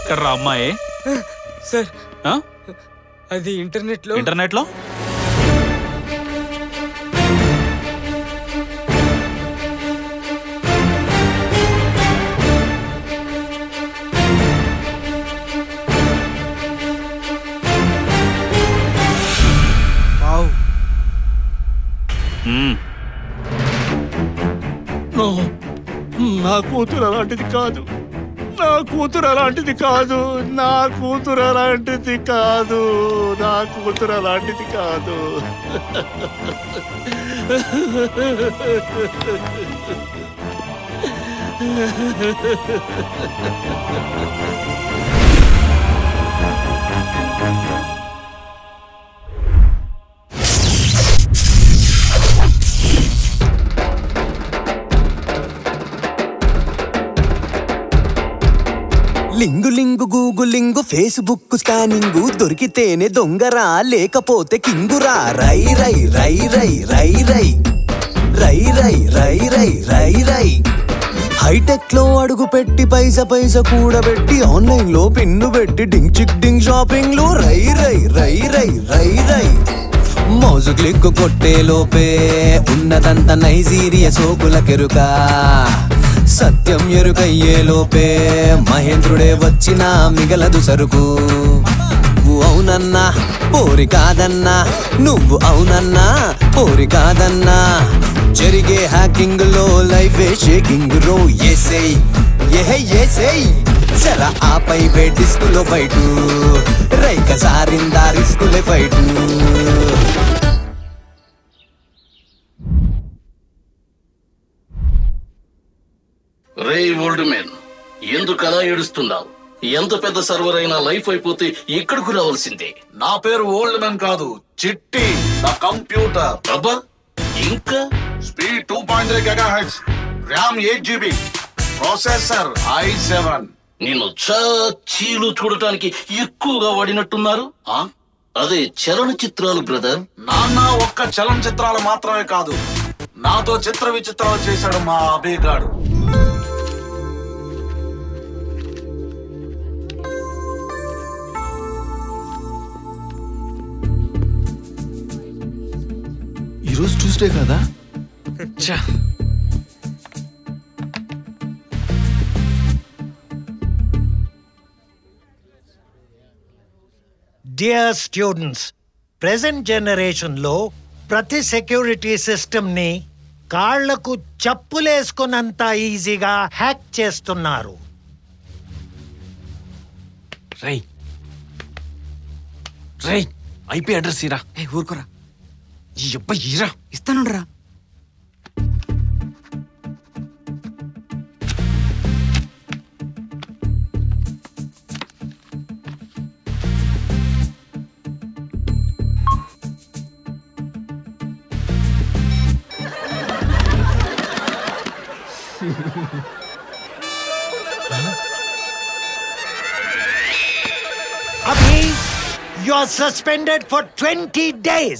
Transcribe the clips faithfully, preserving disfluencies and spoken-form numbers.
ఎక్కడ రా అమ్మాయి? సార్ అది ఇంటర్నెట్ లో ఇంటర్నెట్ లో నా కూతురు అలాంటిది కాదు, నా కూతురు అలాంటిది కాదు, నా కూతురు అలాంటిది కాదు, నా కూతురు అలాంటిది కాదు. లింగు లింగు గూగులింగు ఫేస్బుక్ స్కానింగు దొరికితేనే దొంగరా లేకపోతే కింగురా. రై రై రై రై రై రై రై రై రై రై రై రై హైటెక్ లో అడుగు పెట్టి పైసా పైసా కూడబెట్టి ఆన్లైన్ లో పిన్ను పెట్టి డింగ్ చిక్ డింగ్ షాపింగ్ లో రై రై రై రై రై రై మౌజు క్లిక్ కొట్టే లోపే ఉన్నదంత నైజీరియా సోకుల కెరుక. సత్యం ఎరుకయ్యే లోపే మహేంద్రుడే వచ్చినా మిగలదు సరుకు. నువ్వు అవునన్నా పోరి కాదన్నా, నువ్వు అవునన్నా పోరి కాదన్నా. జరిగే హ్యాకింగ్ లో లైఫ్ షేకింగ్ రో. ఏసై ఏహై ఏసై చల ఆపై వే డిస్కులో బయటు రైక సారిందా రిస్కులే బయటు. రే ఓల్డ్ మెన్, ఎందుకు అలా ఏడుస్తున్నావు? ఎంత పెద్ద సర్వర్ అయినా లైఫ్ అయిపోతే ఇక్కడికి రావాల్సిందే. నా పేరు ఓల్డ్ మెన్ కాదు, చిట్టి ద కంప్యూటర్. అబ్బా, ఇంకా speed two point three gigahertz, RAM eight GB, processor I seven. నిన్ను చీలు చూడటానికి ఎక్కువగా వాడినట్టున్నారు. అదే చలనచిత్రాలు బ్రదర్. నాన్న ఒక్క చలనచిత్రాలు మాత్రమే కాదు, నాతో చిత్ర విచిత్రాలు చేశాడు మా అభిగాడు. ఈరోజు ట్యూస్డే కదా? డియర్ స్టూడెంట్స్, ప్రెజెంట్ జనరేషన్ లో ప్రతి సెక్యూరిటీ సిస్టమ్ ని కాళ్లకు చెప్పులేసుకున్నంత ఈజీగా హ్యాక్ చేస్తున్నారు. రై రై ఐపీ అడ్రస్ ఇరా. ఏ ఊరుకోరా, ఈ అబ్బాయి ఇరా. ఇస్తానురా. Abhi, you are suspended for twenty days.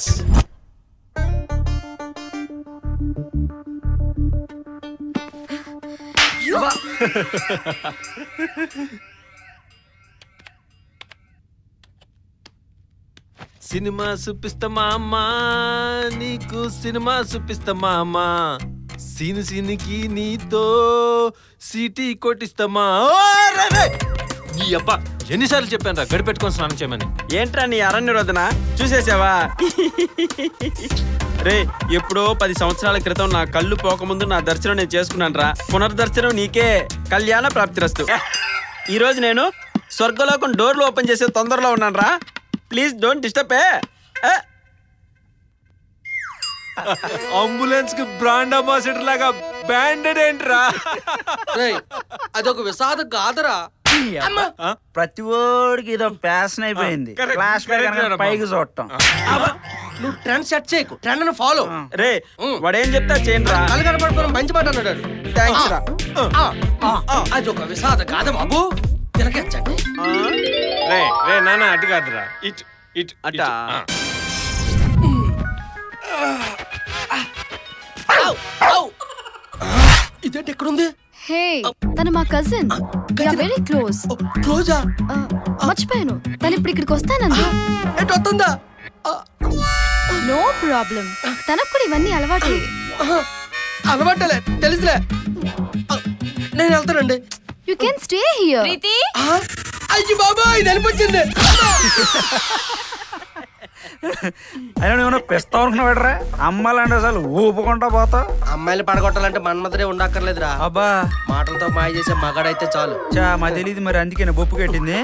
Cinema చూపిస్తా మామా, నీకు సినిమా చూపిస్తా మామా. సీను సీనికి నీతో సిటీ కొట్టిస్తామా. ఈ అబ్బా ఎన్నిసార్లు చెప్పాను రా గడిపెట్టుకొని స్నానం చేయమని. ఏంట్రా నీ అరణ్య రోదన చూసేసావా? రే, ఎప్పుడో పది సంవత్సరాల క్రితం నా కళ్ళు పోకముందు నా దర్శనం నేను చేసుకున్నాను రా. పునర్దర్శనం నీకే. కళ్యాణ ప్రాప్తిరస్తు. ఈ రోజు నేను స్వర్గలోకం డోర్లు ఓపెన్ చేసే తొందరలో ఉన్నాను రా. Please don't disturb. అంబులెన్స్ కి బ్రాండ్ అంబాసిడర్ లాగా బ్యాండెడ్ ఏంట్రా? అదొక విషాద గాథరా. ప్రతి ఓడికి ఇదో ఫ్యాషన్ అయిపోయింది. క్లాస్ పైకి చూడటం. నువ్వు ట్రెండ్ సెట్ చేయకు, ట్రెండ్ ఫాలో. రే, వాడేం చెప్తా చేయండి రా. కలగడ పడుకోవడం మంచి మాట అన్నాడు. థ్యాంక్స్ రా. అదొక విషాద గాథ బాబు, తినకెచ్చండి. రే రే నాన్న, అటు కాదురా, ఇటు ఇటు అటా. ఇదేంటి ఎక్కడుంది? హే, తను మా కజిన్ వెరీ క్లోజ్. క్లోజా? మర్చిపోయాను, తను ఇప్పుడు ఇక్కడికి వస్తానంది. ఎటు వస్తుందా? నో ప్రాబ్లం, తనకు కూడా ఇవన్నీ అలవాటు. అలవాటలే తెలుసులే. నేను వెళ్తానండి. You can stay here. Preethi, అయ్యి బాబాయ్ నలిపొచ్చింది. అయినా నువ్వు పిస్తావు అనుకున్నావురా? అమ్మాలంటే అసలు ఊపుకుంటా పోతా. అమ్మాయిలు పడగొట్టాలంటే మన్మధుడే ఉండక్కర్లేదురా. అబ్బా, మాటలతో మాయ చేసే మగాడైతే చాలు. చా మా తెలియదు మరి, అందుకే బొప్పు కట్టింది.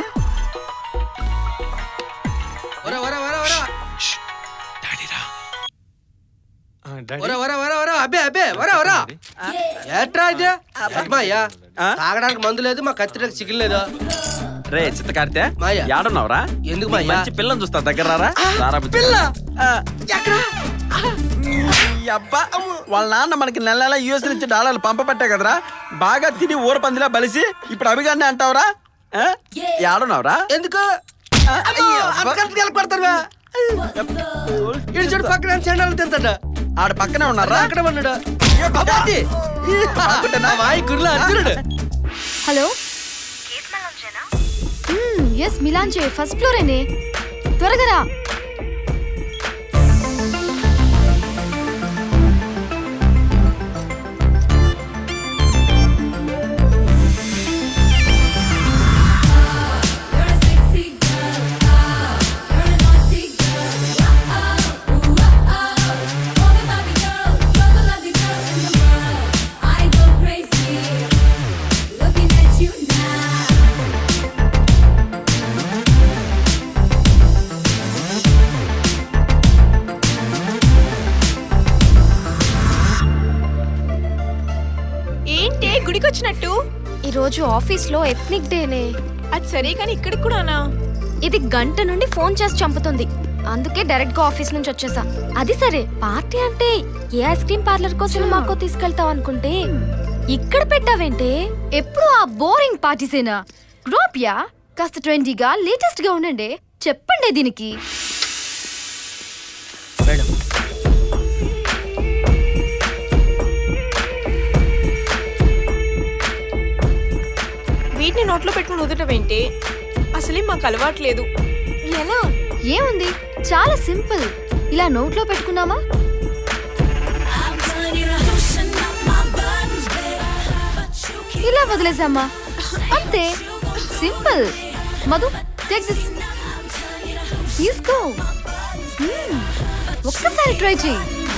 అబ్బే అబ్బే వరా వరా ఏట్రా ఇది? అయ్యా తాగడానికి మందు లేదు, మా కత్తిరకు చికెన్ లేదు. రే చిత్తకార్తె, యాడున్నావురా? ఎందుకు మంచి పిల్లని చూస్తా, దగ్గర రారా. పిల్ల ఎక్కడ? అబ్బా, వాళ్ళ నాన్న మనకి నెల నెల యూఎస్ నుంచి డాలర్లు పంపబట్టే కదరా. బాగా తిని ఊర పందిలా బలిసి ఇప్పుడు అభిగాన్ని అంటావురా? యాడున్నావురా? ఎందుకు పడతారువా? ఇడు పక్కన చెండాలు తింటాడు. ఆడ పక్కనే ఉన్నారా? అక్కడ ఉన్నాడు. హలో, ఎస్ మిలాంజే, ఫస్ట్ ఫ్లోర్ ఏనే, త్వరగా రా. ఈ రోజు ఆఫీస్ లో ఎథ్నిక్ డేనే. అది సరే కానీ ఇక్కడికి కూడానా? ఇది గంట నుండి ఫోన్ చేసి చంపుతుంది, అందుకే డైరెక్ట్ గా ఆఫీస్ నుంచి వచ్చేసా. అది సరే, పార్టీ అంటే ఏ ఐస్ క్రీమ్ పార్లర్ కో సినిమాకో తీసుకెళ్తావు అనుకుంటే ఇక్కడ పెట్టావేంటే? ఎప్పుడు ఆ బోరింగ్ పార్టీసేనా? గ్రోపియా కాస్త ట్రెండీగా లేటెస్ట్ గా ఉండండి. చెప్పండి దీనికి. వీటిని నోట్లో పెట్టుకుని వదటమేంటి? అసలే మాకు అలవాట్లేదు. ఎలా? ఏముంది, చాలా సింపుల్. ఇలా నోట్లో పెట్టుకున్నామా, ఇలా వదిలేసామా, అంతే. సింపుల్. మధు, టేక్ దిస్, తీసుకో. ఒక్కసారి ట్రై చేయి.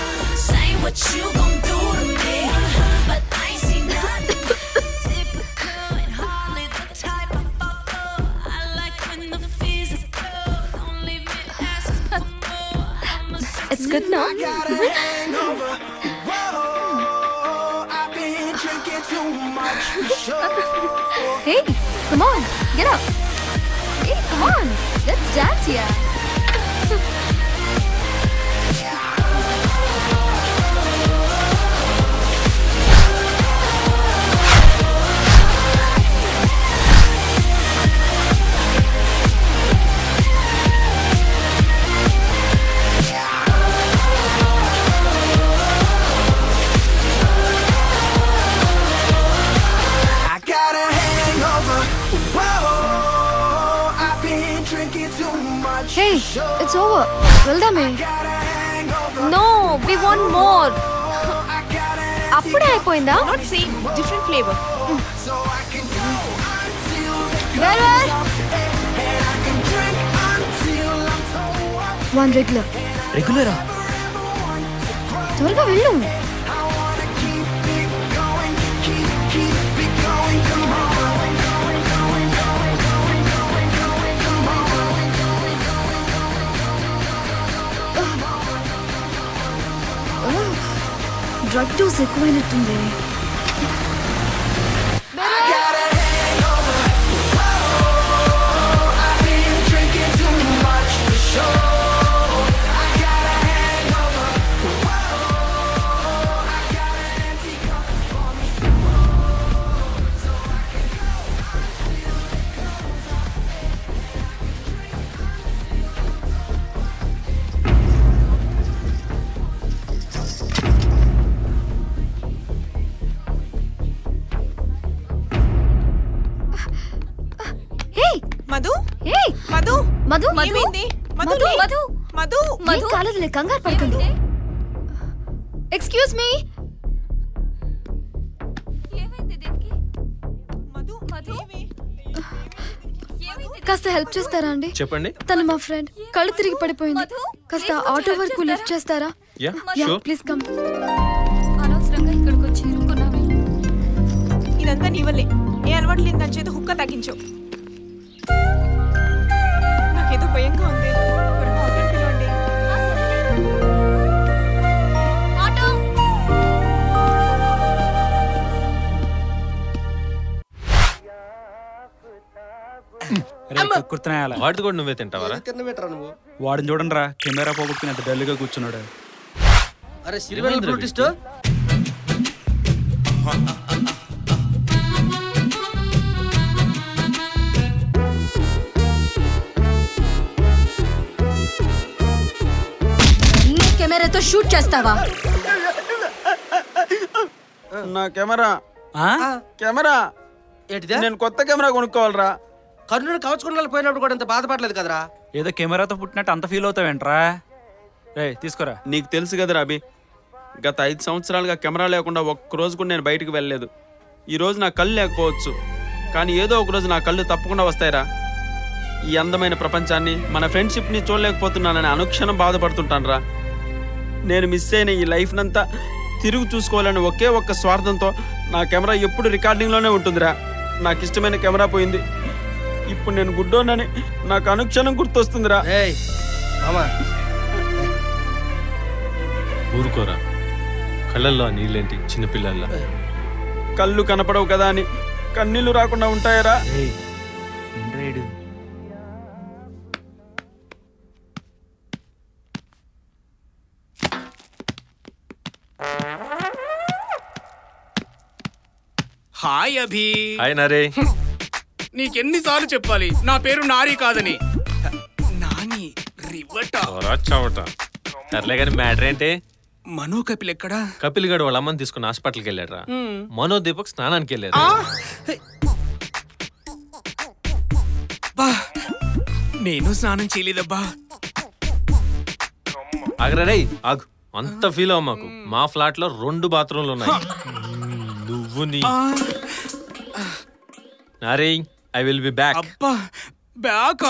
It's good now. Hey, come on, get up. Hey, come on, let's dance here. Hey, it's over. వెళ్దామే. No, we want more. అప్పుడే అయిపోయిందా? Not same, different flavor. Where where? One regular. రెగ్యులరా? త్వరగా వెళ్ళు. Drug dose ఎక్కువైనట్టుంది. మధు మధు మధు మధు మధు మధు కాలేదులే, కంగారు పడకండి. Excuse me. కాస్త హెల్ప్ చేస్తారా అండి? చెప్పండి. తను మా ఫ్రెండ్, కళ్ళు తిరిగి పడిపోయింది. కాస్త ఆటో వరకు లిఫ్ట్ చేస్తారా? Yeah sure. Please come. అనవసరంగా ఇక్కడికి వచ్చి ఇరుక్కున్నావే. ఇదంతా నీ వల్లే. ఏ అలవాటు లేని దాని చేత హుక్క తాగించావు. నాకేదో భయంగా ఉంది. త్వరగా ఆటోని పిలవండి. ఆటో. వాటి కూడా నువ్వే తింటావరా? నువ్వు వాడిని చూడండి రా, కెమెరా పోగొట్టుకుని అంత డల్గా కూర్చున్నాడు. అరే సిరివెల్ బ్రూటిస్ట్ నీ కెమెరాతో షూట్ చేస్తావా? నా కెమెరా కెమెరా ఏంటిదా? నేను కొత్త కెమెరా కొనుక్కోవాలరా. కర్ణుడు కవచుకున్న పోయినప్పుడు కూడా ఇంత బాధపడలేదు కదరా. ఏదో కెమెరాతో పుట్టినట్టు అంత ఫీల్ అవుతావేంట్రా? రే తీసుకురా. నీకు తెలుసు కదరా అభి, గత ఐదు సంవత్సరాలుగా కెమెరా లేకుండా ఒక్కరోజు కూడా నేను బయటకు వెళ్ళలేదు. ఈ రోజు నా కళ్ళు లేకపోవచ్చు, కానీ ఏదో ఒక రోజు నా కళ్ళు తప్పకుండా వస్తాయిరా. ఈ అందమైన ప్రపంచాన్ని, మన ఫ్రెండ్షిప్ని చూడలేకపోతున్నానని అనుక్షణం బాధపడుతుంటాను రా. నేను మిస్ అయిన ఈ లైఫ్నంతా తిరుగు చూసుకోవాలని ఒకే ఒక్క స్వార్థంతో నా కెమెరా ఎప్పుడు రికార్డింగ్లోనే ఉంటుందిరా. నాకు ఇష్టమైన కెమెరా పోయింది. ఇప్పుడు నేను గుడ్డోనని నాకు అనుక్షణం గుర్తొస్తుందిరా. ఊరుకోరా, కళ్ళల్లో నీళ్ళేంటి చిన్నపిల్లల్లా? కళ్ళు కనపడవు కదా అని కన్నీళ్లు రాకుండా ఉంటాయరా? హాయ్ అభి. హాయ్ నరే. నీకెన్నిసార్లు చెప్పాలి నా పేరు నారి కాదని? నాని రివట చవట. సర్లే కానీ మ్యాటర్ ఏంటి? మనో కపిల్ ఎక్కడా? కపిల్ గడు వాళ్ళ అమ్మని తీసుకుని హాస్పిటల్కి వెళ్ళాడు రా. మనో దీపక్ స్నానానికి వెళ్ళారు. నేను స్నానం చేయలేదబ్బా. ఆగరే ఆగు, అంత ఫీల్ అవ్వ మాకు. మా ఫ్లాట్ లో రెండు బాత్రూమ్లు ఉన్నాయి. నువ్వు నీ నారే ఐ విల్ బి బ్యాక్. అబ్బా బ్యాకా?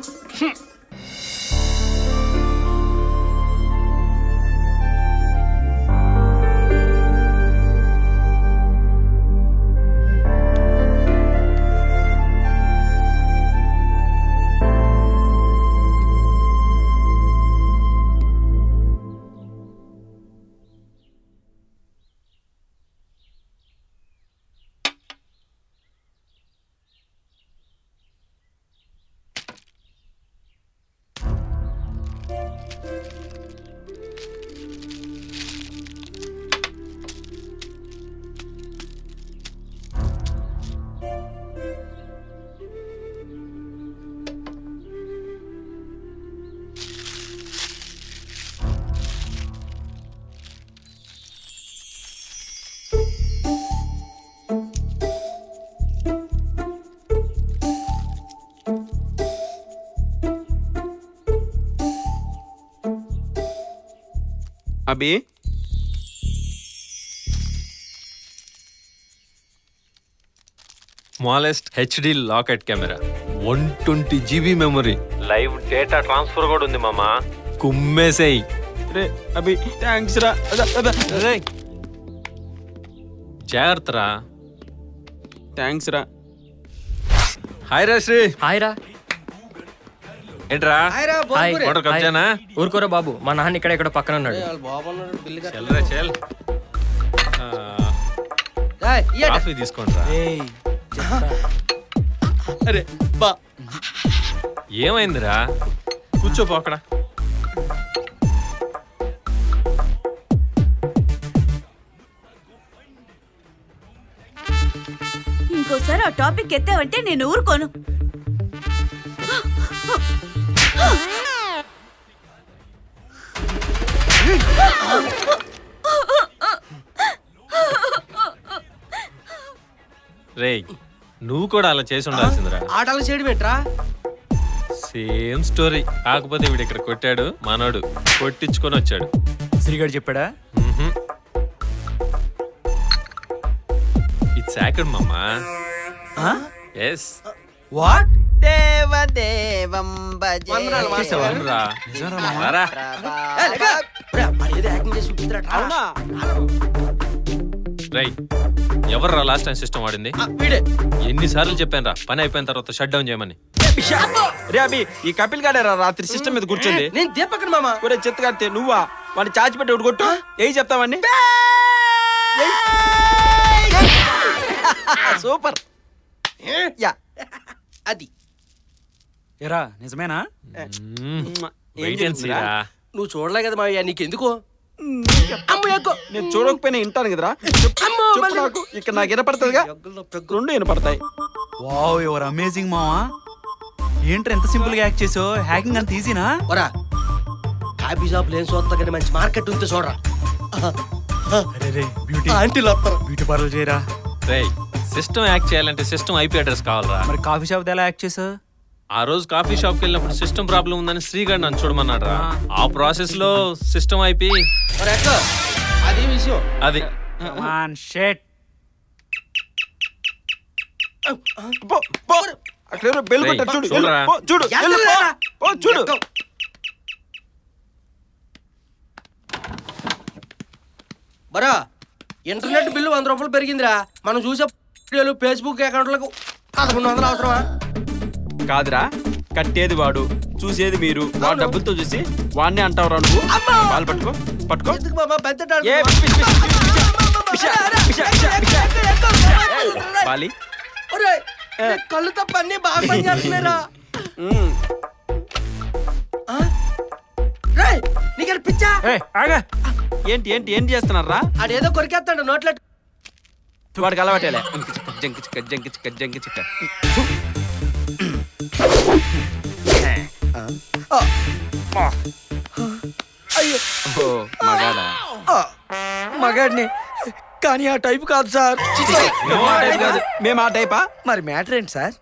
Abhi, smallest HD locket camera, one twenty GB memory, live data transfer కూడా ఉంది మామా. కుమ్మేసేయ్. రే అభి థ్యాంక్స్ రా. జాగ్రత్త రా. థ్యాంక్స్ రా. హాయ్ రా శ్రీ. హాయ్ రా. ఏంట్రా మోటార్ కబ్జానా? ఊరుకోరా బాబు, మా నాన్న ఇక్కడ ఇక్కడ పక్కన ఉన్నాడు. చెల్రా చెల్. కాఫీ తీసుకోండి. అరే బా, ఏమైందిరా? కూర్చోపో అక్కడ. ఇంకోసారి ఆ టాపిక్ ఎత్తావంటే నేను ఊరుకోను. రే నువ్వు కూడా అలా చేసి ఉండాల్సిందిరా. ఆటలు చేయడం ఏంట్రా? సేమ్ స్టోరీ, కాకపోతే వీడు ఇక్కడ కొట్టాడు, మనోడు కొట్టించుకొని వచ్చాడు. శ్రీగాడు చెప్పాడా? ఇట్స్ యాక్టెడ్ మామా. ఎస్. వాట్? దేవదేవం భజే. రై ఎవర్రా లాస్ట్ టైం సిస్టమ్ వాడింది? ఎన్నిసార్లు చెప్పాను రా పని అయిపోయిన తర్వాత షట్ డౌన్ చేయమని. రే అభి, ఈ కపిల్ గాడే రా రాత్రి సిస్టమ్ మీద కూర్చుంది. నేను దీపక్ మామా. ఒరే చెత్త కడితే నువ్వా? వాడిని చాచి పెట్టి ఒకటి కొట్టు. ఏం చెప్తావని? సూపర్. యా అది ఏరా నిజమేనా? నువ్వు చూడలే కదా మావయ్య, నీకెందుకు? నేను చూడకపోయినా వింటాను కదరా. నాకు ఇక్కడ నాకు వినపడుతుందిగా, రెండు వినపడతాయి. వావ్, యువర్ అమేజింగ్ మావా. ఏంట్రా ఎంత సింపుల్ గా యాక్ట్ చేసావు? హ్యాకింగ్ అంత ఈజీనా? ఒరా కాఫీ షాప్ లేని చూస్తా కానీ మంచి మార్కెట్ ఉంది చూడరా. బ్యూటీ బ్యూటీ పార్లర్ చేయరా. సిస్టమ్ యాక్ట్ చేయాలంటే సిస్టమ్ ఐపీ అడ్రస్ కావాలరా. మరి కాఫీ షాప్ ఎలా యాక్ట్ చేసావు? ఆ రోజు కాఫీ షాప్ కి వెళ్ళినప్పుడు సిస్టమ్ ప్రాబ్లం ఉందని శ్రీగాడు నన్ను చూడమన్నాడు రా. ఆ ప్రాసెస్ లో సిస్టమ్ అయిపి అది విషయం. అది షెట్ అక్కడ బెల్ కొట్టారు చూడు. చూడరా. చూడు చూడు. బరా ఇంటర్నెట్ బిల్లు వంద రూపాయలు పెరిగిందిరా. మనం చూసే వీడియోలు ఫేస్బుక్ అకౌంట్లకు పదకొండు వందలు అవసరమా? కాదురా, కట్టేది వాడు, చూసేది మీరు. వాడు డబ్బులతో చూసి వాడిని అంటావురా నువ్వు. వాళ్ళు పట్టుకో పట్టుకో. బాలి కళ్ళు తప్ప అన్ని బాగా పని చేస్తున్నారా? నీకు పిచ్చా? ఏంటి ఏంటి ఏంటి చేస్తున్నారా? అదేదో కొరికేస్తాడు నోట్ల. వాడికి అలవాటేలే. జంకి చిక్క జంకి చిక్క జంకి చిక్క. మగాడా? మగాడిని, కానీ ఆ టైప్ కాదు సార్. మేము ఆ టైపా? మరి మ్యాటర్ ఏంటి సార్?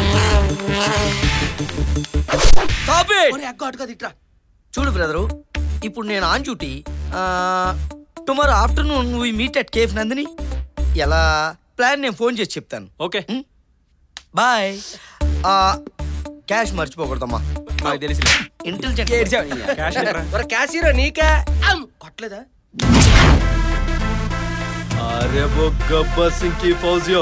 చూడు బ్రదరు, ఇప్పుడు నేను on duty. Tomorrow afternoon we meet at cafe Nandini. ఎలా ప్లాన్ నేను ఫోన్ చేసి చెప్తాను. Okay bye. క్యాష్ మర్చిపోకూడదమ్మా. తెలిసి ఇంటెలిజెంట్ క్యాషియర్ నీకే కొట్టలేదా? అరే वो गब्बर सिंह की फौजियों,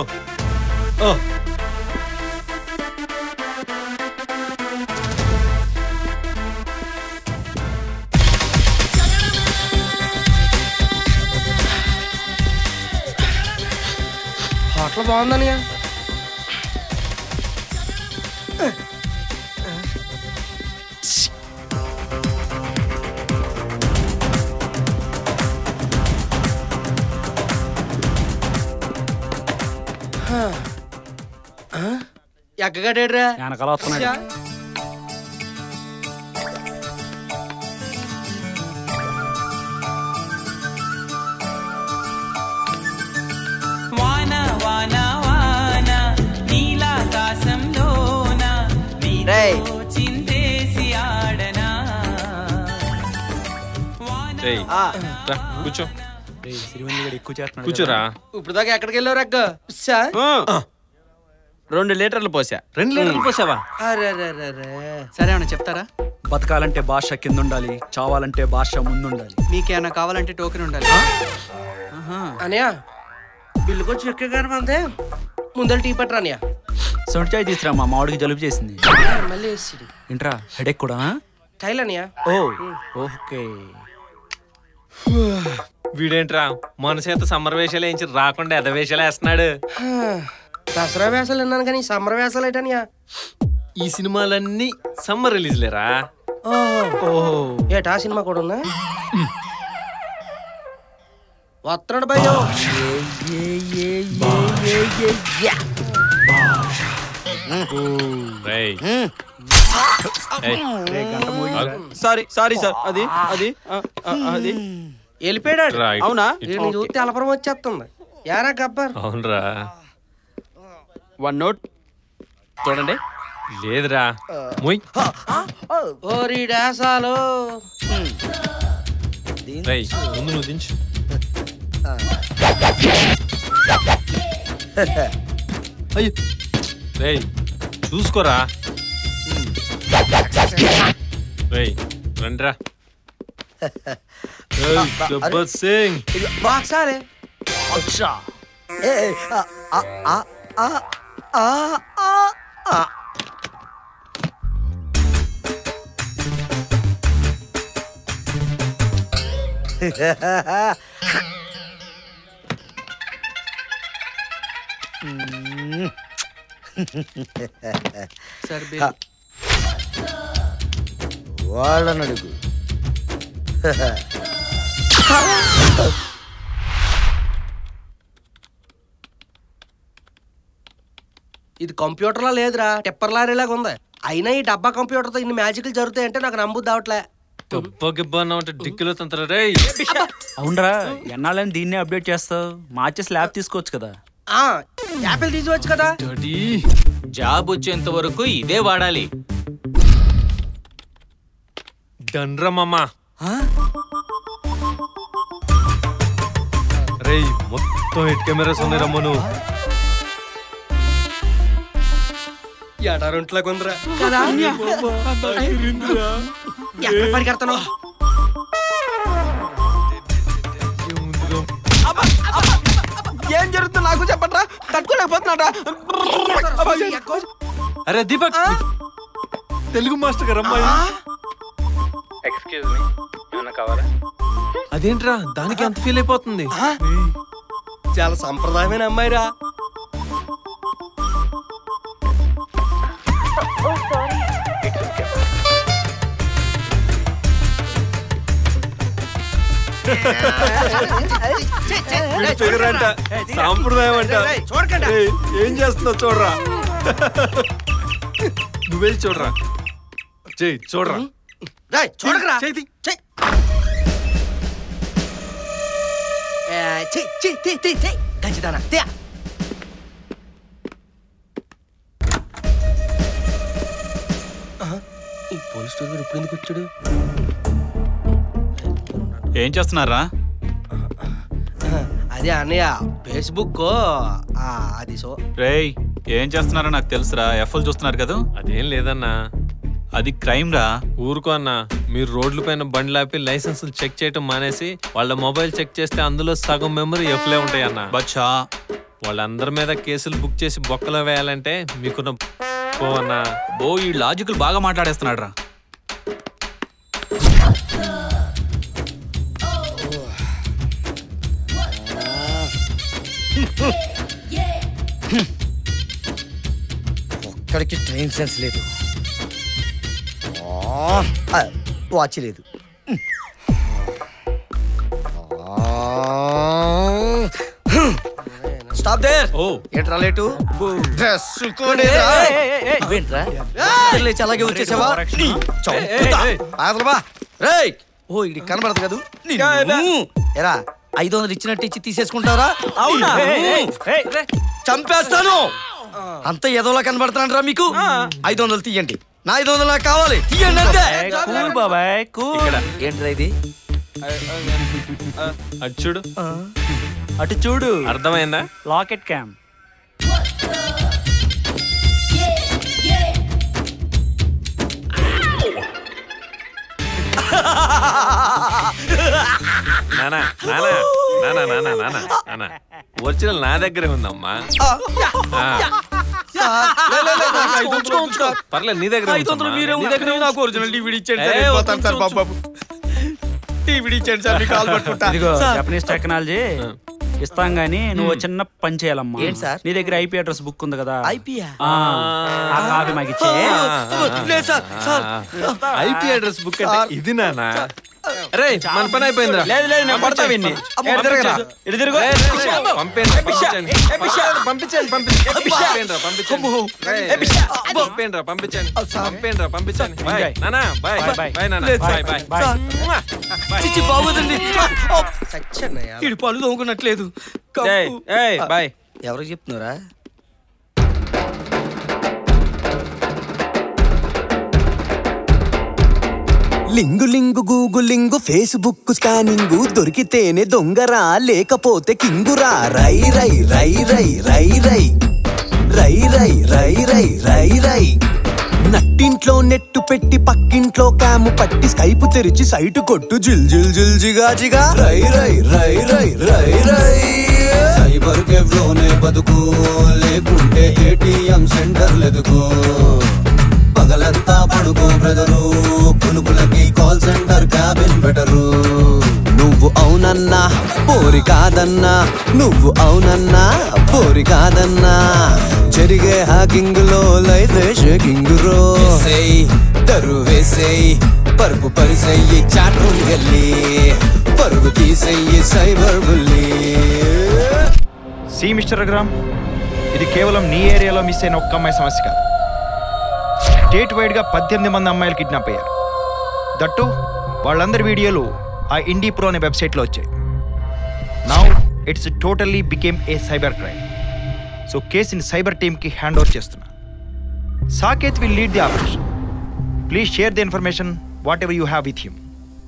హోటల్ బాగుందని. ఎక్కగాడేడ్రా? వెనకాల వస్తున్నాడు. కూర్చో. ఎక్కువ చేస్తున్నాడు. కూర్చోరా. ఇప్పుడు దాకా ఎక్కడికి వెళ్ళావు రగ్గ? రెండు లీటర్లు పోసా. రెండు లీటర్లు పోసావా? సరే ఏమన్నా చెప్తారా? బతకాలంటే భాష కింద ఉండాలి, చావాలంటే భాష ముందుండాలి. మీకేమన్నా కావాలంటే టోకెన్ ఉండాలి. అనయా బిల్లు కొంచెం ఎక్కగానే మందే ముందర టీ పట్టరా అనయా. సొంటి చాయ్ తీసురా, మా మామిడికి జలుబు చేసింది. మళ్ళీ ఏంట్రా హెడేక్ కూడా? టైల్ అనయా. ఓ ఓకే. వీడేంట్రా మన చేత సమ్మర్ వేషాలు వేయించి రాకుండా ఎద వేషాలు వేస్తున్నాడు. దసరా వేషాలు విన్నాను కానీ సమ్మర్ వేషాలు ఏంటనియా? ఈ సినిమాలన్నీ సమ్మర్ రిలీజ్ లేరా? ఏటా సినిమా కూడా ఉందా? వస్తున్నాడు భయ్యో. సారీ సారీ సార్, అది అది అది వెళ్ళిపోయాడు. అవునా? నేను చూస్తే అలపరం వచ్చేస్తుంది. యారా గబ్బర్. అవునరా. వన్ నోట్ చూడండి. లేదురా ముయ్ ఓరి డాసాలు రేయ్ ముందు నువ్వు దించు అయ్యో రేయ్ చూసుకోరా రేయ్ రండిరా గబ్బర్ సింగ్ బాక్సారే అచ్చా ఏ ఆ ఆ ఆ ఆ ఆ ఆ వాళ్ళని అడుగు ఇది కంప్యూటర్లా లేదురా టెప్పర్ లారీలాగా ఉంది. అయినా ఈ డబ్బా కంప్యూటర్తో ఇన్ని మ్యాజిక్లు జరుగుతాయంటే నాకు నమ్ముద్ది అవట్లే. గబ్బా గిబ్బా అన్న డిక్కులో తంతరా రేయ్. అవునరా ఎన్నాళ్ళని దీన్నే అప్డేట్ చేస్తావు? మార్చేసి ల్యాబ్ తీసుకోవచ్చు కదా. ఆ యాపిల్ తీసుకోవచ్చు కదా. జాబ్ వచ్చేంత వరకు ఇదే వాడాలి. డన్రా మామా రేయ్ మొత్తం హెడ్ కెమెరాస్ ఉన్నాయి రమ్మను. ఎడారుంట్లా కొందరా కదా ఎక్కడ పరిగెడతాను. ఏం జరుగుతుంది నాకు చెప్పట్రా, తట్టుకోలేకపోతున్నాడా. అరే దీపక్ తెలుగు మాస్టర్ గారు అమ్మాయి. ఎక్స్క్యూజ్ మీ ఏమన్నా కావాలా? అదేంట్రా దానికి అంత ఫీల్ అయిపోతుంది? చాలా సంప్రదాయమైన అమ్మాయిరా. సాంప్రదాయం అంట. ఏం చేస్తున్నావు చూడరా. నువ్వెళ్ళి చూడరా. చెయ్యి చూడరా. చూడకరా ఖచ్చితంగా ఈ పోలీస్ స్టేషన్ ఇప్పుడు ఎందుకు వచ్చాడు? ఏం చేస్తున్నారా? అదే అన్నయ్య ఫేస్బుక్ అది సో రేయ్ ఏం చేస్తున్నారో నాకు తెలుసురా. ఎఫ్ఎల్ చూస్తున్నారు కదా. అదేం లేదన్నా, అది క్రైమ్ రా. ఊరుకో అన్న. మీరు రోడ్ల పైన బండ్లు ఆపి లైసెన్సులు చెక్ చేయటం మానేసి వాళ్ళ మొబైల్ చెక్ చేస్తే అందులో సగం మెమరీ ఎఫ్లే ఉంటాయి అన్న. బచ్చా వాళ్ళందరి మీద కేసులు బుక్ చేసి బొక్కలో వేయాలంటే మీకున్న ఓ అన్న. ఓ ఈ లాజికల్ బాగా మాట్లాడేస్తున్నాడు రా. ఒక్కడికి టైం సెన్స్ లేదు, వాచ్ లేదు. Stop there. ఓ ఏంట్రా లేటు? డ్రెస్ ఏంట్రా లేచి అలాగే వచ్చేసావా? రేయ్ ఓ ఇది కనబడదు కదా. ఎరా ఐదు వందలు ఇచ్చినట్టు ఇచ్చి తీసేసుకుంటారా? అవునా? చంపేస్తాను. అంత ఏదోలా కనబడుతున్నారా మీకు? ఐదు వందలు తీయండి. నా ఐదు వందలు నాకు కావాలి. తీయండి అంతే. ఏంట్రా ఇది? అటు చూడు, అటు చూడు. అర్థమైందా? Locket cam. నానా నానా నానా నానా నానా నానా ఒరిజినల్ నా దగ్గరే ఉందమ్మా. పర్లేదు నీ దగ్గర జపనీస్ టెక్నాలజీ ఇస్తాం గానీ నువ్వు చిన్న పని చేయాలమ్మా. ఏంటి సార్? నీ దగ్గర ఐపీ అడ్రస్ బుక్ ఉంది కదా. ఐపీయా? కాపీ మాకు ఇచ్చే. ఐపీ అడ్రస్ బుక్ అంటే ఇది నానా. అరే మన పని అయిపోయిందిరా. లేదు లేదు నేను పడతా విన్ని. ఇటు తిరుగు. పంపేండి పంపించండి పంపించండి పంపించండి పంపించండి పంపించండి పంపేండి పంపించండి. బాయ్ నానా. బాయ్ బాయ్ నానా. బాయ్ బాయ్ చిచ్చి బాగోదండి. ఇడు పళ్ళు తోముకున్నట్లేదు. బాయ్. ఎవరు చెప్తున్నారా? లింగు లింగు గూగులింగు ఫేస్బుక్ స్కానింగు దొరికితేనే దొంగరా లేకపోతే కింగురా రై రై రై రై రై రై రై రై రై రై రై రై నట్టింట్లో నెట్టు పెట్టి పక్కింట్లో కాము పట్టి స్కైపు తెరిచి సైటు కొట్టు జిల్ జిల్ జిల్ జిగా జిగా రై రై రై రై రై రై సైబర్ కేఫ్లోనే బతుకు లేకుంటే ఏటీఎం సెంటర్ లెదుకు పగలంతా పడుకో బ్రదరు పులుకులకి కాల్ సెంటర్ క్యాబిన్ బెటరు నువ్వు అవునన్నా పోరి కాదన్నా నువ్వు అవునన్నా పోరి కాదన్నా జరిగే హ్యాకింగ్ లో లైఫ్ షేకింగ్ రో తరు వేసేయి పరుపు పరిసెయ్యి చాట్ రూమ్ వెళ్ళి పరుగు తీసేయి సైబర్ బుల్లి. సి మిస్టర్ రఘురామ్, ఇది కేవలం నీ ఏరియాలో మిస్ అయిన ఒక్క అమ్మాయి సమస్య కాదు. స్టేట్ వైడ్గా పద్దెనిమిది మంది అమ్మాయిలు కిడ్నాప్ అయ్యారు. దట్టు వాళ్ళందరి వీడియోలు ఆ ఇండీ ప్రో అనే వెబ్సైట్లో వచ్చాయి. Now it's totally became a cyber crime. So కేసుని సైబర్ టీమ్కి హ్యాండ్ ఓవర్ చేస్తున్నా. Saketh will lead the operation. Please share the information whatever you have with him.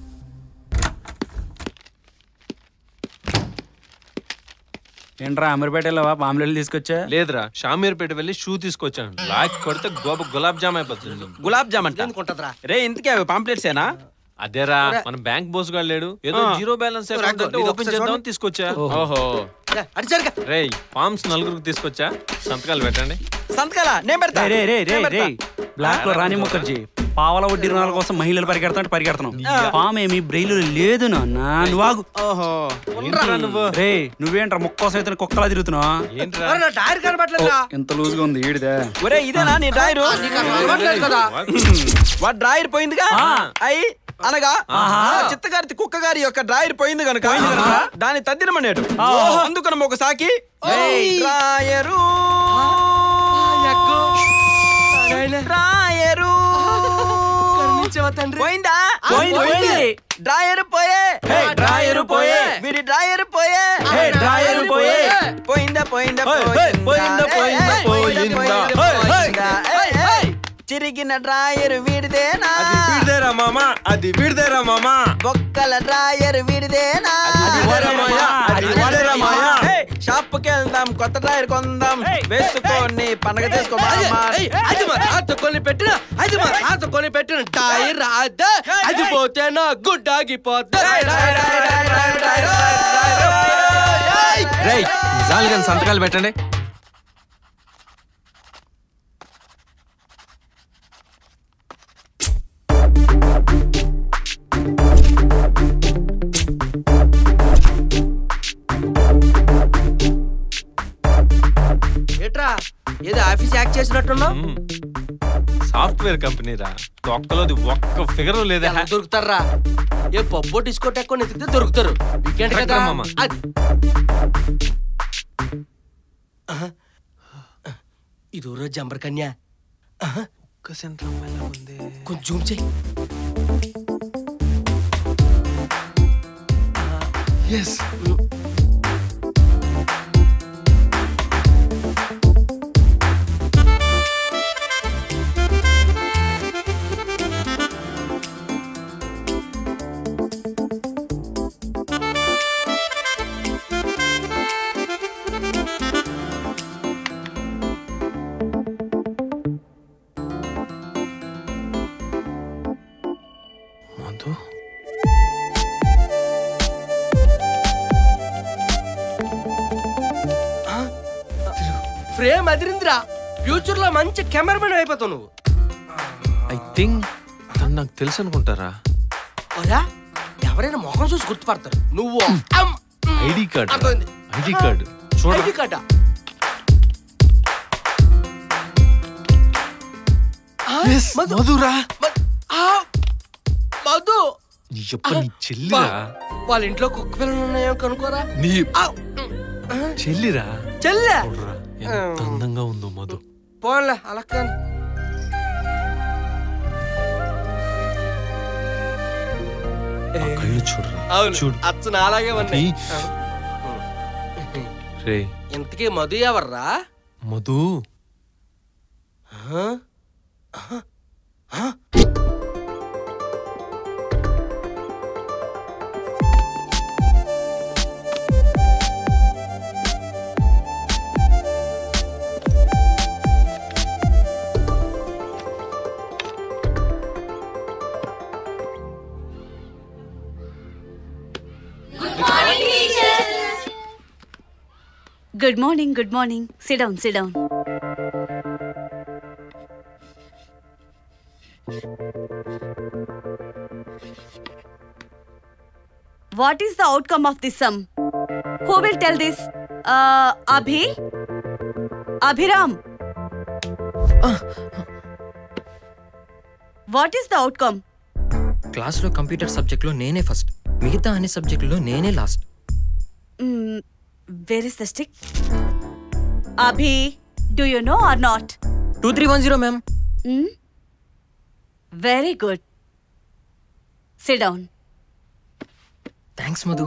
ఏంట్రా అమీర్పేట వెళ్ళావా పాంప్లెట్లు తీసుకొచ్చా? లేదురా షామీర్పేట వెళ్ళి షూ తీసుకొచ్చాను. లాక్ కొడితే గోబ గులాబ్ జామ్ అయిపోతుంది. గులాబ్ జామ్ అంటే రే ఇంతకే అవి పాంప్లెట్స్ ఏనా? అదేరా మన బ్యాంక్ బోస్ గారు లేడు, ఏదో జీరో బ్యాలెన్స్ అకౌంట్ అంటే ఓపెన్ చేద్దామని తీసుకొచ్చా. ఓహో రే ఫార్మ్స్ నలుగురికి తీసుకొచ్చా, సంతకాలు పెట్టండి. సంతకాల నేను పెడతా. రే రే రే రే బ్లాక్ లో రాణి ముఖర్జీ పావల వడ్డీ రుణాల కోసం మహిళలు పరిగెడతా పరిగెడుతున్నాం. పాము ఏమి బ్రెయిల్ లేదు నాన్న, నువ్వు ఆగు. ఓహో రే నువ్వేంట్రా ముక్క కోసం అయితే కుక్కలా తిరుగుతున్నావు? ఎంత లూజ్ గా ఉంది ఈడిదే. ఒరే ఇదేనా నీ డ్రాయరు? వాడు డ్రాయర్ పోయిందిగా అయి అనగా చిత్తగారి కుక్క గారి యొక్క డ్రాయర్ పోయింది కనుక దాన్ని తద్దినమనేటు అందుకనం ఒక సాకి డ్రాయరు డ్రాయరు పోయిందా? డ్రాయరు పోయే డ్రాయరు పోయే వీడి డ్రాయరు పోయే డ్రాయరు పోయే పోయిందా పోయిందా పోయిందా పోయిందా పోయిందా చిరిగిన డ్రాయర్ వీడిదేనా? వీడిదేరా మామా, అది వీడిదేరా మామా. బొక్కల డ్రాయర్ వీడిదేనా? షాప్కి వెళ్దాం కొత్త డ్రాయర్ కొందాం వేసుకొని పండగ చేసుకో. అది మా తాత కొని పెట్టిన అది మా తాత కొని పెట్టిన టైర్ రాదా, అది పోతే నా గుడ్ ఆగిపోతా. రేయ్ నిజాలు కానీ సంతకాలు పెట్టండి. ఏట్రా ఏదో ఆఫీస్ యాక్ట్ చేసినట్టున్నావు? సాఫ్ట్వేర్ కంపెనీ రా, ఒక్కలోది ఒక్క ఫిగర్ లేదా. దొరుకుతారా? ఏ పబ్బో డిస్కోటెక్ కొని ఎత్తితే దొరుకుతారు. వీకెండ్ కదా మామ. ఇది రోజు జంబర్ కన్యా కొంచెం జూమ్ చెయ్యి. Yes frame అదిరిందిరా. ఫ్యూచర్ లో మంచి కెమెరామెన్ అయిపోతావు నువ్వు. ఐ థింక్ తను నాకు తెలుసు అనుకుంటారా? ఎవరైనా ముఖం చూసి గుర్తుపడతారు. నువ్వు ఐడి కార్డ్ ఐడి కార్డ్ చూడ ఐడి కార్డా? మధురా మధు నీ చెప్ప నీ చెల్లిరా. వాళ్ళ ఇంట్లో కుక్క పిల్లలు ఉన్నాయో కనుకోరా. నీ చెల్లిరా. చెల్లె ఎంత అందంగా ఉందో మధు. పోన్లే అలా కానీ. కళ్ళు చూడరా. చూడు అచ్చన అలాగే ఉన్నాయి. రే ఇంతకీ మధు ఎవర్రా? Madhu good morning good morning sit down sit down what is the outcome of this sum who will tell this Abhi Abhiram what is the outcome క్లాస్లో కంప్యూటర్ సబ్జెక్ట్లో నేనే ఫస్ట్, మిగతా అన్ని సబ్జెక్టులో నేనే last. Where is the stick? Abhi, do you know or not? Two three one zero ma'am. Very good. Sit down. Thanks Madhu.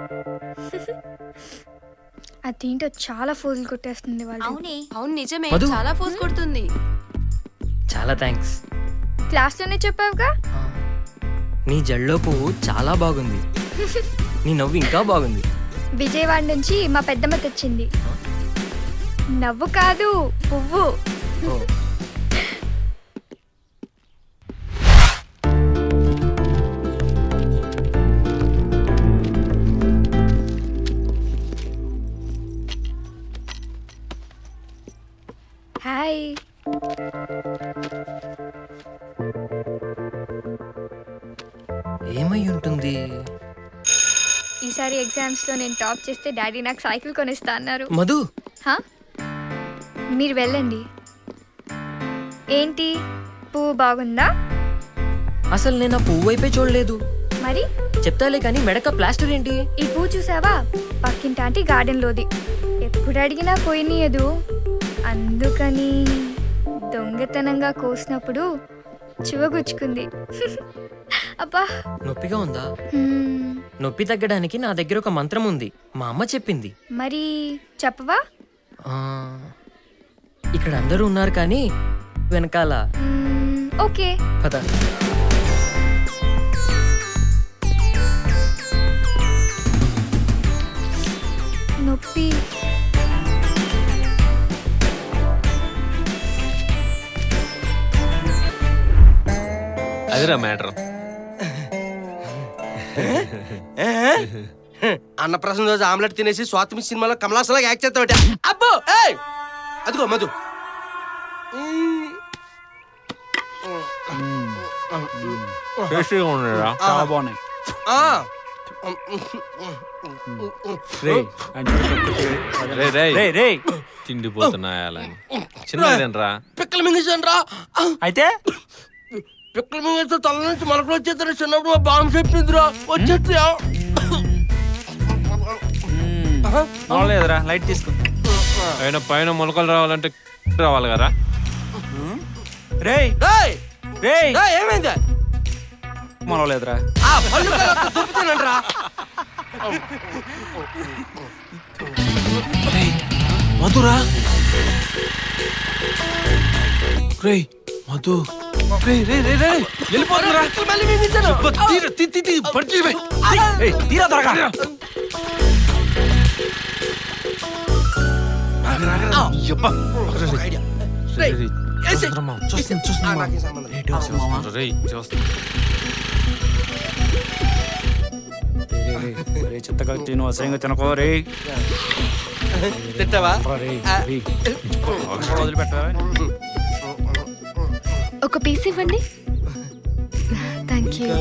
అదేంటో చాలా ఫోజులు కొట్టేస్తుంది వాళ్ళు. అవునే అవును నిజమే, మధు. చాలా ఫోజ్ కొడుతుంది. చాలా థ్యాంక్స్. క్లాస్లోనే చెప్పావుగా. నీ జల్లో పువ్వు చాలా బాగుంది, నీ నవ్వు ఇంకా బాగుంది. విజయవాడ నుంచి మా పెద్దమ్మ తెచ్చింది. నవ్వు కాదు, పువ్వు. హాయ్. ఏమై ఉంటుంది? ఈసారి ఎగ్జామ్స్ లో నేను టాప్ చేస్తే డాడీ నాకు సైకిల్ కొనిస్తా అన్నారు. మధు, హా? మీరు వెళ్ళండి. ఏంటి, పువ్వు బాగుందా? అసలు నేను ఆ పువ్వు వైపే చూడలేదు. మరి చెప్తాలే కానీ మెడక ప్లాస్టర్ ఏంటి? ఈ పువ్వు చూసావా, పక్కింటి గార్డెన్ లోది. ఎప్పుడు అడిగినా పోయినీయదు, అందుకని దొంగతనంగా కోసినప్పుడు చివగుచ్చుకుంది. అబ్బా, నొప్పిగా ఉందా? నొప్పి తగ్గడానికి నా దగ్గర ఒక మంత్రం ఉంది, మా అమ్మ చెప్పింది. మరి చెప్పవా? ఇక్కడ అందరూ ఉన్నారు కానీ వెనకాల. ఓకే పద. నొప్పి అదిరా మ్యాటర్. అన్నప్రసన్న రోజు ఆమ్లెట్ తినేసి స్వాతి సినిమాలో కమలాసలాగా యాక్ట్ చేస్తావు. అబ్బో ఏయ్ అదిగో మధు. చాలా బాగున్నాయి. తిండిపోతున్నాయా చిన్నరా? పిక్కలు మింగేసాను రా. అయితే పిక్కలు మింగేస్తే తల నుంచి మొలకలు వచ్చేస్తాను. చిన్నప్పుడు మా బామ్మ చెప్పిందిరా, వచ్చేస్తా. లేదురా, లైట్ తీసుకో. అయినా పైన మొలకలు రావాలంటే రావాలి కదా. రేయ్ రేయ్ ఏమైంది? మొలవలేదురా. దొరుకుతానంటరా. మధురా, రే మధు, రే రే రే రే వెళ్ళిపోతురా. మళ్ళీ మింగేసాను. తీర తీ తీ తీ పడిచి తీరా త్వరగా. చెత్తగా తిను, అసహ్యంగా తినకో. రే తింటావా? వదిలిపెట్టా. ఒక పీస్ ఇవ్వండి. Thank you.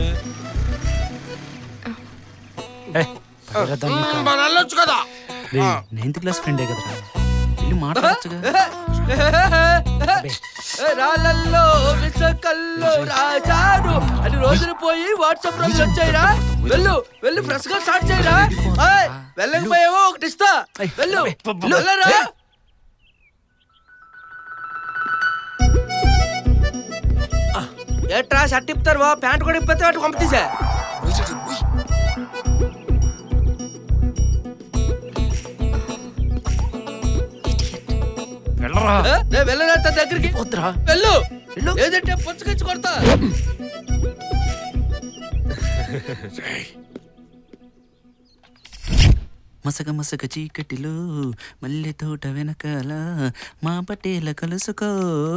వెళ్ళొచ్చు కదా. నైన్త్ క్లాస్ ఫ్రెండే కదా, వెళ్ళి మాట్లాడచ్చుగా. రాళ్ళల్లో విసకల్లో రాజాడు అని రోజులు పోయి వాట్సాప్ రోజులు వచ్చాయిరా. వెళ్ళు వెళ్ళు ఫ్రెష్ గా స్టార్ట్ చేయరా. వెళ్ళకపోయావో ఒకటి ఇస్తా. వెళ్ళు వెళ్ళరా. ఏట్రా షర్ట్ ఇప్పుతారు, ప్యాంట్ కూడా ఇప్పితే వాటి పంపితీసా. వెళ్ళరా దగ్గరికి. వెళ్ళు, ఏదంటే పుచ్చకిచ్చి కొడతా. మసగ మసగ చీకటిలో మల్లె తోట వెనకాల మా పటేల కలుసుకో.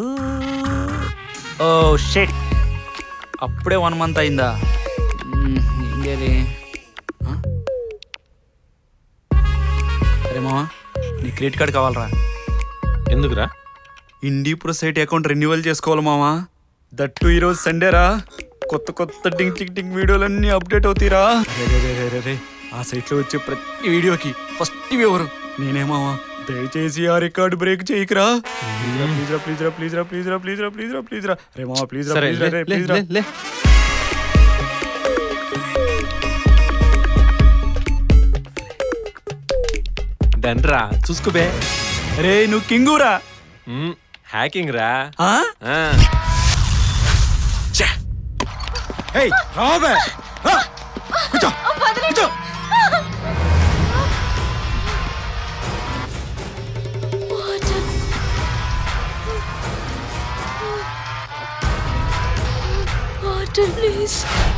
ఓ షిట్, అప్పుడే వన్ మంత్ అయిందా? ఇంకేది? అరే మావా, నీ క్రెడిట్ కార్డ్ కావాలరా. ఎందుకురా? ఇండి ప్రొసైటీ అకౌంట్ రెన్యువల్ చేసుకోవాలి మావా. దట్టు ఈరోజు సండేరా. కొత్త కొత్త టింగ్ టింగ్ టింగ్ వీడియోలన్నీ అప్డేట్ అవుతాయిరా. ఆ సైట్లో వచ్చే ప్రతి వీడియోకి ఫస్ట్ ఎవరు నేనే మావా. దయచేసి ఆ రికార్డు బ్రేక్ చేయకురా. ప్లీజ్ రా ప్లీజ్ రా ప్లీజ్ రా ప్లీజ్ రా ప్లీజ్ రా ప్లీజ్ రా ప్లీజ్ రా రే మావా ప్లీజ్ రా ప్లీజ్ రా ప్లీజ్ రా. డన్రా చూసుకోబే. రే నువ్వు కింగురా. హ్యాకింగ్ రా. ఏయ్ రాబే. కూర్చో కూర్చో. Water, please.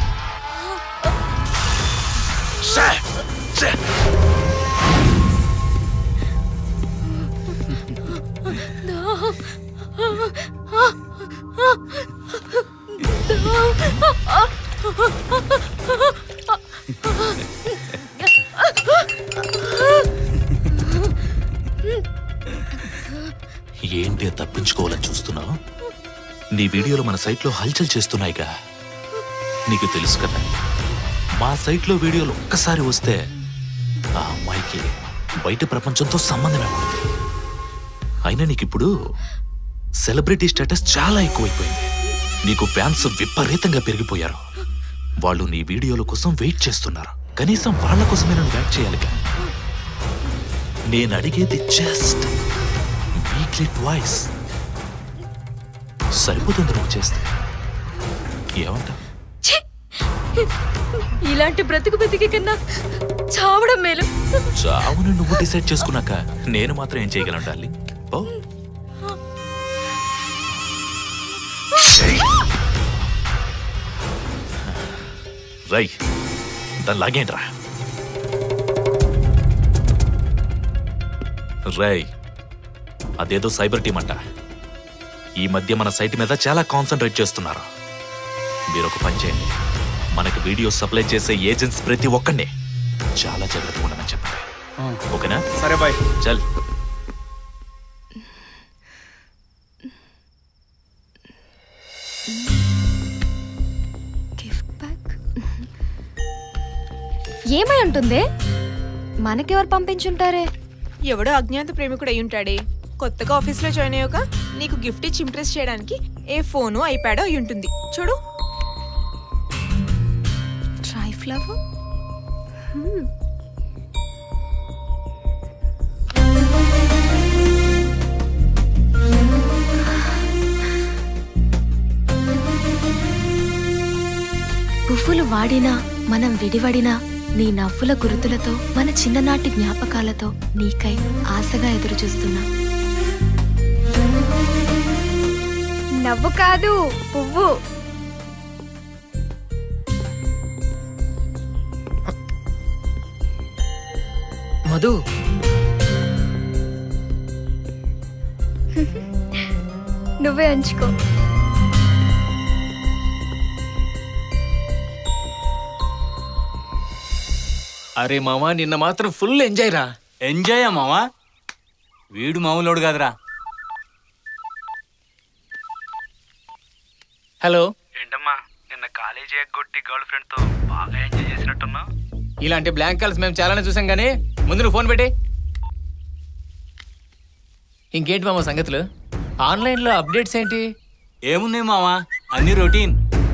ఏంటి తప్పించుకోవాలని చూస్తున్నావు? నీ వీడియోలు మన సైట్లో హల్చల్ చేస్తున్నాయిగా. నీకు తెలుసు కదా, మా సైట్లో వీడియోలు ఒక్కసారి వస్తే ఆ అమ్మాయికి బయట ప్రపంచంతో సంబంధమే ఉంటుంది. అయినా నీకిప్పుడు సెలబ్రిటీ స్టేటస్ చాలా ఎక్కువైపోయింది. నీకు ఫ్యాన్స్ విపరీతంగా పెరిగిపోయారు. వాళ్ళు నీ వీడియోల కోసం వెయిట్ చేస్తున్నారు. కనీసం వాళ్ళ కోసమే నన్ను బ్యాక్ చేయాలిగా. నేను అడిగేది జస్ట్ వీక్లీ ట్వైస్ సరిపోతుంది నువ్వు చేస్తే. ఏమంటా? ఇలాంటి బ్రతుకు బతికే కన్నా చావడం మేలు. చావును నువ్వు డిసైడ్ చేసుకున్నాక నేను మాత్రం ఏం చేయగలను డార్లింగ్? ఓ రై దాన్ని లాగేంట్రా. రై అదేదో సైబర్ టీం అంట. ఈ మధ్య మన సైట్ మీద చాలా కాన్సన్ట్రేట్ చేస్తున్నారు. మీరు ఒక పని చేయండి, మనకు వీడియో సప్లై చేసే ఏజెంట్స్ ప్రతి ఒక్కరిని చాలా జాగ్రత్తగా ఉండమని చెప్పండి. ఓకేనా? సరే బాయ్. చల్. ఏమై ఉంటుంది? మనకెవరు పంపించుంటారే? ఎవడో అజ్ఞాత ప్రేమికుడు అయి ఉంటాడే. కొత్తగా ఆఫీస్ లో జాయిన్ అయ్యాక నీకు గిఫ్ట్ ఇచ్చి ఇంప్రెస్ చేయడానికి ఏ ఫోను ఐప్యాడో అయి ఉంటుంది. చూడు. Try flower. పువ్వులు వాడినా మనం విడివడినా నీ నవ్వుల గుర్తులతో మన చిన్ననాటి జ్ఞాపకాలతో నీకై ఆశగా ఎదురు చూస్తున్నా. నవ్వు కాదు పువ్వు. మధు, నువ్వే అంచుకో. అరే మామా, నిన్న మాత్రం ఫుల్ ఎంజాయ్ రా. ఎంజాయ్ మావా? వీడు మామూలోడు కాదురా. హలో. ఏంటమ్మా నిన్న కాలేజీ ఎగ్గొట్టి గర్ల్ ఫ్రెండ్ తో బాగా ఎంజాయ్ చేసినట్టున్నా? ఇలాంటి బ్లాంక్ కాల్స్ మేము చాలానే చూసాం కానీ ముందు నువ్వు ఫోన్ పెట్టి. ఇంకేంటి మామ సంగతులు? ఆన్లైన్లో అప్డేట్స్ ఏంటి? ఏముంది మావా, అన్ని రొటీన్.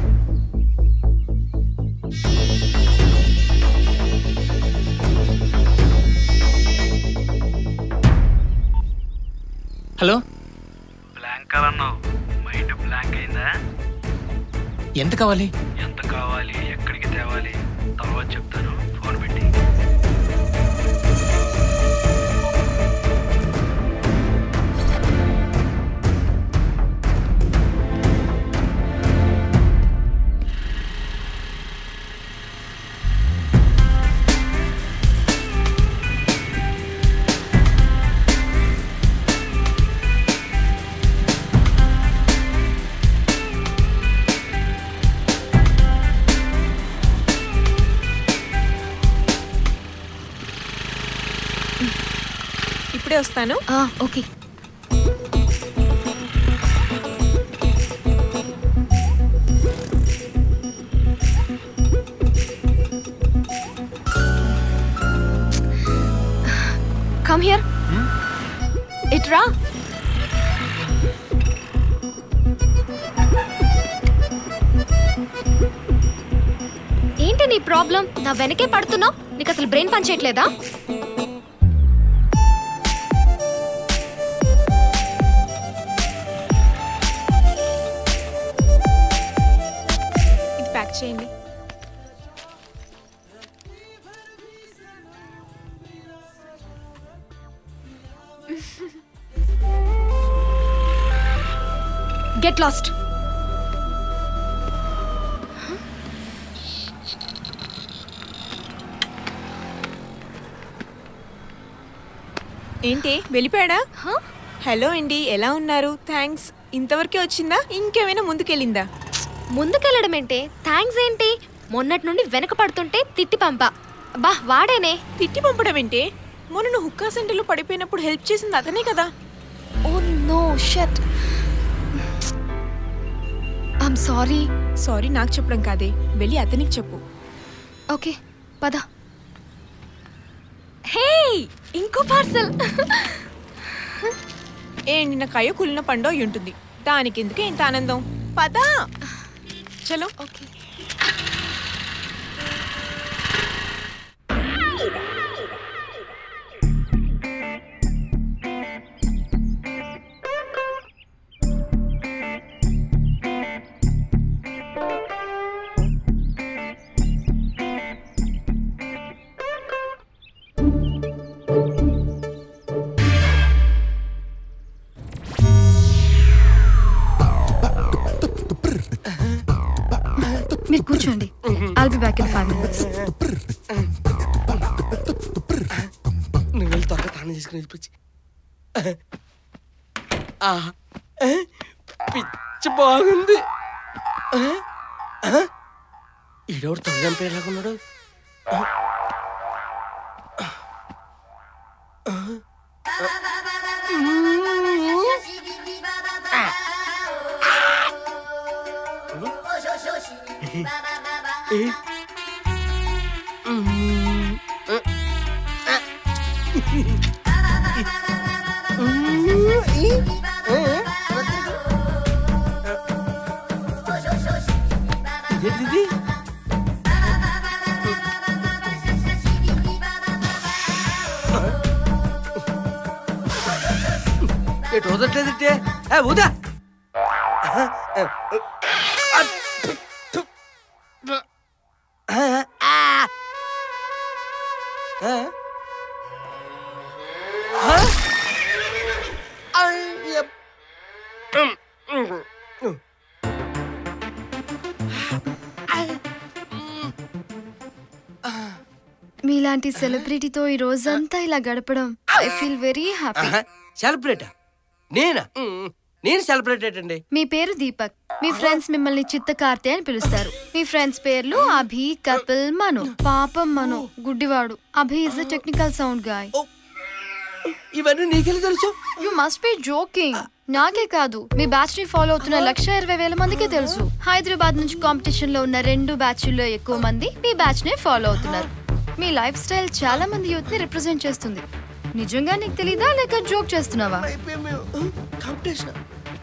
హలో. బ్లాంక్ కావాలన్నావు, మైండ్ బ్లాంక్ అయిందా? ఎంత కావాలి? ఎంత కావాలి, ఎక్కడికి తేవాలి తర్వాత చెప్తాను, ఫోన్ పెట్టి. ఇప్పుడే వస్తాను. ఓకే. Come here. ఇట్రా. ఏంటి నీ ప్రాబ్లం? నా వెనకే పడుతున్నావు. నీకు అసలు బ్రెయిన్ పని చేయట్లేదా? ఇది ప్యాక్ చేయండి. Get lost. ఏంటి వెళ్ళిపోయాడా? హలో అండి, ఎలా ఉన్నారు? థ్యాంక్స్. ఇంతవరకే వచ్చిందా? ఇంకేమైనా ముందుకెళ్ళిందా? ముందుకెళ్ళడం ఏంటి? థ్యాంక్స్ ఏంటి? మొన్నటి నుండి వెనక పడుతుంటే తిట్టి పంపా. బా వాడేనే. తిట్టి పంపడం ఏంటి? మొన్న నువ్వు హుక్కా సెంటర్లో పడిపోయినప్పుడు హెల్ప్ చేసింది అతనే కదా. Oh no shut. I'm sorry. Sorry నాకు చెప్పడం కాదే, వెళ్ళి అతనికి చెప్పు. ఓకే పద. హే ఇంకో పార్సల్. ఏ నిన్న కయ్య కులిన పండో ఉంటుంది, దానికి ఎందుకు ఇంత ఆనందం? పద చలో. ఓకే. మీరు కూర్చోండి. I'll be back in five minutes. నువ్వు వెళ్ళి త్వరగా తాను చేసుకుని వెళ్ళిపోయి. పిచ్చి బాగుంది. ఈడోడు తొలి చంపేలాగున్నాడు. ఇదేంటిది? ఎటు వదట్లేదంటే ఊదా. మీలాంటి సెలబ్రిటీతో ఈ రోజంతా ఇలా గడపడం ఐ ఫీల్ వెరీ హ్యాపీ. సెలబ్రేటా? నేనా? నేను సెలబ్రేటెడ్ అండి. మీ పేరు దీపక్. మీ ఫ్రెండ్స్ మిమ్మల్ని చిత్తకార్తె అని పిలుస్తారు. మీ ఫ్రెండ్స్ పేర్లు అభి, కపిల్, మను. పాపం మను గుడ్డివాడు. Abhi is a technical sound guy. ఇవన్నీ నీకెలా తెలుసు? You must be joking. నాకే కాదు, మీ బ్యాచ్ ని ఫాలో అవుతున్న లక్ష ఇరవై వేల మందికి తెలుసు. హైదరాబాద్ నుంచి కాంపిటీషన్ లో ఉన్న రెండు బ్యాచ్ల్లో ఎక్కువ మంది మీ బ్యాచ్ ని ఫాలో అవుతున్నారు. మీ లైఫ్ స్టైల్ చాలా మంది యూత్ ని రిప్రజెంట్ చేస్తుంది. నిజంగా నీకు తెలీదా లేక జోక్ చేస్తున్నావా? కాంపిటీషన్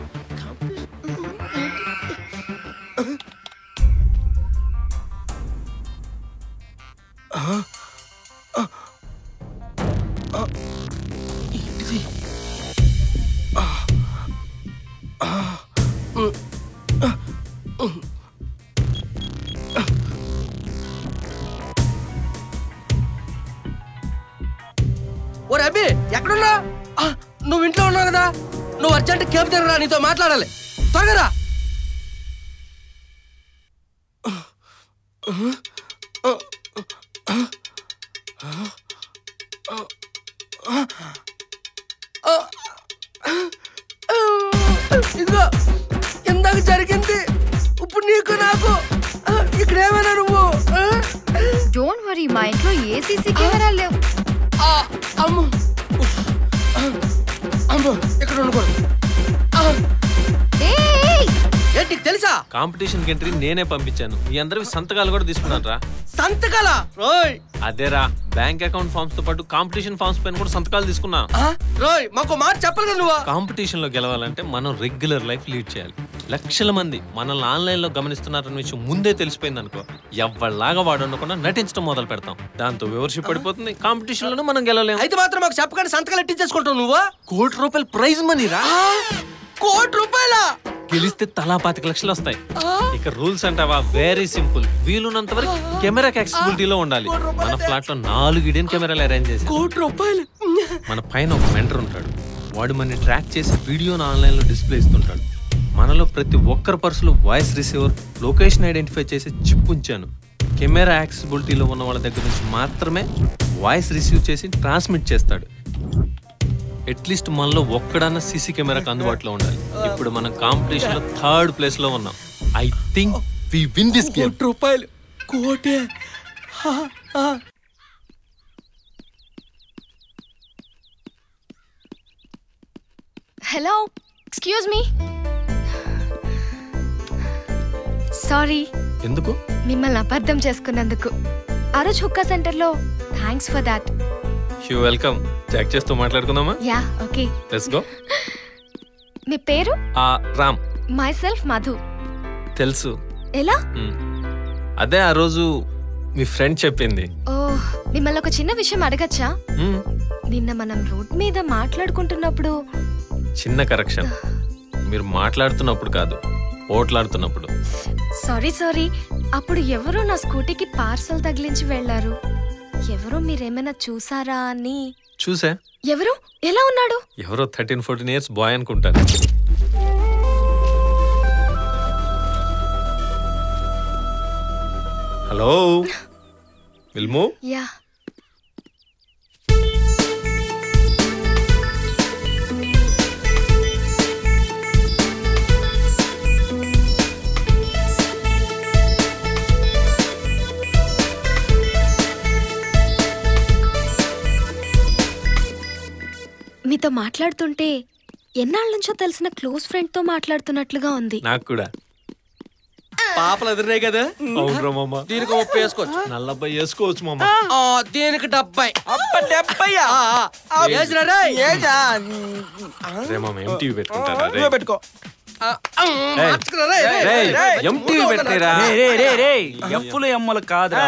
ఓ రబీ ఎక్కడున్నా? నువ్వు ఇంట్లో ఉన్నావు కదా, నువ్వు అర్జెంట్ కేబ్ దగ్గర నీతో మాట్లాడాలి. త్వరగా రా. ఇదిగో ఇందాక జరిగింది ఇప్పుడు నీకు నాకు. ఇక్కడ ఏమైనా నువ్వు? డోంట్ వరీ, మా ఇంట్లో ఏ సీసీ కెమెరాలు లేవు. అమ్ము ఇక్కడ ఉండకూడదు. ఏంటి తెలుసా? కాంపిటీషన్ ఎంట్రీ నేనే పంపించాను. మీ అందరికి సంతకాలు కూడా తీసుకున్నాను రా. సంతకాలా? రోయ్ అదేరా, బ్యాంక్ అకౌంట్ ఫార్మ్స్ తో పాటు కాంపిటీషన్ ఫార్మ్స్ పైన కూడా సంతకాలు తీసుకున్నా. రోయ్ మాకు మాట చెప్పాలి కదా నువ్వు. కాంపిటీషన్ లో గెలవాలంటే మనం రెగ్యులర్ లైఫ్ లీడ్ చేయాలి. లక్షల మంది మనల్ని ఆన్లైన్ లో గమనిస్తున్నారన్న విషయం ముందే తెలిసిపోయింది అనుకో, ఎవరిలాగా వాడు ఉండకుండా నటించడం మొదలు పెడతాం. దాంతో వ్యూవర్షిప్ పడిపోతుంది, కాంపిటీషన్ లోనూ మనం గెలవలేము. అయితే మాత్రం మాకు చెప్పకుండా సంతకాలు ఎట్టించేసుకుంటావు నువ్వు. కోటి రూపాయలు ప్రైజ్ మనీ రా. కోటి రూపాయల గెలిస్తే తలా పాతిక లక్షలు వస్తాయి. ఇక రూల్స్ అంటావా, వెరీ సింపుల్. వీలున్నంత వరకు కెమెరాకి యాక్సెసిబిలిటీలో ఉండాలి. మన ఫ్లాట్ లో నాలుగు ఇడియన్ కెమెరాలు అరేంజ్ చేసి, కోటి రూపాయలు మన పైన ఒక మెంటర్ ఉంటాడు. వాడు మనని ట్రాక్ చేసి వీడియోను ఆన్లైన్ లో డిస్ప్లే ఇస్తుంటాడు. మనలో ప్రతి ఒక్కరి పర్సులో వాయిస్ రిసీవర్, లొకేషన్ ఐడెంటిఫై చేసి చిప్ ఉంచాను. కెమెరా యాక్సెసిబిలిటీలో ఉన్న వాళ్ళ దగ్గర నుంచి మాత్రమే వాయిస్ రిసీవ్ చేసి ట్రాన్స్మిట్ చేస్తాడు. అట్లీస్ట్ మనలో ఒక్కడన్నా సీసీ కెమెరాకి అందుబాటులో ఉండాలి. ఇప్పుడు మనం కాంపిటీషన్ లో థర్డ్ ప్లేస్ లో ఉన్నాం. I think we win this game. కోటి రూపాయలు కోటే. Hello, excuse me. సారీ. ఎందుకు? మిమ్మల్ని అబద్ధం చేసుకున్నందుకు. ఆ రోజు హుక్కా సెంటర్లో thanks for that. You welcome. Check చేస్తూ మాట్లాడుకుందామా? Yeah okay. Let's go. మీ పేరు? ఆ రామ్. My self Madhu. తెలుసు. ఎలా? అదే ఆ రోజు మీ ఫ్రెండ్ చెప్పింది. ఓ, మిమ్మల్ని ఒక చిన్న విషయం అడగచ్చా? మ్మ్. నిన్న మనం రోడ్ మీద మాట్లాడుకుంటున్నప్పుడు. చిన్న కరెక్షన్, మీరు మాట్లాడుతున్నప్పుడు కాదు, ఓట్లాడుతున్నప్పుడు. Sorry sorry. అప్పుడు ఎవరో నా స్కూటీకి పార్సల్ తగిలించి వెళ్లారు. ఎవరో మీరేమైనా చూసారా అని. చూసా. ఎవరు? ఎలా ఉన్నాడు? ఎవరో థర్టీన్ ఫోర్టీన్ ఇయర్స్ బాయ్ అనుకుంటాను. హలో, విల్ము. యా. మీతో మాట్లాడుతుంటే ఎన్నాళ్ళ నుంచో తెలిసిన క్లోజ్ ఫ్రెండ్ తో మాట్లాడుతున్నట్లుగా ఉంది. నాకు కూడా. పాపలు ఎదురున్నాయి కదా. అవునరా మామ. దీనికి ముప్పై వేసుకోవచ్చు. నలభై వేసుకోవచ్చు మామ. దీనికి డెబ్బై. డెబ్బయ్యా? రే మామ, ఎంటీవీ పెట్టుకుంటారా? రే పెట్టుకో. ఎంటీవీ పెట్టారా? ఎఫ్లు ఎమ్మలు కాదురా.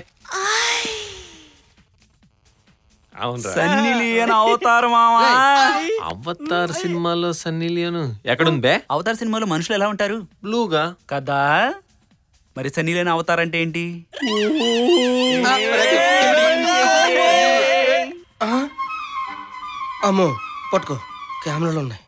అవునరా. సన్నీ లియోన్ అవతార్ మామా. అవతార్ సినిమాలో సన్నీ లియోన్ ఎక్కడుందే? అవతార్ సినిమాలో మనుషులు ఎలా ఉంటారు? బ్లూగా కదా. మరి సన్నీ లియోన్ అవతార్ అంటే ఏంటి? అమ్మో, పట్టుకో, కెమెరాలు ఉన్నాయి.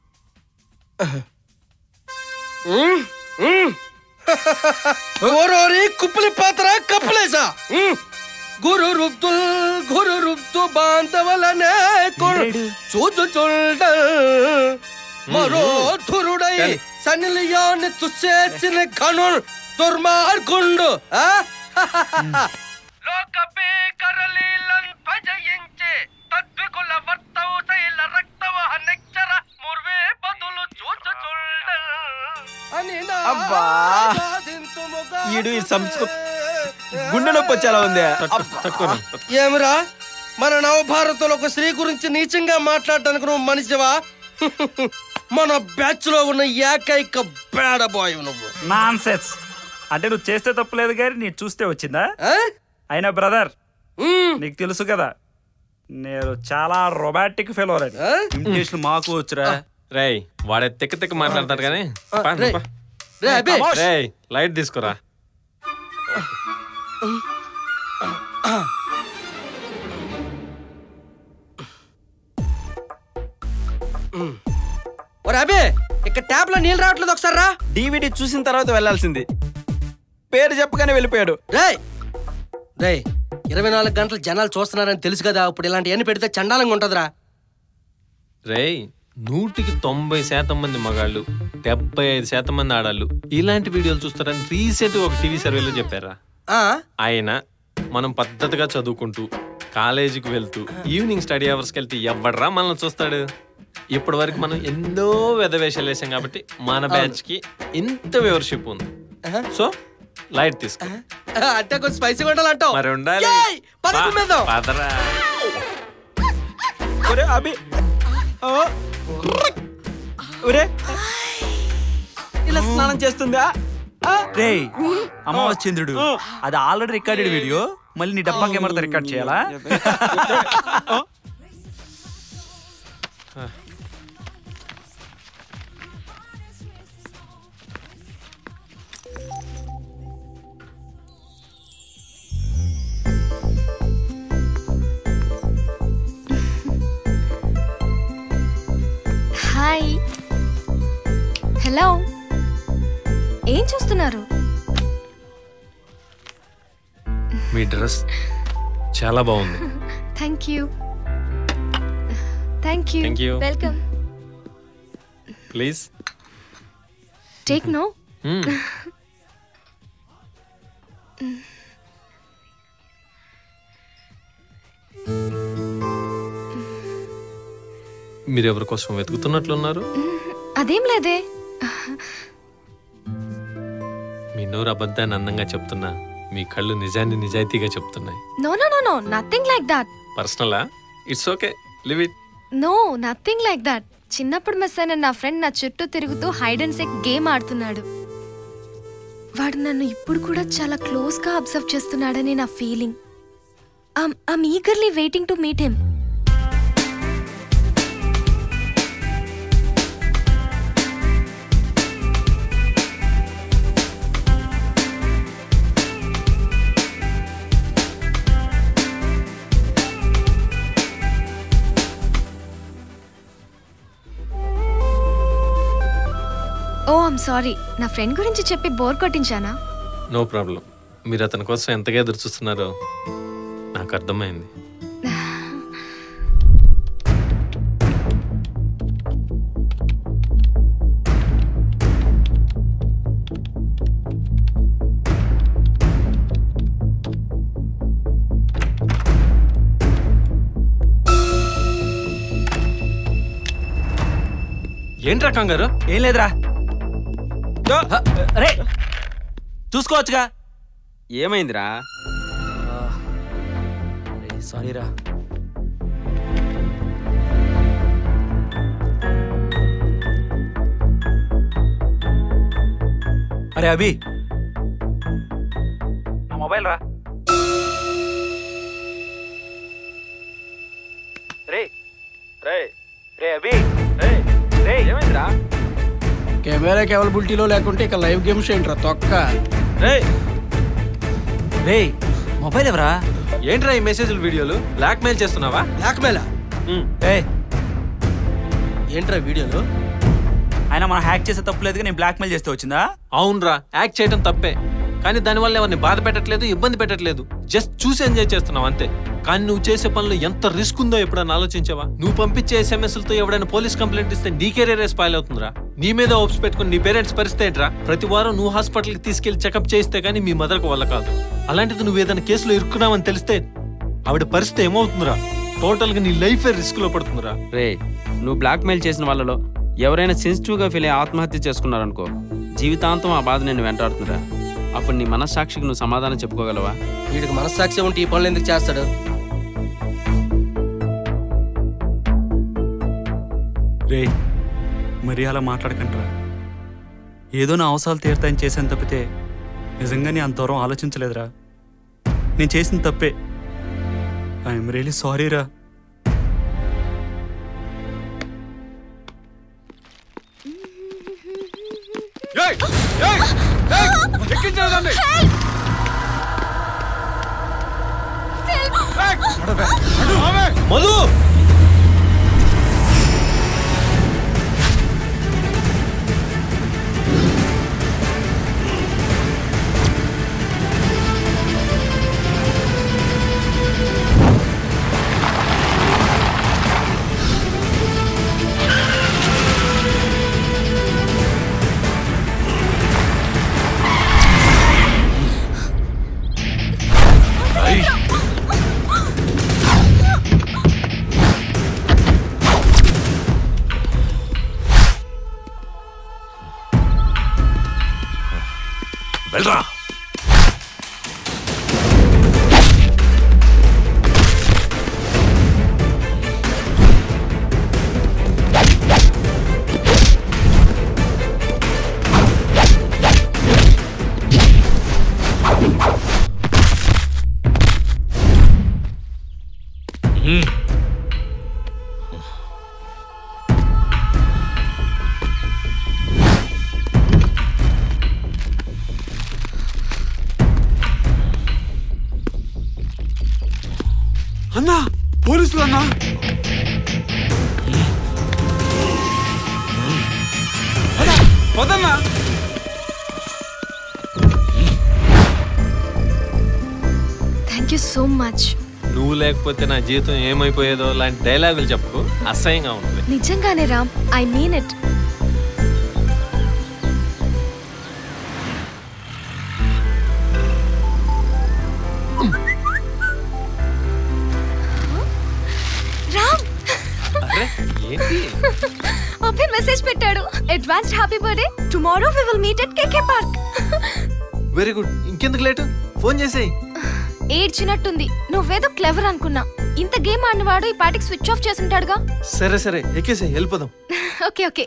ఓరోరి కుప్పలి పాత్ర కప్పలేసా. గురు రుప్తుల్ గురు రుప్తు బాంధవలనే చూచు చుండ మరో ధురుడై సన్నిలియాన్ని తుస్సేసిన కను దుర్మార్గుండు. లోకపే కరలీలన్ భజయించే తద్వికుల వర్తవు శైల రక్తవహ నెచ్చర ముర్వే బదులు చూచు చుండ అని నా ఈడు ఈ సంస్కృతి గుండె నొప్పి వచ్చేలా ఉంది. ఏమిరా, మన నవభారతంలో ఒక స్త్రీ గురించి నీచంగా మాట్లాడటానికి నువ్వు మనిషివా? మన బ్యాచ్ లో ఉన్న ఏకైక బేడ బాయ్ నువ్వు. నాన్సెన్స్. అంటే నువ్వు చేస్తే తప్పులేదు కానీ నీ చూస్తే వచ్చిందా? అయినా బ్రదర్, నీకు తెలుసు కదా నేను చాలా రొమాంటిక్ ఫెలోర్ అని. ఇమిటేషన్ మాకు వచ్చురా. రేయ్, వాడే తెక్క తెక్క మాట్లాడతారు కానీ లైట్ తీసుకురా. అబే, ఇక్కడ ట్యాప్ లో నీళ్ళు రావట్లేదు, ఒకసారి రా. డివిడి చూసిన తర్వాత వెళ్లాల్సింది. పేరు చెప్పగానే వెళ్ళిపోయాడు. రేయ్ రేయ్ ఇరవై నాలుగు గంటలు జనాలు చూస్తున్నారని తెలుసు కదా, ఇప్పుడు ఇలాంటి ఎన్ని పెడితే చండాలంగా ఉంటదిరా. రేయ్, నూటికి తొంభై శాతం మంది మగాళ్ళు, డెబ్బై ఐదు శాతం మంది ఆడాళ్ళు ఇలాంటి వీడియోలు చూస్తారని రీసెంట్ ఒక టీవీ సర్వేలో చెప్పారా. ఆయన మనం పద్ధతిగా చదువుకుంటూ కాలేజీకి వెళ్తూ ఈవినింగ్ స్టడీ అవర్స్కి వెళ్తే ఎవడరా మనల్ని చూస్తాడు? ఇప్పటి వరకు మనం ఎన్నో వెధవేషాలు వేసాం కాబట్టి మన బ్యాచ్ కి ఇంత వ్యూవర్షిప్ ఉంది. సో లైట్ తీసుకో. అంటే కొంచెం స్పైసీగా ఉండాలంటావు. మరి ఉండాలి. పదరా. ఒరే అభి, ఒరే ఇలా స్నానం చేస్తుందా? రే అమావాస్య చంద్రుడు, అది ఆల్రెడీ రికార్డెడ్ వీడియో, మళ్ళీ నీ డబ్బా కెమెరాతో రికార్డ్ చేయాలా? హాయ్. హలో, ఏం చూస్తున్నారు? మీ డ్రెస్ చాలా బాగుంది. Thank you. Thank you. Thank you. Welcome. Please take no. మీరు ఎవరి కోసం వెతుకుతున్నట్లున్నారు? అదేం లేదే. మీ నోరు అబద్ధాన్ని అందంగా చెప్తున్నా, మీ కళ్ళు నిజాన్ని నిజాయితీగా చెప్తున్నాయి. No no no no nothing like that. పర్సనలా? It's okay, leave it. No nothing like that. చిన్నప్పుడు మిస్ అయిన నా ఫ్రెండ్ నా చుట్టూ తిరుగుతూ హైడ్ అండ్ సీక్ గేమ్ ఆడుతున్నాడు. వాడు నన్ను ఇప్పుడు కూడా చాలా క్లోజ్ గా అబ్జర్వ్ చేస్తున్నాడని నా feeling. I'm eagerly waiting to meet him. Oh I'm sorry, నా ఫ్రెండ్ గురించి చెప్పి బోర్ కొట్టించానా? No problem. మీరు అతని కోసం ఎంతగా ఎదురు చూస్తున్నారో నాకు అర్థమైంది. ఏంట్రా కంగారు? ఏం లేదురా. రే చూసుకోవచ్చుగా. ఏమైందిరా? సారీరా. అరే అభి, నా మొబైల్ రా. రే రే రే అభి, రే రే ఏమైందిరా? కెమెరా కేవలబిలిటీలో లేకుంటే ఇక లైవ్ గేమ్స్ ఏంట్రా తొక్క. రే రే మొబైల్ ఎవరా? ఏంట్రా ఈ మెసేజ్లు వీడియోలు? బ్లాక్ మెయిల్ చేస్తున్నావా? బ్లాక్ మెయిలా? ఏంట్రా వీడియోలు? ఆయన మనం హ్యాక్ చేసే తప్పులేదుగా నేను బ్లాక్ మెయిల్ చేస్తే వచ్చిందా? అవునరా, యాక్ట్ చేయడం తప్పే, కానీ దానివల్ల ఎవరిని బాధ పెట్టట్లేదు, ఇబ్బంది పెట్టట్లేదు. జస్ట్ చూసి ఎంజాయ్ చేస్తున్నావు అంతే. కానీ నువ్వు చేసే పనులు ఎంత రిస్క్ ఉందో ఎప్పుడైనా ఆలోచించావా? నువ్వు పంపించే ఎస్ఎంఎస్లతో ఎవడైనా పోలీస్ కంప్లైంట్ ఇస్తే నీ కెరీర్ స్పాయిల్ అవుతుందిరా. నీ మీద హోప్స్ పెట్టుకుని నీ పేరెంట్స్ పరిస్థితి ఏంట్రా? ప్రతి వారం నువ్వు హాస్పిటల్కి తీసుకెళ్లి చెకప్ చేస్తే కానీ మీ మదర్కు వల్ల కాదు. అలాంటిది నువ్వు ఏదైనా కేసులో ఇరుక్కున్నావని తెలిస్తే ఆవిడ పరిస్థితి ఏమవుతుందిరా? టోటల్ గా నీ లైఫ్ రిస్క్ లో పడుతుందిరా. రే నువ్వు బ్లాక్ మెయిల్ చేసిన వాళ్ళలో ఎవరైనా సెన్సిటివ్ గా ఫీల్ అయ్యి ఆత్మహత్య చేసుకున్నారనుకో, జీవితాంతం ఆ బాధ నేను వెంటాడుతుందిరా. అప్పుడు నీ మనస్సాక్షికి నువ్వు సమాధానం చెప్పుకోగలవా? వీడికి మనస్సాక్షి ఉంటే ఈ పనులు ఎందుకు చేస్తాడు? రే మరి అలా మాట్లాడకంటారా. ఏదో నా అవసరాలు తీరుతాయని చేశాను తప్పితే నిజంగా నీ అంతవరం ఆలోచించలేదురా. నేను చేసిన తప్పే. ఐఎమ్ రియలీ సారీరా. మధు పోలీసులు అన్నా. వదన్నా. Thank you so much. నువ్వు లేకపోతే నా జీవితం ఏమైపోయేదో లాంటి డైలాగులు చెప్పకు, అసహ్యంగా ఉంటుంది. నిజంగానే Ram, I mean it. Ram, ఏంటి? అభి మెసేజ్ పెట్టాడు. Advanced happy birthday. Tomorrow we will meet at KK park. Very good. ఇంకెందుకు లేటు, ఫోన్ చేసేయ్. ఏడ్చినట్టుంది. నువ్వేదో క్లెవర్ అనుకున్నా. ఇంత గేమ్ ఆడినవాడు ఈ పార్టీకి స్విచ్ ఆఫ్ చేసుంటాడుగా. సరే సరే ఎక్కేసేయ్, వెళ్ళిపోదాం. Okay okay.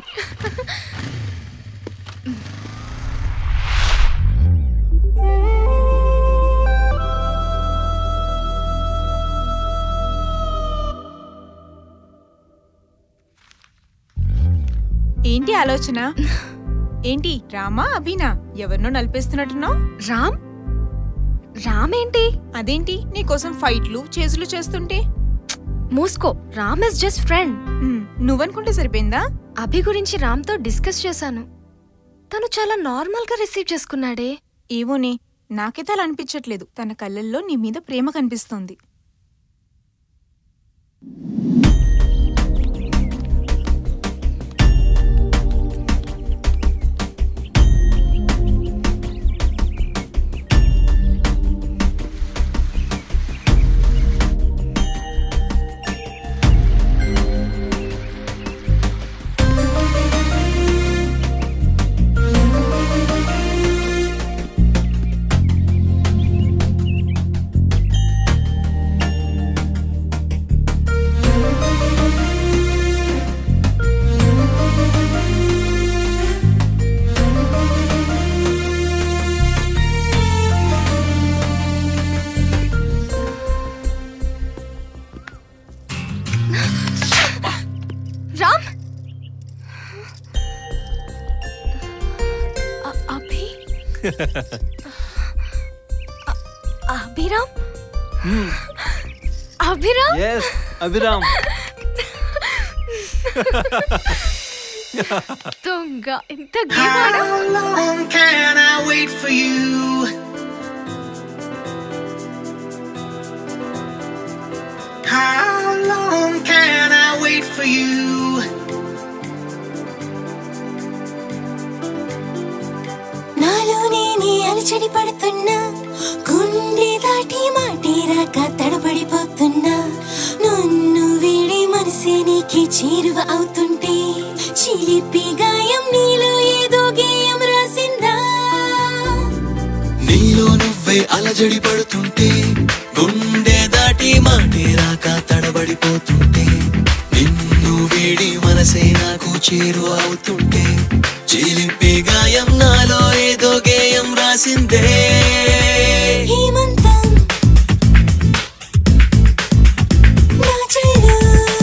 ఏంటి ఆలోచన? ఏంటి రామా అభినా ఎవరినో నలిపేస్తున్నట్టున్నావు? రామ్ రామ్ ఏంటి? అదేంటి నీకోసం ఫైట్లు చేతులు చేస్తుంటే? మూసుకో. Ram is just friend. నువ్వనుకుంటే సరిపోయిందా? అభి గురించి రామ్ తో డిస్కస్ చేశాను. తను చాలా నార్మల్ గా రిసీవ్ చేసుకున్నాడే. ఏవోనే, నాకైతే అలా అనిపించట్లేదు. తన కళ్ళల్లో నీ మీద ప్రేమ కనిపిస్తోంది. రామ్, అభి అభిరామ్ అభిరామ్ yes అభిరామ్. దొంగ, ఇంత గేమ్ ఆడా. How long can I wait for you? How long can I wait for you? నాలో నేనే అలచడి పడుతున్నా, గుండె దాటి మాటే రాక తడబడిపోతున్నా. నన్ను వీడి మనసే నీకే చేరువ అవుతుంటే, చిలిపి గాయం నీలో ఏదో గేయం రాసిందా? నీలో నువ్వే అలజడి పడుతుంటే, గుండె దాటి మాటే రాక తడబడిపోతుంటే, నిన్ను వీడి మనసే నాకు చేరువ అవుతుంటే, చిలిపి గాయం నాలో ఏదో గేయం రాసిందే. హేమంతం నా చెల్లు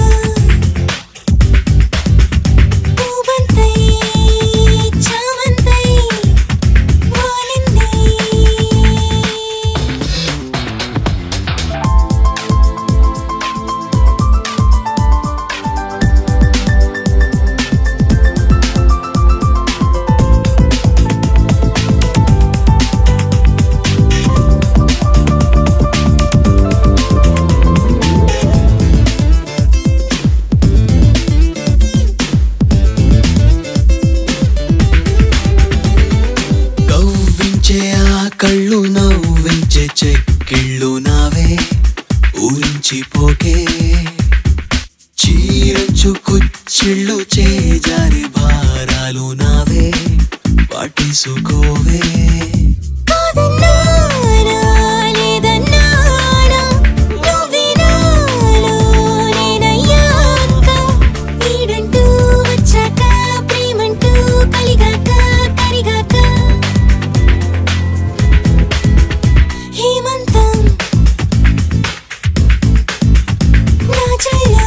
పూబంతై చామంతై వాలింది. కవ్వించే ఆ కళ్ళు నవ్వించే చెక్కిళ్ళు నావే ఊరించిపోకే, చీరంచు కుచ్చిళ్ళు చేజారి భారాలు నావే పట్టేసుకోవే. కాదన్నానా లేదన్నానా, నువ్వే నాలో నేనయ్యాక, వీడంటూ వచ్చాక, ప్రేమంటూ కలిగాక కరిగాక. హేమంతం నా చెల్లు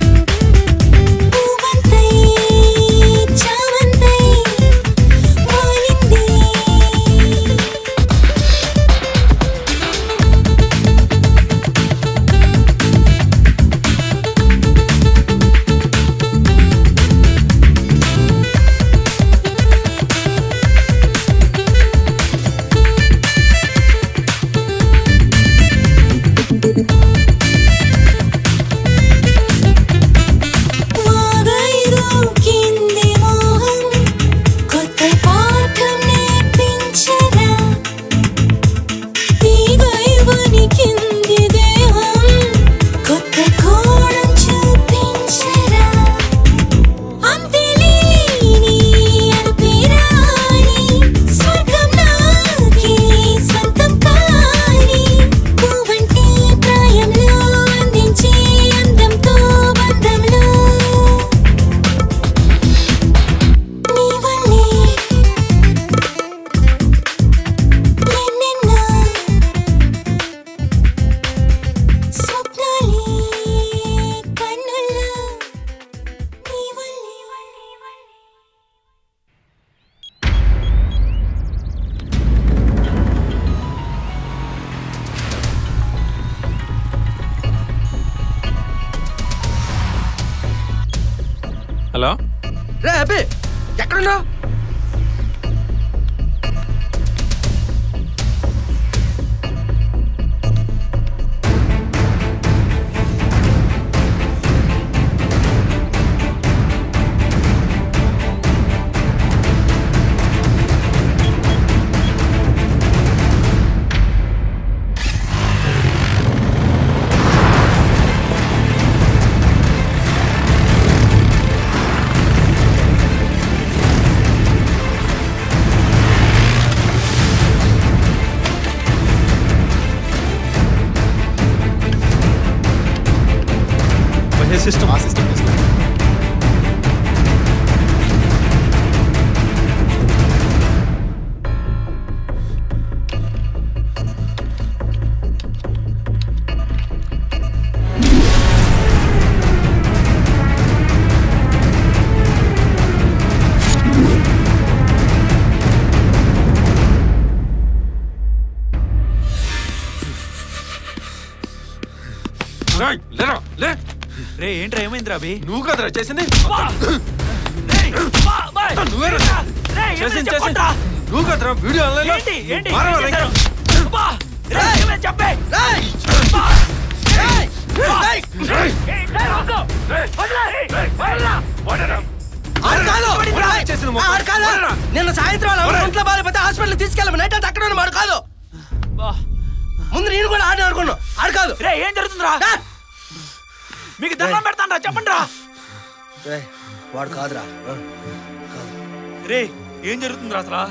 పూబంతై చామంతై వాలింది. హలో రే అబ్బి ఎక్కడున్నావు? సిస్టమ్ ఆ సిస్టమ్ లేరా లే రే ఏంట్రా ఏమైందిరా అభి? నువ్వు కదరా చేసింది నువ్వు కదరా వీడియో నిన్న సాయంత్రం ఇంట్లో బాగాలేకపోతే హాస్పిటల్ తీసుకెళ్ళాము నైట్ అంతా అక్కడ వాడు కాదు. ముందు నేను కూడా ఆడి ఆడుకున్నాను ఆడు కాదు. ఏం జరుగుతుందిరా? మీకు దండం పెడతాను రా, చెప్పండి రా. వాడు కాదురా. రే ఏం జరుగుతుందిరా అసలు?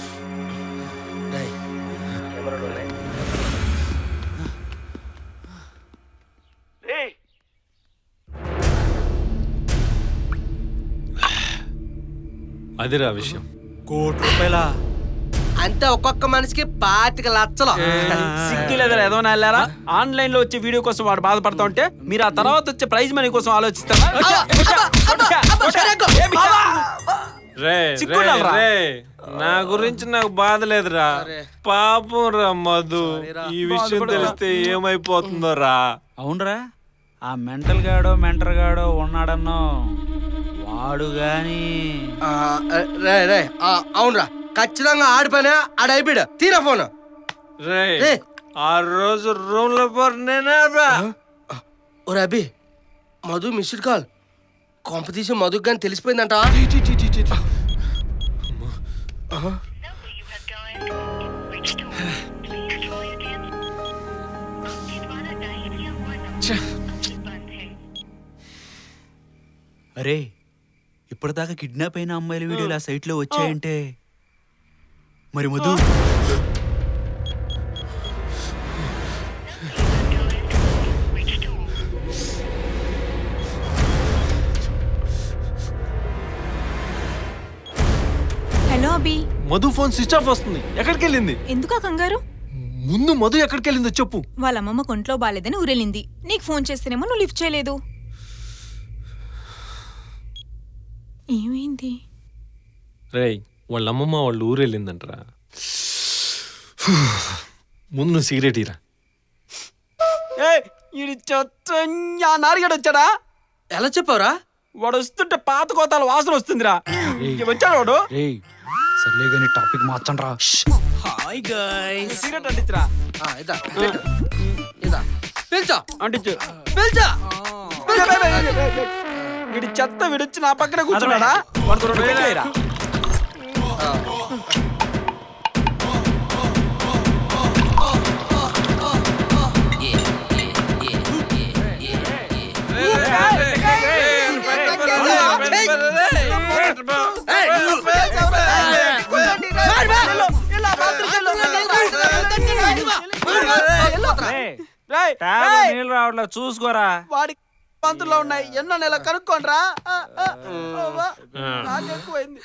అదిరా విషయం. కోటి రూపాయల అంతే ఒక్కొక్క మనిషికి పాతిక లక్షలు. సిగ్గు లేదా ఏదో వెళ్ళారా? ఆన్లైన్ లో వచ్చే వీడియో కోసం వాడు బాధపడతా ఉంటే మీరు ఆ తర్వాత వచ్చే ప్రైజ్ మనీ కోసం ఆలోచిస్తారా? నా గురించి నాకు బాధ లేదురా, పాపం రా మధు. ఈ విషయం తెలిస్తే ఏమైపోతుందో రా. అవునరా, ఆ మెంటల్ గాడో మెంటర్ గాడో ఉన్నాడన్నో వాడు గాని. రే రే అవునరా, ఖచ్చితంగా ఆడిపోయినా ఆడైపోయాడు. తీరా ఫోన్. రే ఆ రోజు రూమ్ లో నేనే రా. Oh Rabi, Madhu missed call. Competition మధుకు కానీ తెలిసిపోయిందంట. అరే ఇప్పటిదాకా కిడ్నాప్ అయిన అమ్మాయిల వీడియోలు ఆ సైట్ లో వచ్చాయంటే మరి Madhu hello Abhi. Madhu phone switch off వస్తుంది. ఎక్కడికి వెళ్ళింది? ఎందుకు కంగారు? ముందు మధు ఎక్కడికి వెళ్ళిందో చెప్పు. వాళ్ళ అమ్మమ్మ కొంట్లో బాలేదని ఊరెళ్ళింది. నీకు ఫోన్ చేస్తేనేమో నువ్వు లిఫ్ట్ చేయలేదు. ఏమైంది? రేయ్ వాళ్ళ అమ్మమ్మ వాళ్ళ ఊరు వెళ్ళిందంటరా. ముందు నువ్వు సిగరెట్ ఇరా. నారిగడు వచ్చాడా? ఎలా చెప్పావురా? వాడు వస్తుంటే పాత కోతాల వాసన వస్తుందిరా. వచ్చాడు వాడు. సర్లే గానీ టాపిక్ మార్చండి రా. Hi guys. సిగరెట్ అంటించరా. ఇదా ఇదా పిల్చా అంటించు. పిల్చా. వీడి చెత్త వీడొచ్చి నా పక్కన కూర్చున్నాడా? వాడితో రెండు పెట్టేయరా. నీళ్ళు రావట్లేదు చూసుకోరా. వాడి పంతుల్లో ఉన్నాయి ఎన్నో నెల కనుక్కోండిరా. నాకు ఎక్కువైంది.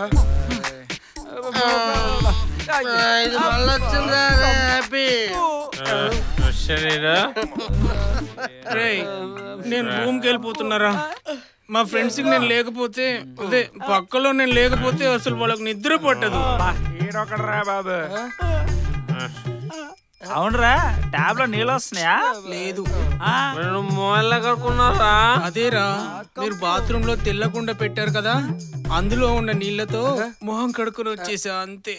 నేను రూమ్కి వెళ్ళిపోతున్నారా? మా ఫ్రెండ్స్ కి నేను లేకపోతే అదే పక్కలో నేను లేకపోతే అసలు వాళ్ళకి నిద్ర పట్టదు. ఈడొకడరా బాబు. అవునరా ట్యాబ్ లో నీళ్ళు వస్తున్నాయా? లేదు. మొహల్లా కడుక్కున్నారా? అదేరా మీరు బాత్రూమ్ లో తెల్లకుండా పెట్టారు కదా, అందులో ఉన్న నీళ్లతో మొహం కడుక్కుని వచ్చేసా అంతే.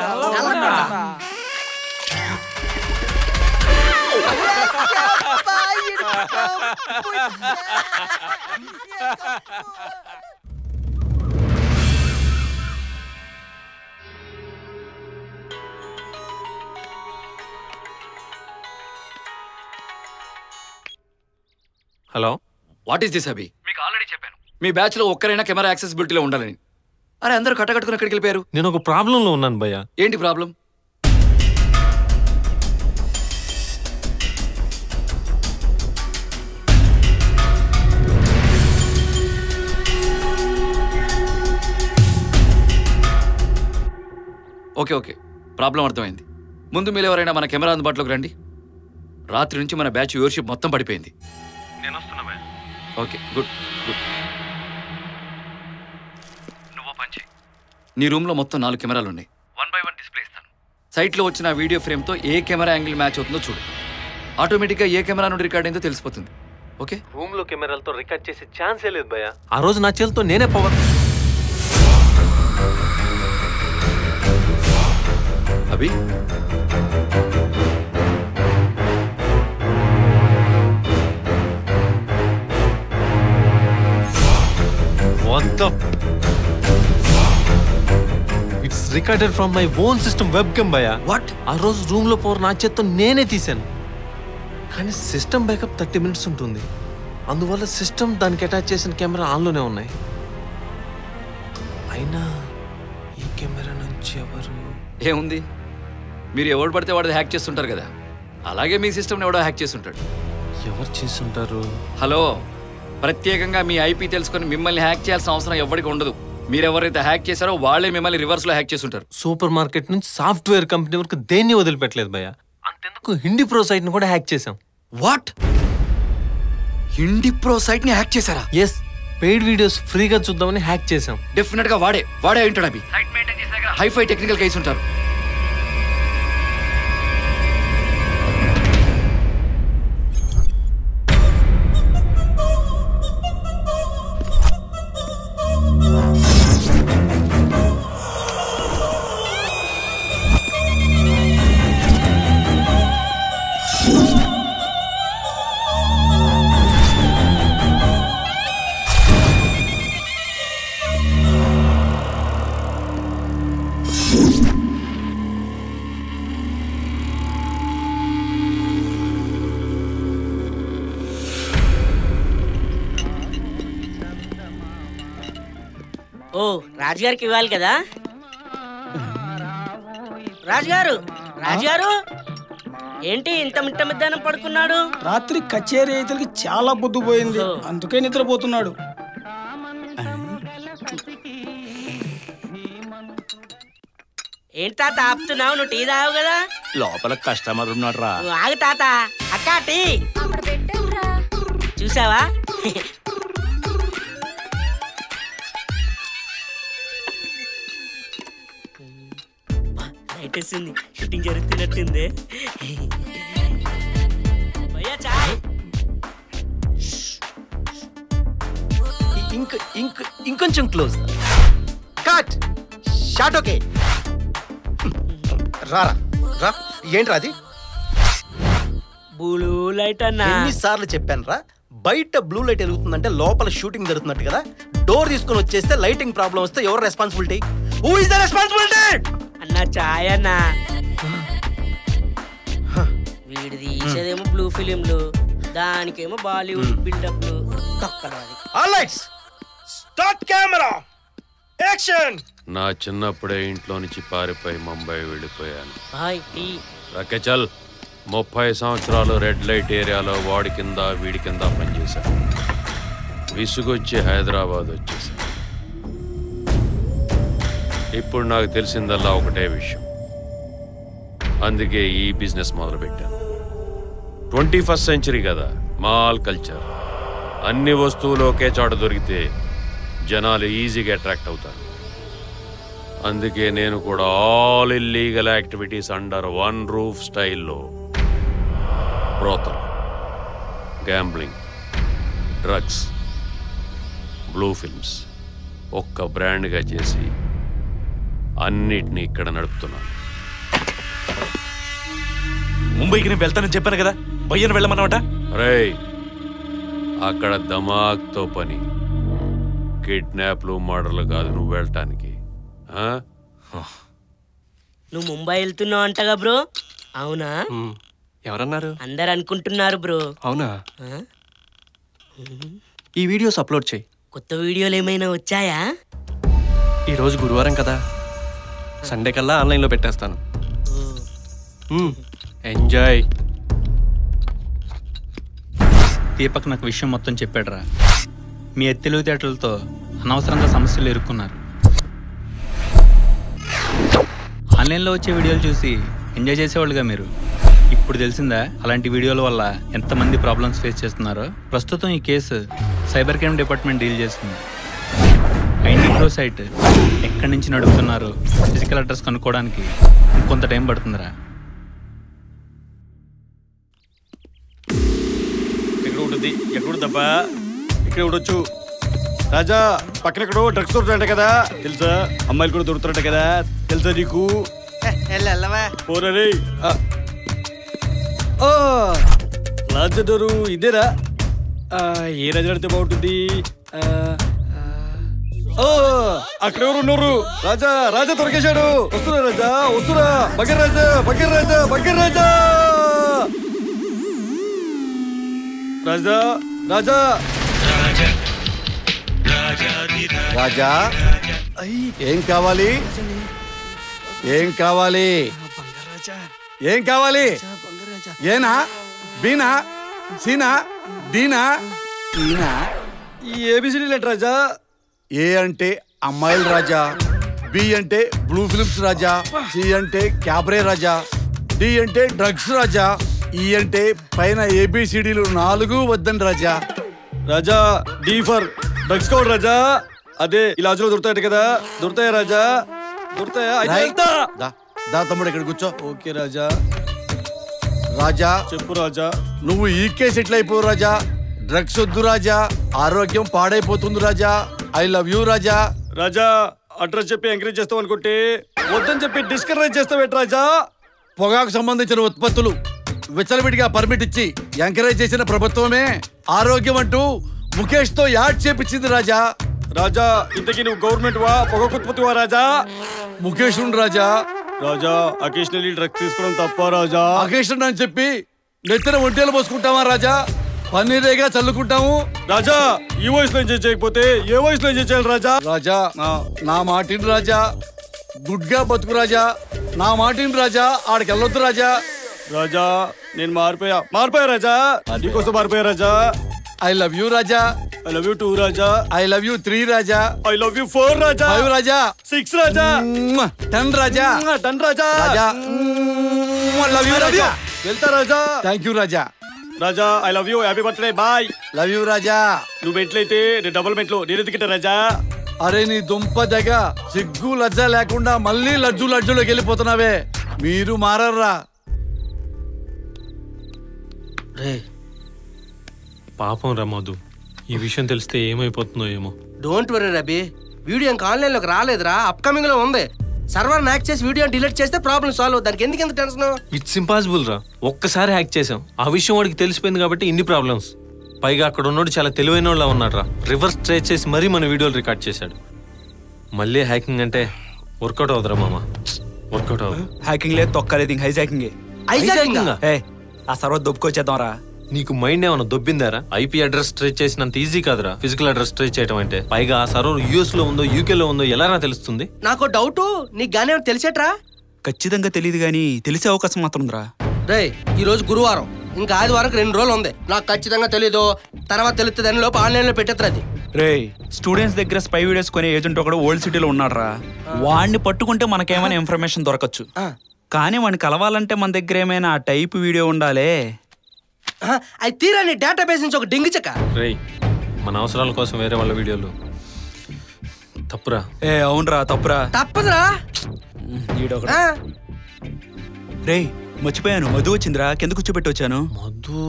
Hello, what is this Abhi? మీకు ఆల్రెడీ చెప్పాను మీ బ్యాచ్ లో ఒక్కరైనా కెమెరా యాక్సెసిబిలిటీలో ఉండాలని. అరే అందరూ కట్టకట్టుకుని ఎక్కడికి వెళ్ళిపోయారు? నేను ఒక ప్రాబ్లంలో ఉన్నాను భయ్యా. ఏంటి ప్రాబ్లం? ఓకే ఓకే ప్రాబ్లం అర్థమైంది. ముందు మీరు ఎవరైనా మన కెమెరా అందుబాటులోకి రండి. రాత్రి నుంచి మన బ్యాచ్ వ్యూవర్షిప్ మొత్తం పడిపోయింది. నేను వస్తున్నా భయ్యా. Okay good good. నువ్వు పంచి నీ రూమ్లో మొత్తం నాలుగు కెమెరాలు ఉన్నాయి. వన్ బై వన్ డిస్ప్లే ఇస్తాను. సైట్లో వచ్చిన వీడియో ఫ్రేమ్తో ఏ కెమెరా యాంగిల్ మ్యాచ్ అవుతుందో చూడు. ఆటోమేటిక్గా ఏ కెమెరా నుండి రికార్డ్ అయిందో తెలిసిపోతుంది. ఓకే, రూమ్ లో కెమెరాలతో రికార్డ్ చేసే ఛాన్సే లేదు భయ్యా. ఆ రోజు నా చేతితో నేనే power. Abhi What the? It's recorded from my own system webcam భయ్యా. వాట్? ఆ రోజు రూమ్ లో పవర్ నా చేత్తో నేనే తీశాను. కానీ సిస్టమ్ బ్యాకప్ థర్టీ మినిట్స్ ఉంటుంది. అందువల్ల సిస్టమ్ దానికి అటాచ్ చేసిన కెమెరా ఆన్లోనే ఉన్నాయి. అయినా ఈ కెమెరా నుంచి ఎవరు? ఏముంది, మీరు ఎవడు పడితే వాడిది హ్యాక్ చేస్తుంటారు కదా, అలాగే మీ సిస్టమ్ని ఎవడో హ్యాక్ చేస్తుంటాడు. ఎవరు చేస్తుంటారు? హలో, ప్రత్యేకంగా మీ ఐపీ తెలుసుకొని మిమ్మల్ని హ్యాక్ చేయాల్సిన అవసరం ఎవరికి ఉండదు. మీరెవరైతే హ్యాక్ చేశారో వాళ్ళే మిమ్మల్ని రివర్స్ లో హ్యాక్ చేస్తుంటారు. సూపర్ మార్కెట్ నుంచి సాఫ్ట్వేర్ కంపెనీ వరకు దేన్ని వదిలిపెట్టలేదు భయ్యా. అంతెందుకు హిందీ ప్రో సైట్ ని కూడా హ్యాక్ చేశాం. వాట్? హిందీ ప్రో సైట్ ని హ్యాక్ చేశారా? ఎస్, పెయిడ్ వీడియోస్ ఫ్రీగా చూద్దామని హ్యాక్ చేశాం. డెఫినెట్ గా వాడే వాడే ఉంటాడు. అవి హైఫై టెక్నికల్ కేసు ఉంటారు. ఓ రాజుగారికి ఇవ్వాలి కదా. రాజుగారు రాజుగారు ఏంటి ఇంత మిట్ట మధ్యాహ్నం పడుకున్నాడు? రాత్రి కచేరీ రైతులకి చాలా బుద్ధి పోయింది, అందుకే నిద్రపోతున్నాడు. ఏంటి తాత ఆపుతున్నావు? నువ్వు టీ తావు కదా. లోపల కస్టమర్ ఉన్నాడు రా. నువ్వు ఆగు తాత. అక్క టీ చూసావా? లైట్ వేసింది, షూటింగ్ జరుగుతున్నట్టుంది. భయ్యా చాయ్. ఇంక ఇంక ఇంకొంచెం క్లోజ్. Cut shot. ఓకే రారా రా. ఏంట్రా అది? బ్లూ లైట్ అన్నా. ఎన్నిసార్లు చెప్పాను రా, బయట బ్లూ లైట్ వెలుగుతుందంటే లోపల షూటింగ్ జరుగుతున్నట్టు కదా. డోర్ తీసుకొని వచ్చేస్తే లైటింగ్ ప్రాబ్లం వస్తే ఎవరు responsibility? Who is the responsibility? అన్నా చాయ్ అన్నా. వీడు తీసేదేమో బ్లూ ఫిలింలు, దానికేమో బాలీవుడ్ బిల్డప్లు. All lights start camera action. నా చిన్నప్పుడే ఇంట్లో నుంచి పారిపోయి ముంబై వెళ్ళిపోయాను. Hi tea. రకే చల్. ముప్పై సంవత్సరాలు రెడ్ లైట్ ఏరియాలో వాడి కింద వీడి కింద పనిచేశాను. విసుగొచ్చి హైదరాబాద్ వచ్చేసాను. ఇప్పుడు నాకు తెలిసిందల్లా ఒకటే విషయం, అందుకే ఈ బిజినెస్ మొదలుపెట్టాను. ట్వంటీ ఫస్ట్ సెంచరీ కదా, మాల్ కల్చర్. అన్ని వస్తువులు ఒకే చోట దొరికితే జనాలు ఈజీగా అట్రాక్ట్ అవుతారు. అందుకే నేను కూడా all illegal activities under one roof స్టైల్లో brothel, gambling, drugs, blue films ఒక్క బ్రాండ్గా చేసి అన్నిటినీ ఇక్కడ నడుపుతున్నాను. ముంబైకి నేను వెళ్తానని చెప్పాను కదా, భయ్యను వెళ్ళమన్నమాట. రేయ్, అక్కడ దమాక్తో పని, కిడ్నాప్లు మర్డర్లు కాదు నువ్వు వెళ్ళటానికి. నువ్వు ముంబై వెళ్తున్నావు అంటగా బ్రో? అవునా? ఎవరన్నారు? అందరు అనుకుంటున్నారు బ్రో. అవునా? ఈ వీడియోస్ అప్లోడ్ చేయి. కొత్త వీడియోలు ఏమైనా వచ్చాయా? ఈరోజు గురువారం కదా, సండే కల్లా ఆన్లైన్లో పెట్టేస్తాను. ఎంజాయ్. దీపక్ నాకు విషయం మొత్తం చెప్పాడురా. మీ తెలివితేటలతో అనవసరంగా సమస్యలు ఎదుర్కొన్నారు. ఆన్లైన్లో వచ్చే వీడియోలు చూసి ఎంజాయ్ చేసేవాళ్ళుగా మీరు. ఇప్పుడు తెలిసిందా అలాంటి వీడియోల వల్ల ఎంతమంది ప్రాబ్లమ్స్ ఫేస్ చేస్తున్నారో? ప్రస్తుతం ఈ case cyber crime department deal చేస్తుంది. ఐండి ప్రో సైట్ ఎక్కడి నుంచి నడుపుతున్నారు ఫిజికల్ అడ్రస్ కనుక్కోవడానికి కొంత టైం పడుతుందిరా. ఎక్కడ ఉంటుంది? ఎక్కడ ఉందబ్బా? ఇక్కడ ఉండొచ్చు. రాజా, పక్కన ఎక్కడో డ్రగ్స్ దొరుకుతాయంట కదా, తెలుసా? అమ్మాయిలు కూడా దొరుకుతారంట కదా, తెలుసా నీకు? పోరా రే. రాజడోరు ఇదేరా? ఏ రాజు అడితే బాగుంటుంది? అక్కడ ఎవరు ఉన్నారు? రాజా, రాజా దొరికేశాడు. వస్తున్నా రాజా, వస్తున్నా. బగర్ రాజా, బగర్ రాజా, బగర్ రాజా. రాజా, రాజా, రాజా, ఏం కావాలి? ఏం కావాలి? ఏం కావాలి? ఏనా, బీనా, సీనా, డీనా, ఈనా? ఈ ఏబిసిడీ లెటర్ రాజా. ఏ అంటే అమ్మాయిలు రాజా, బి అంటే బ్లూ ఫిల్మ్స్ రాజా, సి అంటే క్యాబ్రే రాజా, డి అంటే డ్రగ్స్ రాజా, ఈ అంటే పైన ఏబిసిడీలు నాలుగు వద్దని రాజా. రాజా, డి ఫర్ డ్రగ్స్ కోడ్ రాజా. అదే ఈ లాజులో దొరుకుతాయి కదా, దొరుకుతాయా రాజా? దొరుకుతాయా? దా తమ్ముడు ఇక్కడ కూర్చో. ఓకే రాజా. రాజా చెప్పు రాజా. నువ్వు ఈ కేసు ఎట్లయిపోవు రాజా? డ్రగ్స్ వద్దు రాజా, ఆరోగ్యం పాడైపోతుంది రాజా. ఐ లవ్ యూ రాజా. రాజా, అడ్రస్ చెప్పి ఎంకరేజ్ చేస్తావు అనుకుంటే వద్దని చెప్పి డిస్కరేజ్ చేస్తావేంటి రాజా? పొగాకు సంబంధించిన ఉత్పత్తులు విచ్చలవిడిగా పర్మిట్ ఇచ్చి ఎంకరేజ్ చేసిన ప్రభుత్వమే ఆరోగ్యం అంటూ ముఖేష్ తో యాడ్ చేపించింది రాజా. రాజా, ఇంతకీ నువ్వు గవర్నమెంట్ వా పొగాకు ఉత్పత్తివా రాజా? ముఖేష్ రాజా. రాజా, అకేషనల్లీ డ్రగ్స్ తీసుకోవడం తప్ప రాజా? అకేషన్ అని చెప్పి నెత్తిన ఒంటేలు పోసుకుంటావా రాజా? పన్నీరేగా చల్లుకుంటాము రాజా. ఈ వయసులో ఎంజాయ్ చేయకపోతే ఏ వయసులో ఎంజాయ్ చేయాలి రాజా? రాజా, నా మాటిని రాజా, గుడ్గా బతుకు రాజా. నా మాటిని రాజా, ఆడికి వెళ్ళొద్దు రాజా. రాజా, నేను మారిపోయా మారిపోయా రాజా. నీకోసం మారిపోయా రాజా. ఐ లవ్ యూ రాజా. ఐ లవ్ యూ టూ రాజా. ఐ లవ్ యూ త్రీ రాజా. ఐ లవ్ యూ ఫోర్ రాజా. ఫైవ్ రాజా. సిక్స్ రాజా. టెన్ రాజా. టెన్ రాజా. రాజా, లవ్ యూ రాజా. వెళ్తా రాజా. థ్యాంక్ యూ రాజా. రాజా, I love you. Happy birthday. Bye. Love you రాజా. నువ్వు మెట్లయితే నేను డబుల్ మెట్లు నేను ఎత్తుకుంటా రాజా. అరే నీ దుంప దగ్గ సిగ్గు లజ్జ లేకుండా మళ్ళీ లజ్జు లజ్జులోకి వెళ్ళిపోతున్నావే. మీరు మారర్రా. రే పాపం రా మధు, ఈ విషయం తెలిస్తే ఏమైపోతుందో ఏమో. డోంట్ వరీ రబీ, వీడియో ఇంకా ఆన్లైన్ లోకి రాలేదురా, అప్కమింగ్ లో ఉంది. సర్వర్ హ్యాక్ చేసి వీడియో డిలీట్ చేస్తే ప్రాబ్లం సాల్వ్. దానికి ఎందుకు ఎంత టెన్షన్? ఇట్స్ ఇంపాసిబుల్ రా. ఒక్కసారి హ్యాక్ చేసాం, ఆ విషయం వాడికి తెలిసిపోయింది కాబట్టి ఇన్ని ప్రాబ్లమ్స్. పైగా అక్కడ ఉన్నోడు చాలా తెలివైన వాళ్ళ ఉన్నాడు రా. రివర్స్ ట్రేస్ చేసి మరీ మన వీడియోలు రికార్డ్ చేశాడు. మళ్ళీ హ్యాకింగ్ అంటే వర్కౌట్ అవుతురా మామ, వర్కౌట్ అవ్వదు. హ్యాకింగ్ లేదు, తొక్కలేదు, హైజాకింగ్. ఏ ఆ సర్వర్ దొబ్బుకొచ్చేద్దాం రా. నీకు మైండ్ ఏమన్నా దొబ్బిందారా? ఐపీ అడ్రస్ ట్రేస్ చేసినంత ఈజీ కాదురా ఫిజికల్ అడ్రస్ ట్రేస్ చేయడం అంటే. పైగా ఆ సర్వర్ యూఎస్ లో ఉందో యూకే లో ఉందో ఎలా తెలుస్తుంది? నాకు డౌట్, నీకు గానే తెలిసేట్రా? ఖచ్చితంగా తెలియదు గానీ తెలిసే అవకాశం మాత్రం ఉందిరా. రే, ఈ రోజు గురువారం, ఇంకా ఆదివారం రెండు రోజులు ఉంది. నాకు ఖచ్చితంగా తెలీదు, తర్వాత తెలుస్తుంది అని లోపు ఆన్లైన్ లో పెట్టేది. రే, స్టూడెంట్స్ దగ్గర స్పై వీడియోస్ కొనే ఏజెంట్ ఒకడు ఓల్డ్ సిటీలో ఉన్నాడు రా. వాడిని పట్టుకుంటే మనకేమైనా ఇన్ఫర్మేషన్ దొరకచ్చు. కానీ వాడిని కలవాలంటే మన దగ్గర ఏమైనా ఆ టైప్ వీడియో ఉండాలే. అది తీరాని డేటాబేస్ నుంచి ఒక డింగి చెక్క. రేయ్, మన అవసరాల కోసం వేరే వాళ్ళ వీడియోలు తప్పురా. ఏ అవునరా తప్పురా. తప్పదురా. రే మర్చిపోయాను, మధు వచ్చిందిరా, కింద కూర్చోబెట్టి వచ్చాను. మధు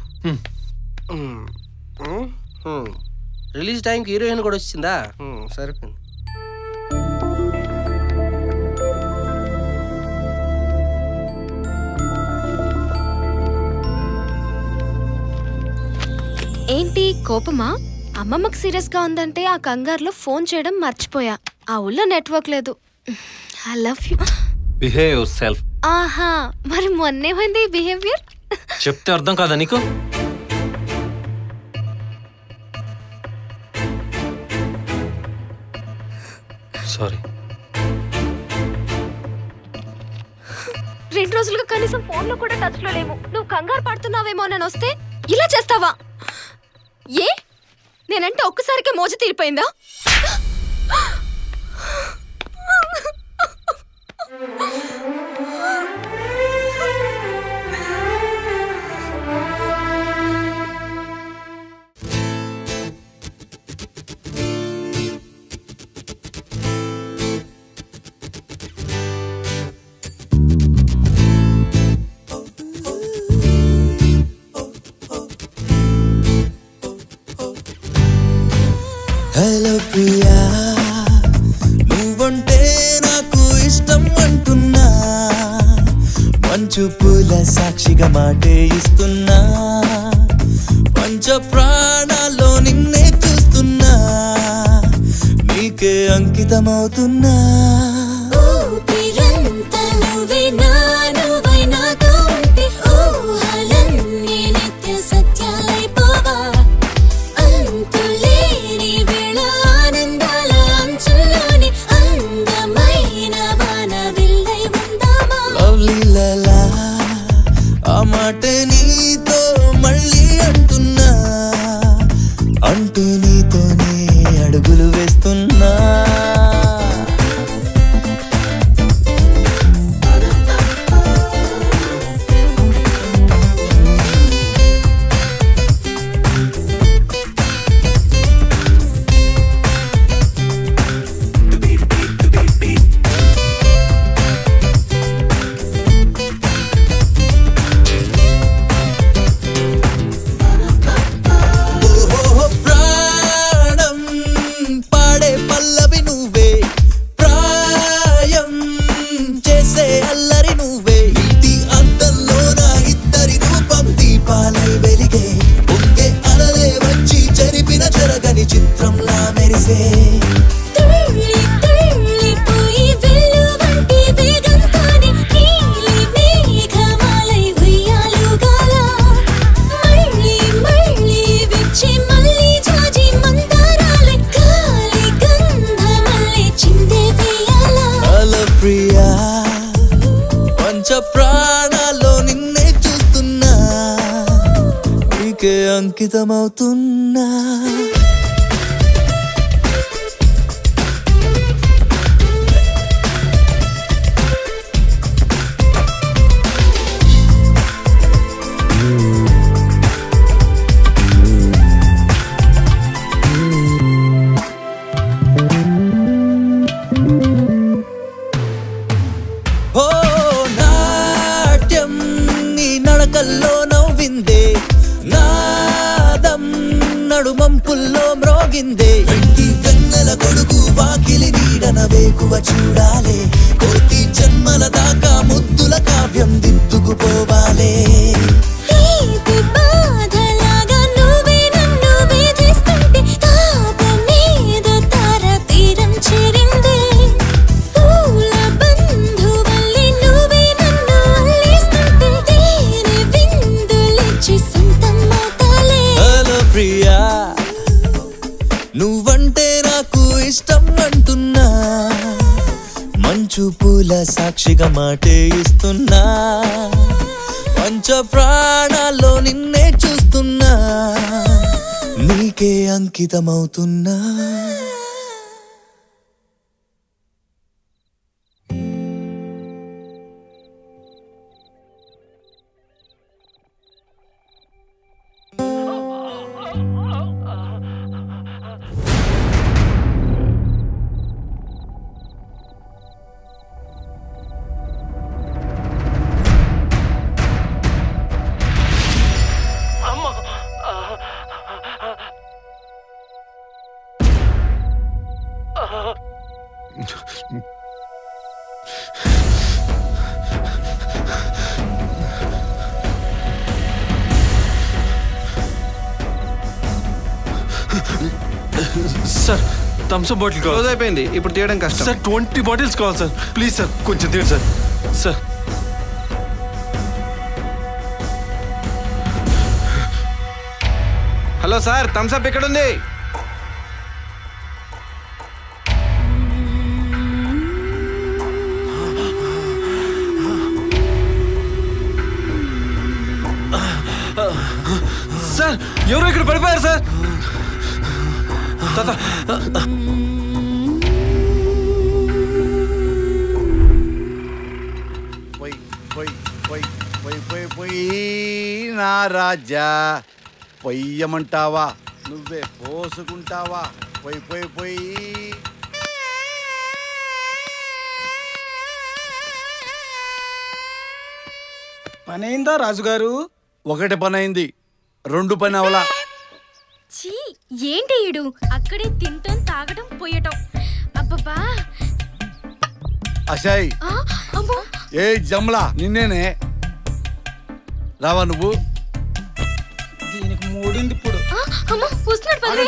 రిలీజ్ టైంకి హీరోయిన్ కూడా వచ్చిందా? సరిపోయింది. ఏంటి కోపమా? అమ్మమ్మకి సీరియస్ గా ఉందంటే ఆ కంగారులో ఫోన్ చేయడం మర్చిపోయా. ఆ ఊళ్ళో నెట్వర్క్ లేదు. I love you. Behave yourself. ఆహా, మరి మొన్నేమైంది బిహేవియర్? చెప్తే అర్థం కాదా నీకు? సారీ. రెండు రోజులుగా కనీసం ఫోన్ లో కూడా టచ్ లో లేవు. నువ్వు కంగారు పడుతున్నావేమో నేను వస్తే ఇలా చేస్తావా? ఏ నేనంటే ఒక్కసారికే మోజు తీరిపోయిందా? హలో ప్రియా, నువ్వంటే నాకు ఇష్టం అంటున్నా, మంచు పూల సాక్షిగా మాటే ఇస్తున్నా, పంచ ప్రాణాల్లో నిన్నే చూస్తున్నా, నీకే అంకితమవుతున్నా. మాట నీతో మళ్ళీ అంటున్నా, అంటూ నీతోనే అడుగులు వేస్తున్నా. ప్రాణాల్లో నిన్నే చూస్తున్నా, నీకే అంకితమవుతున్నా. నడుమంపుల్లో మ్రోగిందే వెండి వెన్నెల కొడుకు వాకిలి నీడన వేకువ చూడాలే, కోటి జన్మల దాకా ముద్దుల కావ్యం దిద్దుకుపోవాలే. నువ్వంటే నాకు ఇష్టం అంటున్నా, మంచు పూల సాక్షిగా మాటే ఇస్తున్నా, పంచ ప్రాణాల్లో నిన్నే చూస్తున్నా, నీకే అంకితమవుతున్నా. సార్ థమ్స్అప్ బాటిల్ క్లోజ్ అయిపోయింది, ఇప్పుడు తీయడం కష్టం. సార్ ట్వంటీ బాటిల్స్ కావాలి సార్, ప్లీజ్ సార్ కొంచెం తీయండి sir. Sir hello sir, Thums Up ఇక్కడ ఉంది. సార్ ఎవరో ఇక్కడ పడిపోయారు సార్. తాత పోయి పోయి పోయి పోయి పోయి పోయి నా రాజా పొయ్యమంటావా నువ్వే పోసుకుంటావా? పోయి పోయి పోయి పని అయిందా రాజుగారు? ఒకటి పని అయింది, రెండు పని అవలా. ఛీ, ఏంటి ఈడు అక్కడే తింటం తాగటం పోయటం. అబ్బబ్బా. అషాయ్ ఆ, అమ్మో. ఏ జమ్లా నిన్నేనే రావా నువ్వు? దీనికి మూడింది ఇప్పుడు. ఆ, అమ్మో వస్తున్నాడు పదవి.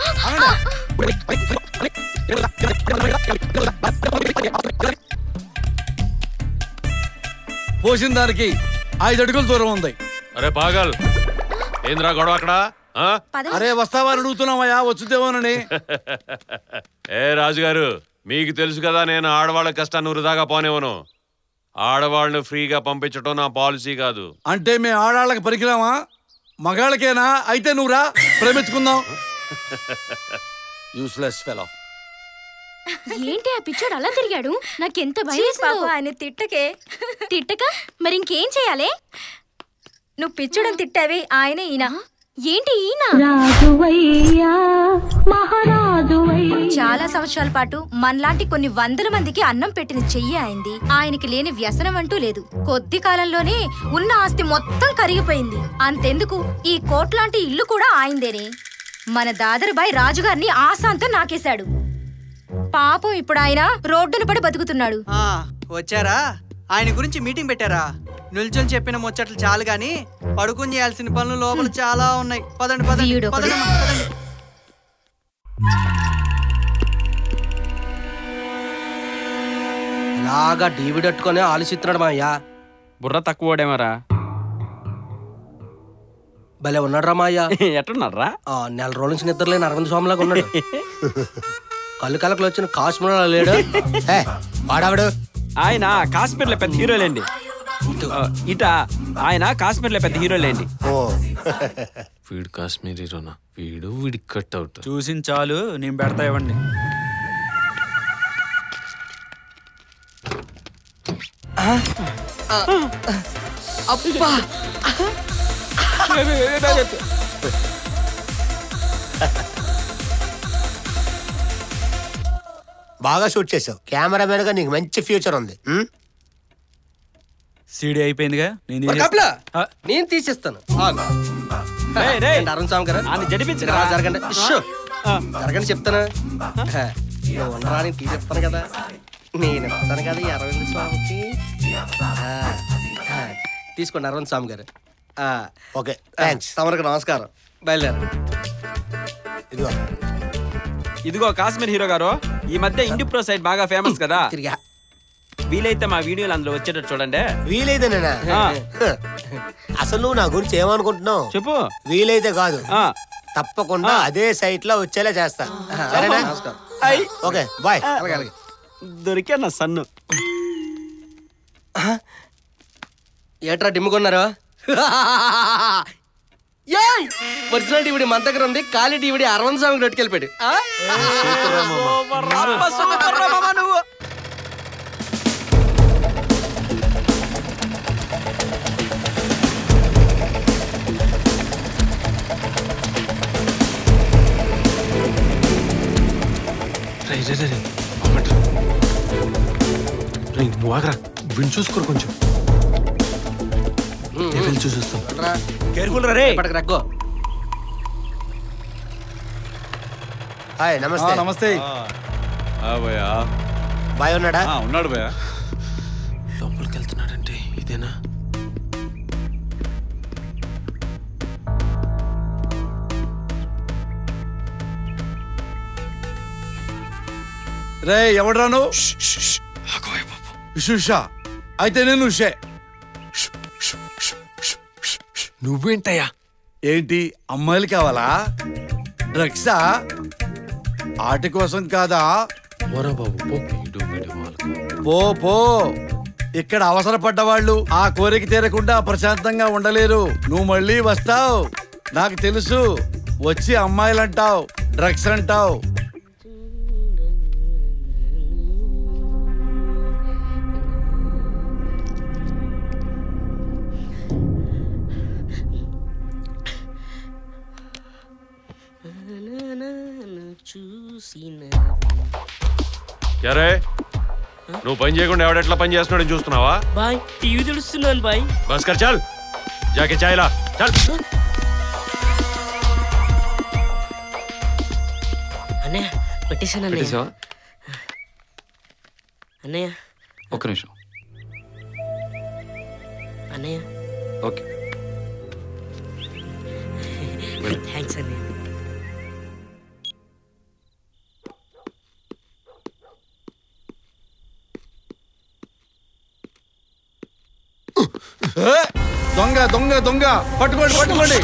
పోసిన దానికి ఐదు అడుగుల దూరం ఉంది. అరే పాగల్, ఏంద్రా గొడవ అక్కడ? ఆ? అరే వస్తావా అని అడుగుతున్నావయ్యా, వచ్చుదేమోనని. ఏ రాజుగారు, మీకు తెలుసు కదా నేను ఆడవాళ్ళ కష్టాన్ని వృధాగా పోనేవను. ఆడవాళ్ళని ఫ్రీగా పంపించడం నా పాలసీ కాదు. అంటే మేము ఆడాళ్ళకి పరికిరామా? మగాళ్ళకేనా? అయితే నువ్వు రా, ప్రేమించుకుందాం. Useless fellow. ఏంటి ఆ పిచ్చోడు అలా తిరిగాడు? నాకెంత భయం. ఆయన తిట్టకే తిట్టక మరి ఇంకేం చేయాలి? నువ్వు పిచ్చోడని తిట్టావి, ఆయన ఈయన. ఏంటి ఈయన? చాలా సంవత్సరాల పాటు మనలాంటి కొన్ని వందల మందికి అన్నం పెట్టిన చెయ్యి అయింది. ఆయనకి లేని వ్యసనం అంటూ లేదు. కొద్ది కాలంలోనే ఉన్న ఆస్తి మొత్తం కరిగిపోయింది. అంతెందుకు, ఈ కోట్లాంటి ఇల్లు కూడా ఆయిందేనే. మన దాదరుబాయ్ రాజుగారిని ఆశాంతం నాకేశాడు. పాపం ఇప్పుడు ఆయన రోడ్డున పడి బతుకుతున్నాడు. వచ్చారా? ఆయన గురించి మీటింగ్ పెట్టారా? నిల్చొని చెప్పిన ముచ్చట్లు చాలు గాని పడుకుని చేయాల్సిన పనులు లోపల చాలా ఉన్నాయి. పదండి పదండి పదండి పదండి. లాగా డీవిడ్ అట్టుకొని ఆలోచిస్తున్నాడు మా అయ్యా. బుర్ర తక్కువడేమరా? భలే ఉన్నాడు రా మా అయ్యా. ఎట్టున్నారా? నెల రోజుల నుంచి నిద్రలేని అరవింద్ స్వామిలాగా ఉన్నాడు. కళ్ళు కలకలు వచ్చిన కాశ్మీర్ లేడు వాడావిడు. ఆయన కాశ్మీర్లో పెద్ద హీరోలేండి. ఇట ఆయన కాశ్మీర్లో పెద్ద హీరోలేండి. వీడు కాశ్మీర్ హీరోనా? వీడు వీడి కట్ అవుట్. చూసిన చాలు, నేను పెడతా ఇవ్వండి. అబ్బా బాగా షూట్ చేసావు. కెమెరామెన్ గా నీకు మంచి ఫ్యూచర్ ఉంది. సీడీ అయిపోయిందిగా, నేను నేను తీసిస్తాను. అరుణ్ స్వామి గారు జడిపించు జరగండి జరగండి చెప్తాను. నువ్వు ఉండరా, నేను తీసిస్తాను కదా. నేను ఇస్తాను కదా ఈ అరవింద్ స్వామికి. తీసుకోండి అరవింద్ స్వామి గారు. Okay thanks. తమరికి నమస్కారం. బయలుదేరు. ఇదిగో ఇదిగో కాశ్మీర్ హీరో గారు, ఈ మధ్య ఇండి ప్రో సైట్ బాగా ఫేమస్ కదా. వీలైతే మా వీడియోలు అందులో వచ్చేటట్టు చూడండి. వీలైతేనేనా? అసలు నువ్వు నా గురించి ఏమనుకుంటున్నావు చెప్పు. వీలైతే కాదు, తప్పకుండా అదే సైట్ లో వచ్చేలా చేస్తా. సరేనా? Okay bye. దొరికా నా సన్ను. ఏట్రా డిమ్ముకున్నారు? ఒరిజినల్ టీవీ మన దగ్గర ఉంది, ఖాళీ టీవీ అరవింద్ స్వామికి రొట్టుకెళ్ళిపోయాడు. నువ్వు నువ్వు ఆగరా, విని చూసుకోరు కొంచెం. వెళ్ళి చూసేస్తాం. కేర్ఫుల్ రే. రగ్గో. హాయ్ నమస్తే. నమస్తే. భయా బాయ్ ఉన్నాడా? ఉన్నాడు భయా. లోపలికి వెళ్తున్నాడంటే ఇదేనా? రే ఎవడ్రాను? ఉషా అయితే నేను ఉషే. నువ్వేంటయ్యా? ఏంటి అమ్మాయిలు కావాలా? డ్రగ్సా? ఆట కోసం కాదా? పో పో. ఇక్కడ అవసరపడ్డ వాళ్ళు ఆ కోరిక తీరకుండా ప్రశాంతంగా ఉండలేరు. నువ్వు మళ్ళీ వస్తావు నాకు తెలుసు. వచ్చి అమ్మాయిలు అంటావు, డ్రగ్స్ అంటావు. యారే నువ్వు పని చేయకుండా ఎవడెట్లా పని చేస్తున్నాడని చూస్తున్నావా? బాయ్ టీవీ చూస్తున్నాను బాయ్. బస్ కర్ చల్ జాకే చాయ్ లా చల్. అన్నయ్య పెట్టేశాను అన్నయ్య. పెట్టేసావా? అన్నయ్య ఒక్క నిమిషం. అన్నయ్య ఓకే థ్యాంక్స్ అన్నయ్య. దొంగ దొంగ దొంగ పట్టుకోండి పట్టుకోండి.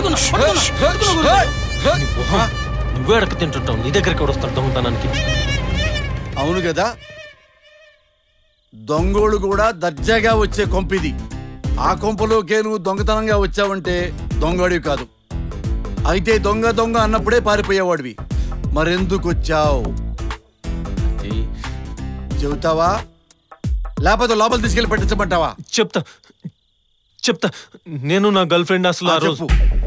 నువ్వే అడగ తింటుంటావు, నీ దగ్గరికి ఎవరు వస్తాడు దొంగతనానికి? అవును కదా, దొంగోళ్ళు కూడా దర్జాగా వచ్చే కొంపిది. ఆ కొంపలోకే నువ్వు దొంగతనంగా వచ్చావంటే దొంగడివి కాదు. అయితే దొంగ దొంగ అన్నప్పుడే పారిపోయేవాడివి. మరెందుకు వచ్చావు చెబుతావా లేకపోతే లోపల తీసుకెళ్లి పెట్టించమంటావా? చెప్తా చెప్తా. నేను నా గర్ల్ ఫ్రెండ్ అసలు ఆ రోజు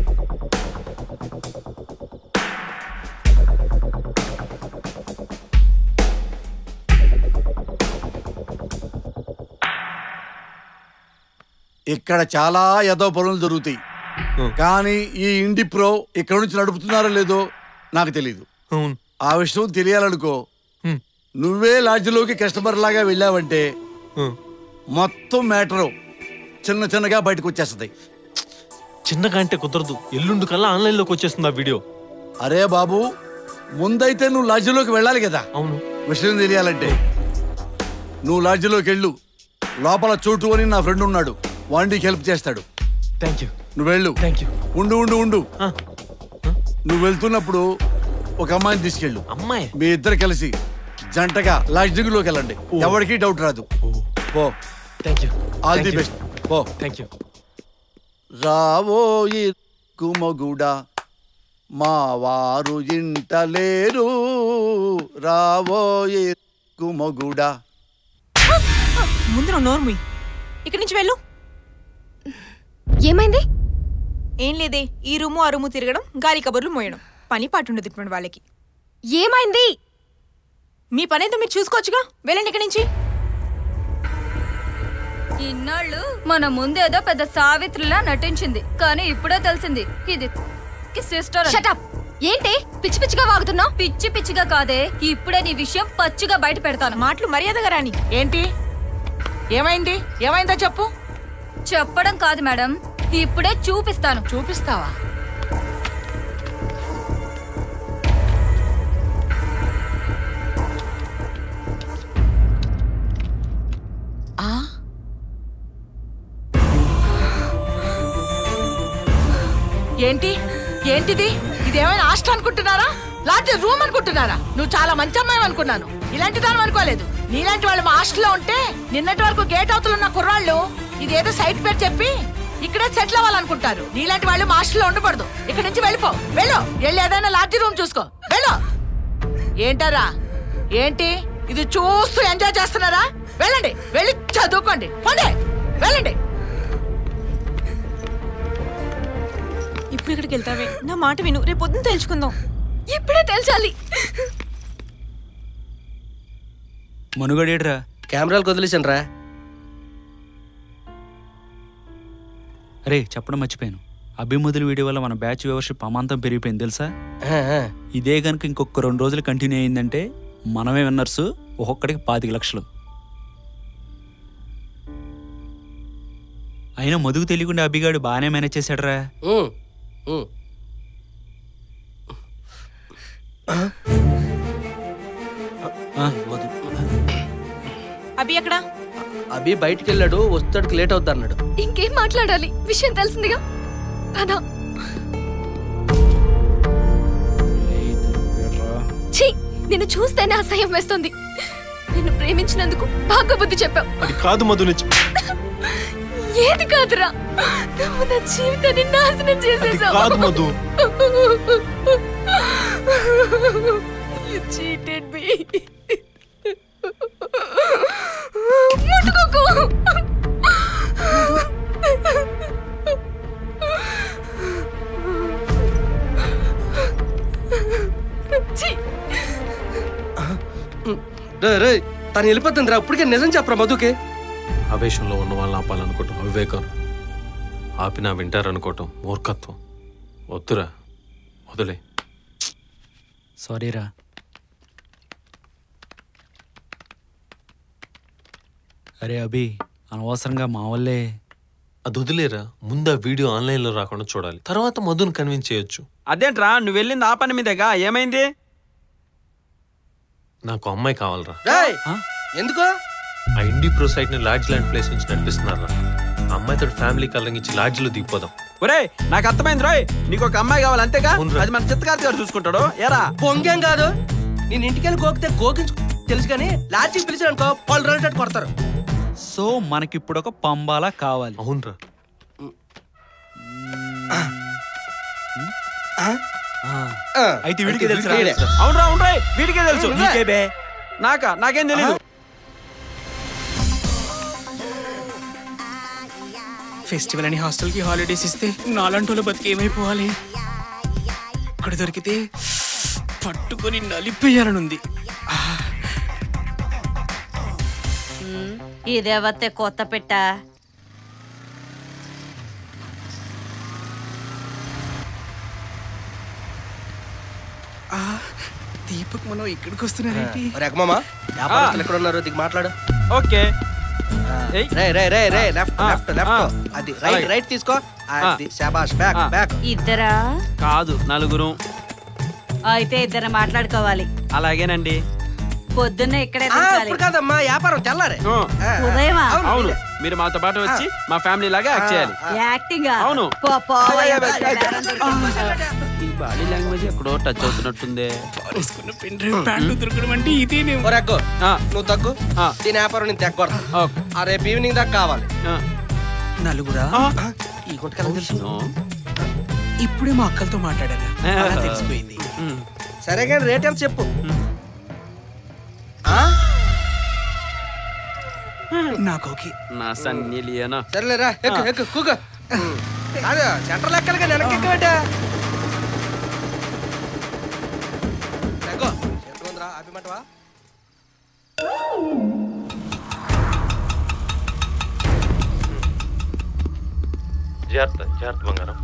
ఇక్కడ చాలా యదో పనులు జరుగుతాయి. కానీ ఈ ఇండి ప్రో ఇక్కడ నుంచి నడుపుతున్నారో లేదో నాకు తెలియదు. ఆ విషయం తెలియాలనుకో, నువ్వే లాడ్జిలోకి కస్టమర్ లాగా వెళ్ళావంటే మొత్తం మ్యాటరు చిన్న చిన్నగా బయటకు వచ్చేస్తుంది. చిన్నగా అంటే కుదరదు, ఎల్లుండి కల్లా ఆన్లైన్ లోకి వచ్చేస్తుంది ఆ వీడియో. అరే బాబు, ముందైతే నువ్వు లాడ్జిలోకి వెళ్ళాలి కదా. అవును, విషయం తెలియాలంటే నువ్వు లాడ్జిలోకి వెళ్ళు. లోపల చోటు అని నా ఫ్రెండ్ ఉన్నాడు, వాడికి హెల్ప్ చేస్తాడు. Thank you. నువ్వు వెళ్ళు. Thank you. ఉండు ఉండు ఉండు నువ్వు వెళ్తున్నప్పుడు ఒక అమ్మాయిని తీసుకెళ్ళు. అమ్మాయి? మీ ఇద్దరు కలిసి జంటగా లాడ్జింగ్ లోకి వెళ్ళండి. ఎవరికి డౌట్ రాదు. పో. Thank you. All the best. పో. Thank you. రావోయి కుమగుడా మా వారు ఇంటలేరు, రావోయి కుమగుడా. ముందు నువ్వు నోర్మి, ఇక్కడి నుంచి వెళ్ళు. ఏమైంది? ఏం లేదే, ఈ రూము ఆ రూము తిరగడం, గాలి కబుర్లు మోయడం, పని పాటుండదు ఇటువంటి వాళ్ళకి. ఏమైంది? మీ పనేందో మీరు చూసుకోవచ్చుగా, వెళ్ళండి ఇక్కడి నుంచి. ఇన్నాళ్ళు మన ముందేదో పెద్ద సావిత్రిలా నటించింది, కానీ ఇప్పుడే తెలిసింది ఇది సిస్టర్. Shut up. ఏంటి పిచ్చి పిచ్చిగా వాగుతున్నావు? పిచ్చి పిచ్చిగా కాదే, ఇప్పుడే నీ విషయం పచ్చిగా బయట పెడతాను. మాటలు మర్యాదగా రాని. ఏంటి ఏమైంది? ఏమైందో చెప్పు. చెప్పడం కాదు మేడం, ఇప్పుడే చూపిస్తాను. చూపిస్తావా? ఏంటి ఏంటిది? ఇదేమైనా హాస్టల్ అనుకుంటున్నారా? లాడ్జ్ రూమ్ అనుకుంటున్నారా? నువ్వు చాలా మంచి అమ్మాయి అనుకున్నాను, ఇలాంటి దాని అనుకోలేదు. నీలాంటి వాళ్ళు మా హాస్టల్లో ఉంటే నిన్నటి వరకు గేట్ అవతల ఉన్న కుర్రాళ్ళు ఇదేదో సైట్ పేరు చెప్పి ఇక్కడే సెటిల్ అవ్వాలనుకుంటారు. నీలాంటి వాళ్ళు మా హాస్టల్లో ఉండకూడదు. ఇక్కడ నుంచి వెళ్ళిపో. వెళ్ళు, వెళ్ళి ఏదైనా లాడ్జ్ రూమ్ చూసుకో. వెళ్ళు. ఏంటారా ఏంటి ఇది చూస్తూ ఎంజాయ్ చేస్తున్నారా? వెళ్ళండి, వెళ్ళి చదువుకోండి. పోండి, వెళ్ళండి. ఇప్పుడు ఇక్కడికి వెళ్తావే? నా మాట విను, రేపు పొద్దున్న తెలుసుకుందాం. ఇప్పుడే తెలుసాలి. మనుగడేడ్రా? కెమెరాలు వదిలేసాను రా. అరే చెప్పడం మర్చిపోయాను, అభిమతుల వీడియో వల్ల మన బ్యాచ్ వ్యూవర్షిప్ అమాంతం పెరిగిపోయింది తెలుసా? ఇదే కనుక ఇంకొక రెండు రోజులు కంటిన్యూ అయిందంటే మనమే విన్నర్స్, ఒక్కొక్కడికి పాతిక లక్షలు. అయినా మధుకు తెలియకుండా అభిగాడు బాగానే మేనేజ్ చేశాడరా. అభి ఎక్కడ? అభి బయటికి వెళ్ళాడు, వస్తాడికి లేట్ అవుద్ది అన్నాడు. ఇంకేం మాట్లాడాలి, విషయం తెలిసిందిగా. పద. ఛీ, నిన్ను చూస్తేనే అసహ్యం వేస్తుంది. నిన్ను ప్రేమించినందుకు బాగా బుద్ధి చెప్పావు. అది కాదు మధు నుంచి. ఏది కాదురా, నువ్వు నా జీవితాన్ని నాశనం చేసేసావు. కాదు మధు. You cheated me. ముట్టుకోకు. తను వెళ్ళిపోతుందిరా, ఇప్పటికే నిజం చెప్పరా మధుకి. ఆవేశంలో ఉన్న వాళ్ళని ఆపాలనుకోవటం అవివేకం, ఆపినా వింటారనుకోవటం మూర్ఖత్వం. వద్దురా, వదిలే. సారీరా. అరే అభి, అనవసరంగా మా వల్లే. అది వదిలేరా, ముందు ఆ వీడియో ఆన్లైన్లో రాకుండా చూడాలి, తర్వాత మధుని కన్విన్స్ చేయొచ్చు. అదేంట్రా, నువ్వు వెళ్ళింది ఆ పని మీదేగా, ఏమైంది? నాకు అమ్మాయి కావాలరా. ఎందుకో? ఆ ఇండి ప్రో సైట్ ని లాడ్జ్ లాంటి ప్లేస్ నుంచి నడిపిస్తున్నారా. ఆ అమ్మాయితో ఫ్యామిలీ కలరింగ్ ఇచ్చి లాడ్జ్ లో దిగిపోదాం. ఒరే, నాకు అర్థమైంది రోయ్, నీకు ఒక అమ్మాయి కావాలి అంతేగా? అది మన చిత్తకార్తి గారు చూసుకుంటాడు. ఏరా పొంగేం కాదు, నేను ఇంటికెళ్ళి గోకితే గోకించు తెలుసు కానీ లాడ్జికి పిలిచాను అనుకో వాళ్ళు రెడీ కొడతారు. సో మనకిప్పుడు ఒక పంబాలా కావాలి. అవునరా. అయితే వీడికే తెలుసు. అవునరా, అవునరా, వీడికే తెలుసు. నీకే నాకా? నాకేం తెలీదు. ఫెస్టివల్ అని హాస్టల్కి హాలిడేస్ ఇస్తే నాలంటోళ్ళ బతికి ఏమైపోవాలి? ఇక్కడ దొరికితే పట్టుకొని నలిపేయాలనుంది. ఇదేవతే కొత్త పెట్ట. దీపక్ మనం ఇక్కడికి వస్తున్నారేంటి? ఎక్కడ ఉన్నారు దిగి మాట్లాడు. ఓకే, రే రే రే రే లెఫ్ట్ లెఫ్ట్ లెఫ్ట్ అది రైట్ రైట్ తీసుకో. అది శబాష్, బ్యాక్ బ్యాక్. ఇద్దరా? కాదు, నలుగురు. అయితే ఇద్దరు మాట్లాడుకోవాలి. అలాగేనండి. పొద్దున్నే ఇక్కడే ఇప్పుడు కాదమ్మా, వ్యాపారం తెల్లారే. ఉదయమా? అవును, మీరు మాతో పాటు వచ్చి మా ఫ్యామిలీ లాగా యాక్ట్ చేయాలి. యాక్టింగ్? అవును. ఈ బాడీ లాంగ్వేజ్ ఎక్కడో టచ్ అవుతున్నట్టుంది. నువ్వు తగ్గు, దీని వ్యాపారం నేను తెగ్గొడతా. రేపు ఈవినింగ్ దాకా కావాలి. నలుగురా? ఈ గుంటకల్లా తెలుసు. ఇప్పుడే మా అక్కలతో మాట్లాడారా, అలా తెలిసిపోయింది. సరే కానీ రేట్ ఎంత చెప్పు. నాకు ఓకే. నా సన్నీ లియోనా. సరేలేరా, ఎక్కు ఎక్కు కూకో. అదే సెంటర్ లెక్కలుగా వెనక్కి ఎక్కువేట. అభిమంటవా? జాగ్రత్త జాగ్రత్త బంగారం.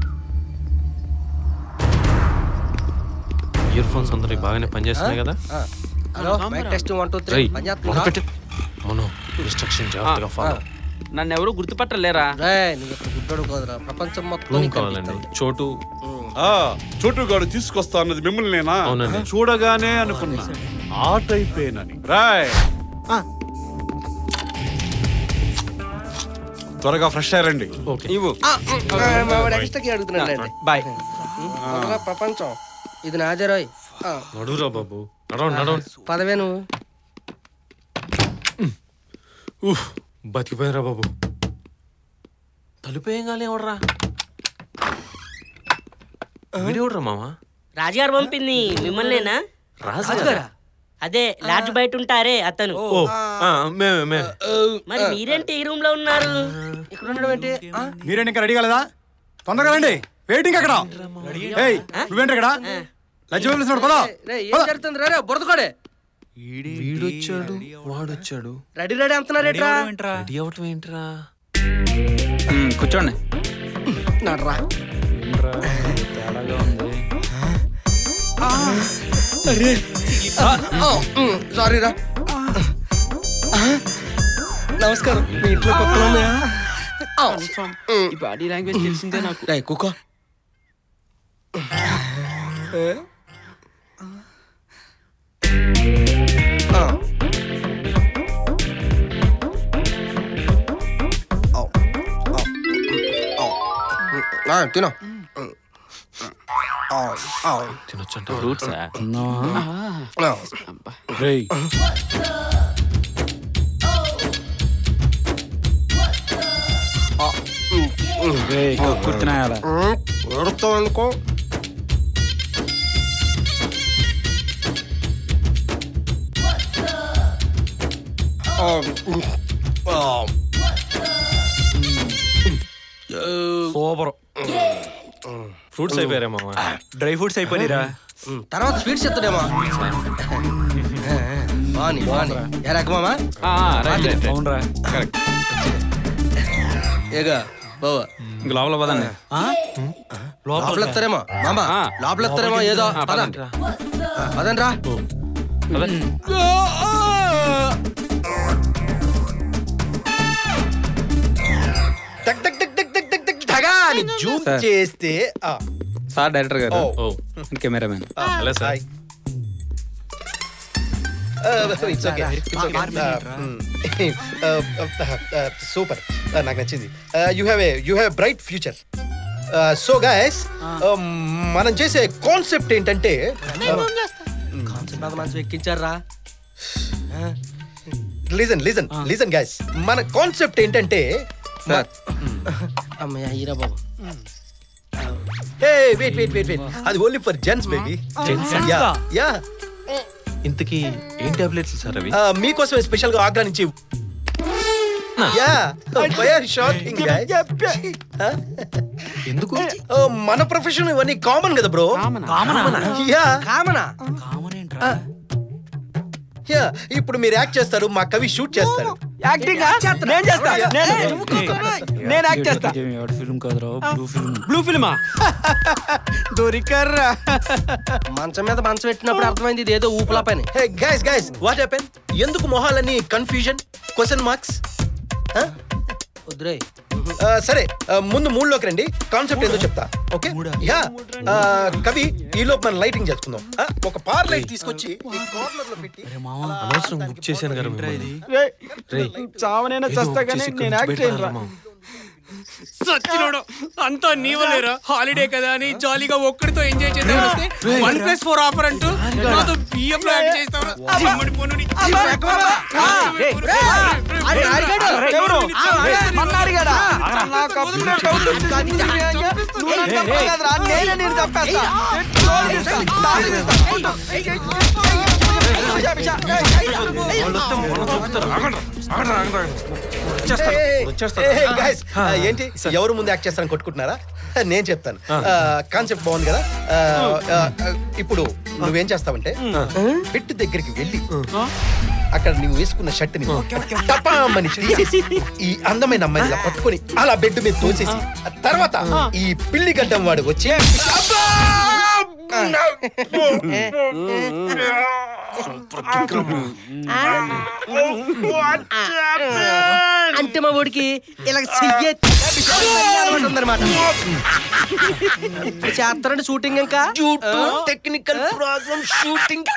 ఇయర్ ఫోన్స్ అందరికి బాగానే పనిచేస్తున్నాయి కదా? Hello, mike test one two three పనిచేస్తుంది. మనం ఇన్స్ట్రక్షన్ జాగ్రత్తగా ఫాలో. నన్ను ఎవరు గుర్తుపట్టలేరా? గుడ్డోడు కాదురా, ప్రపంచం మొత్తం కావాలండి. చోటు చోటు గారు తీసుకొస్తా అన్నది మిమ్మల్ని నేనా? అవునండి. చూడగానే అనుకున్నా ఆ టైపేనని. రాయ్, త్వరగా ఫ్రెష్ అయ్యారండి. ఎక్స్ట్రాకి అడుగుతున్నాడు. బాయ్. ప్రపంచం ఇది నాదే రాయ్. నడురా బాబు, నడవ నడవ. పదవేను బతికిపోయారా బాబు. తలుపేం కాలే ఎవడరా? వీడెవడరా మామా? రాజుగారు పంపింది మిమ్మల్నేనా? రాజుగారా? అదే లాడ్జ్ బయట ఉంటారే అతను. మరి మీరేంటి ఈ రూమ్ లో ఉన్నారు? ఇక్కడ ఉండడం ఏంటి? మీరేంటి ఇంకా రెడీ కాలేదా? తొందరగా రండి, వెయిటింగ్ అక్కడ. నువ్వేంటి ఇక్కడ? ఏం జరుగుతుంది? రే బురదకోడే. వీడొచ్చాడు, వాడొచ్చాడు. రెడీ రెడీ అంటున్నారు. రెడీ అవటం ఏంట్రా? కూర్చోండి. నడ్రా. సారీ రా, నమస్కారం మీ ఇంట్లో కొత్తలు ఉన్నాయా? ఈ బాడీ లాంగ్వేజ్ తెలిసిందే నాకు. రే కుక్కో తినో తినొచ్చంట ఫ్రూట్స్ అనుకో సూపర్ ఫ్రూట్స్ అయిపోయారేమో డ్రై ఫ్రూట్స్ అయిపోయిరా తర్వాత స్వీట్స్ చెప్తాడేమో బాని బాని ఏ రకమామా అవునరా కరెక్ట్ ఏగా బావా ఇంక లోపల పదండి లోపల ఎత్తారేమో మామా లోపల ఎత్తారేమో ఏదో పదండి పదండి రా టక్ టక్ టక్ టక్ టక్ టక్ టక్ ధగా అని జూమ్ చేస్తే సార్ డైరెక్టర్ గారు cameraman hello sir it's okay super నాకు నచ్చింది you have a you have bright future so guys మనం చేసే కాన్సెప్ట్ ఏంటంటే కాన్సెప్ట్ ఎక్కించారా లిజన్ లిజన్ లిజన్ గైస్ మన కాన్సెప్ట్ ఏంటంటే అమ్మయ్య హీరా బాబు hey wait wait wait wait అది only for gents baby Gents? Yeah yeah ఇంతకీ ఏం టాబ్లెట్స్ సార్ అవి మీకోసం స్పెషల్ గా ఆగ్రా నుంచి యా వెరీ షాకింగ్ గైస్ ఎందుకు మన ప్రొఫెషన్ ఇవన్నీ కామన్ కదా బ్రో కామనా యా కామనా యా ఇప్పుడు మీరు యాక్ట్ చేస్తారు మా కవి షూట్ చేస్తాడు యాక్టింగ్ నేను చేస్తా నేను యాక్ట్ చేస్తా ఫిల్మ్ కాదురా బ్లూ ఫిల్మ్ బ్లూ ఫిల్మా దొరికర్రా మంచం మీద మంచం పెట్టినప్పుడు అర్థమైంది ఇది ఏదో ఊపులా పని hey guys guys what happen ఎందుకు మొహాలన్నీ కన్ఫ్యూజన్ క్వశ్చన్ మార్క్స్ వద్దురే సరే ముందు మూడులోకి రండి కాన్సెప్ట్ ఏదో చెప్తా ఓకే యా కవి ఈలోపు మనం లైటింగ్ చేసుకుందాం ఒక పార్ లైట్ తీసుకొచ్చి కార్నర్ లో పెట్టి అనవసరం బుక్ చేశాను కదా చావనైనా చస్తా కానీ నేను యాక్ట్ చేయనురా సచ్చినోడు అంతా నీవలేరా హాలిడే కదా అని జాలీగా ఒక్కడితో ఎంజాయ్ చేద్దాం వస్తే వన్ ప్లస్ ఫోర్ ఆఫర్ అంటూ నాతో బిఎఫ్ లో యాడ్ చేస్తావు అమ్మడి పోనుని ఏంటి ఎవరు ముందు యాక్ట్ చేస్తారని కొట్టుకుంటున్నారా నేను చెప్తాను కాన్సెప్ట్ బాగుంది కదా ఇప్పుడు నువ్వేం చేస్తావంటే పెట్టు దగ్గరికి వెళ్ళి అక్కడ నువ్వు వేసుకున్న షర్ట్ ని తపామని తీసేసి ఈ అందమైన అమ్మాయిని ఇలా పట్టుకొని అలా బెడ్ మీద తోసేసి తర్వాత ఈ పిల్లి గడ్డం వాడు వచ్చి అంటే మా ఊడికి ఇలా చెయ్యన్నమాట చేస్తారండి షూటింగ్ ఇంకా టెక్నికల్ ప్రాబ్లం షూటింగ్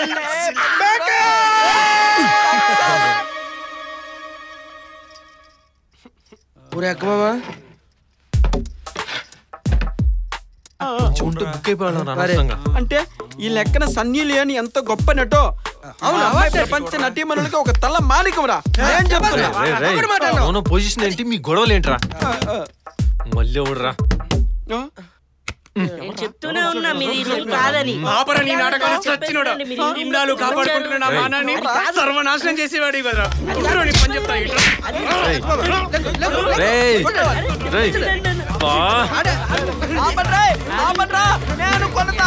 ఊరే అక్కమామా అంటే ఈ లెక్కన సన్నీ లియోని ఎంత గొప్ప నటో అవును ప్రపంచ నటీమణులకి ఒక తల మానికం రా ఏం చెప్తున్నా పొజిషన్ ఏంటి మీ గొడవలు ఏంట్రా మళ్ళీ ఎవడురా నేను చెప్తూనే ఉన్నా మీరు ఈ రోజు కాదని ఆపరని నాటకాలు సచ్చినోడా ఇన్నాళ్ళు కాపాడుకుంటున్న నా మానాన్ని సర్వనాశనం చేసేవాడు కదరా నీ పని చెప్తా నేను కొనతా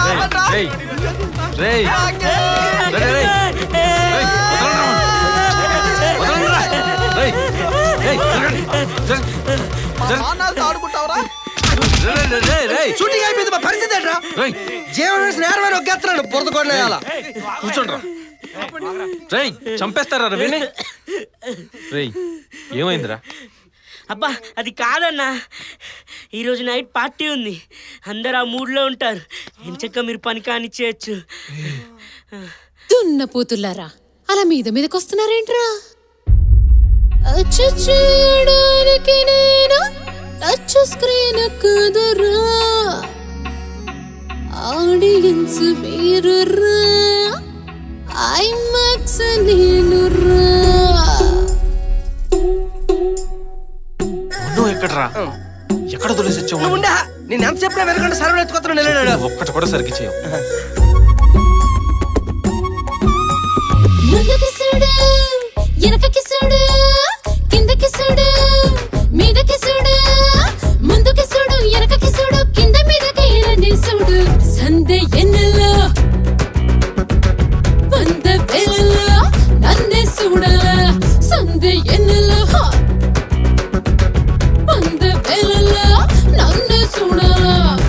ఆడుకుంటావురా షూటింగ్ అయిపోయింది మా పరిస్థితి ఏంట్రా జీవన నేరమైన ఒకేస్తున్నాడు బురదకొండ కూర్చోండి రా రేయ్ చంపేస్తారా రవిని రేయ్ ఏమైందిరా? అబ్బా అది కాదన్నా, ఈరోజు నైట్ పార్టీ ఉంది, అందరు ఆ మూడ్లో ఉంటారు. ఎంచక్క మీరు పని కానిచ్చేయచ్చు. దున్న పూతులారా అలా మీద మీదకి వస్తున్నారేంట్రా? చేయడానికి నేను టచ్ స్క్రీన్ కదరా, ఆడియన్స్ మీరు రా, ఐమాక్స్ నేను రా. నువ్వు ఎక్కడరా? ఎక్కడ తొలిసి వచ్చావు? నేను ఎంత చెప్పినా వెనకంటే సర్వర్ ఎత్తుకొత్తున్నా నిలబడ్డాడు. ఒక్కటి కూడా సరిగ్గా చేయవు. ముందుకి చూడు, వెనకకి చూడు, కిందకి చూడు, మీదకి చూడు, ముందుకి చూడు, వెనకకి చూడు, కింద మీదకి ఇలానే చూడు. సందే ఎన్నెల్లో వంద వేలలో నన్నే చూడాలా, సందే ఎన్నెల్లో వంద వేలలో నన్నే చూడాలా.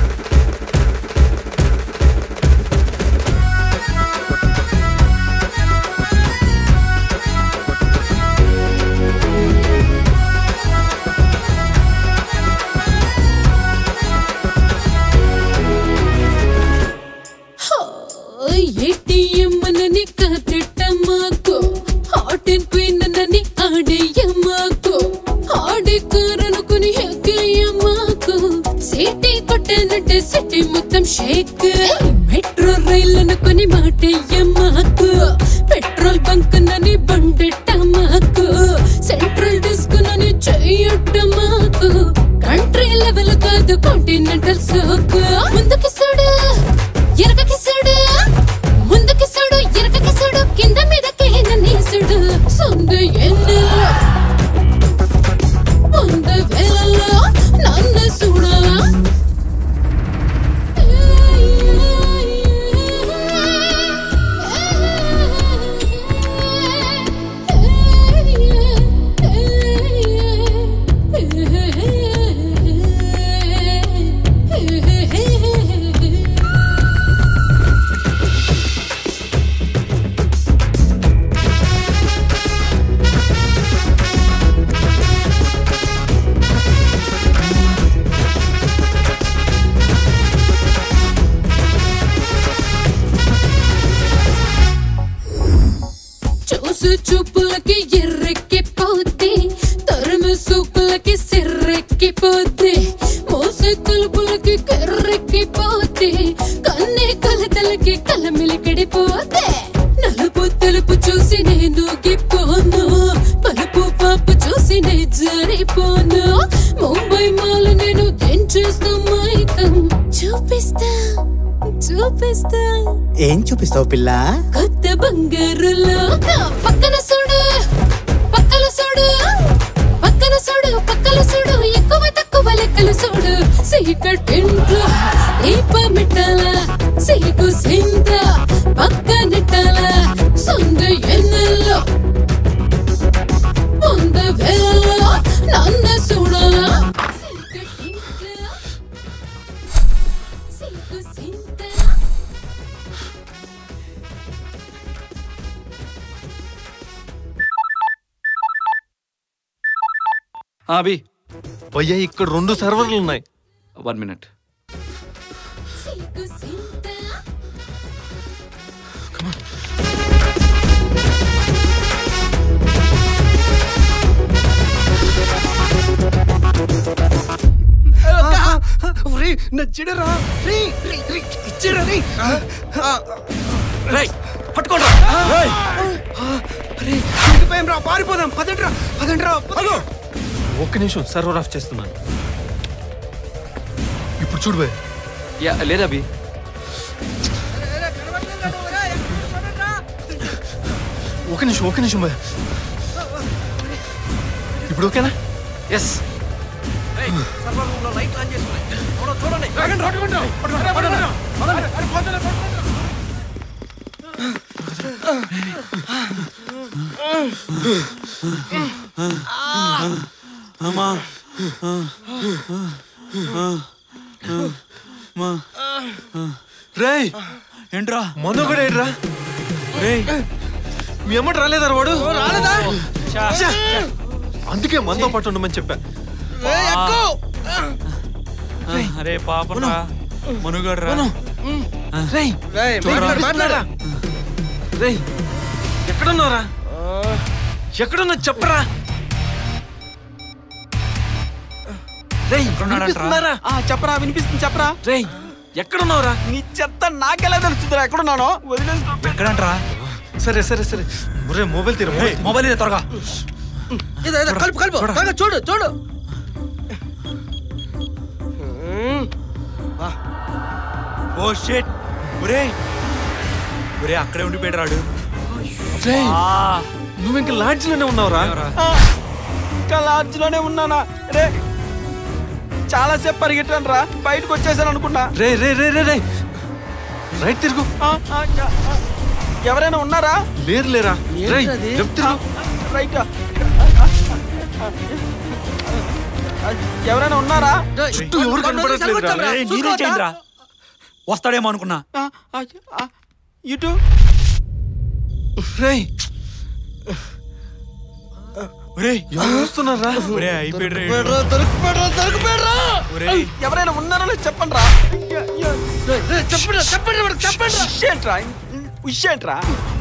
ఏటీఎం అని కట్టమాకు, హాట్ అండ్ క్వీన్ అని ఆడేయమాకు, ఆడే కారనుకుని ఎక్కయ్యమాకు, సిటీ కొట్టనంటే సిటీ మొత్తం షేక్. మెట్రో రైల్ అనుకుని మాటయ్యమాకు, పెట్రోల్ బంక్ నని బండెట్టమాకు, సెంట్రల్ డిస్క్ నని చెయ్యట్టమాకు, కంట్రీ లెవెల్ కాదు కాంటినెంటల్ సోకు. ముందుకి చూడు, ఎనకకి చూడు, ముందుకి చూడు, ఎనకకి చూడు, కింద మీదకి నన్ను చూడు. సొందు ఎన్నెల్లో వంద వేలలో నన్ను చూడాలా. చూసు చూపులకి ఎర్రెక్కి పోతే, తరుము సూపులకి సిర్రెక్కి పోతే, మోసే తలుపులకి కర్రెక్కి పోతే, కన్నే కలతలకి కలమిలికడిపోతే, నలుపు తెలుపు చూసి నేను గిపోను, పలుపు పాపు చూసి నే జారిపోను. ముంబై మాల నేను తెంచేస్తా మైకం, చూపిస్తా చూపిస్తా. ఏం చూపిస్తావు పిల్ల? కొత్త బంగారు లోకం. పక్కన చూడు, పక్కల చూడు, పక్కన చూడు, పక్కల చూడు, ఎక్కువ తక్కువ లెక్కలు చూడు. సీకట్ ఇంట్లో దీప మిట్టాల, సీకు సింత పక్క నెట్టాల, సొందు ఎన్నెల్లో వంద వేలలో నన్ను చూడాలా. సీకు సింత అభి భయ్యా ఇక్కడ రెండు సర్వర్లు ఉన్నాయి. One minute. నచ్చిడరా ఇచ్చిరా పట్టుకోండి. రా పారిపోదాం. పదండ్రా పదండ్రా. ఒక్క నిమిషం సర్వర్ ఆఫ్ చేస్తున్నాను. ఇప్పుడు చూడు బాయ్. యా లేదా అభి? ఒక నిమిషం ఒక నిమిషం బాయ్. ఇప్పుడు ఓకేనా? ఎస్. అమ్మా రేయ్ ఏంట్రా మనోగడ ఏంట్రా? రేయ్ మీ అమ్మటి రాలేదా వాడు? రాలేదా? అందుకే మనతో పాటు ఉండమని చెప్పా. అరే పాపరా మనుగడ్రా ఎక్కడున్నారా? ఎక్కడున్నా చెప్పరా? చెప్పరా వినిపిస్తుంది చెప్పరా. రేయ్ ఎక్కడున్నావురా? నీ చెత్త నాకెలా తెలుస్తుందిరా ఎక్కడున్నానో వదిలేసి. ఎక్కడంట్రా? సరే సరే సరే మురే మొబైల్ తీర మొబైల్ ఇదే త్వరగా. కలుపు కలుపు త్వరగా చూడు చూడు. Oh shit. ఒరే ఒరే అక్కడే ఉండిపోయాడు రాడు. నువ్వు ఇంకా లాడ్జ్ లోనే ఉన్నావురా? ఇంకా లాడ్జ్ లోనే ఉన్నానా? రే చాలా సేపు పరిగెట్టాను రా, బయటకు వచ్చేసాను అనుకున్నా. రే రే రే రే రే రైట్ తిరుగు. ఎవరైనా ఉన్నారా? లేరు లేరా? రైట్ ఎవరైనా ఉన్నారా? చుట్టూ ఎవరు కనపడట్లేదురా. వస్తాడేమో అనుకున్నా. ఇటు రేయ్ చూస్తున్నారా? ఎవరైనా ఉన్నారో చెప్పండి రా. చెప్పండి చెప్పండి చెప్పండి. విషయంట్రా విషయంట్రా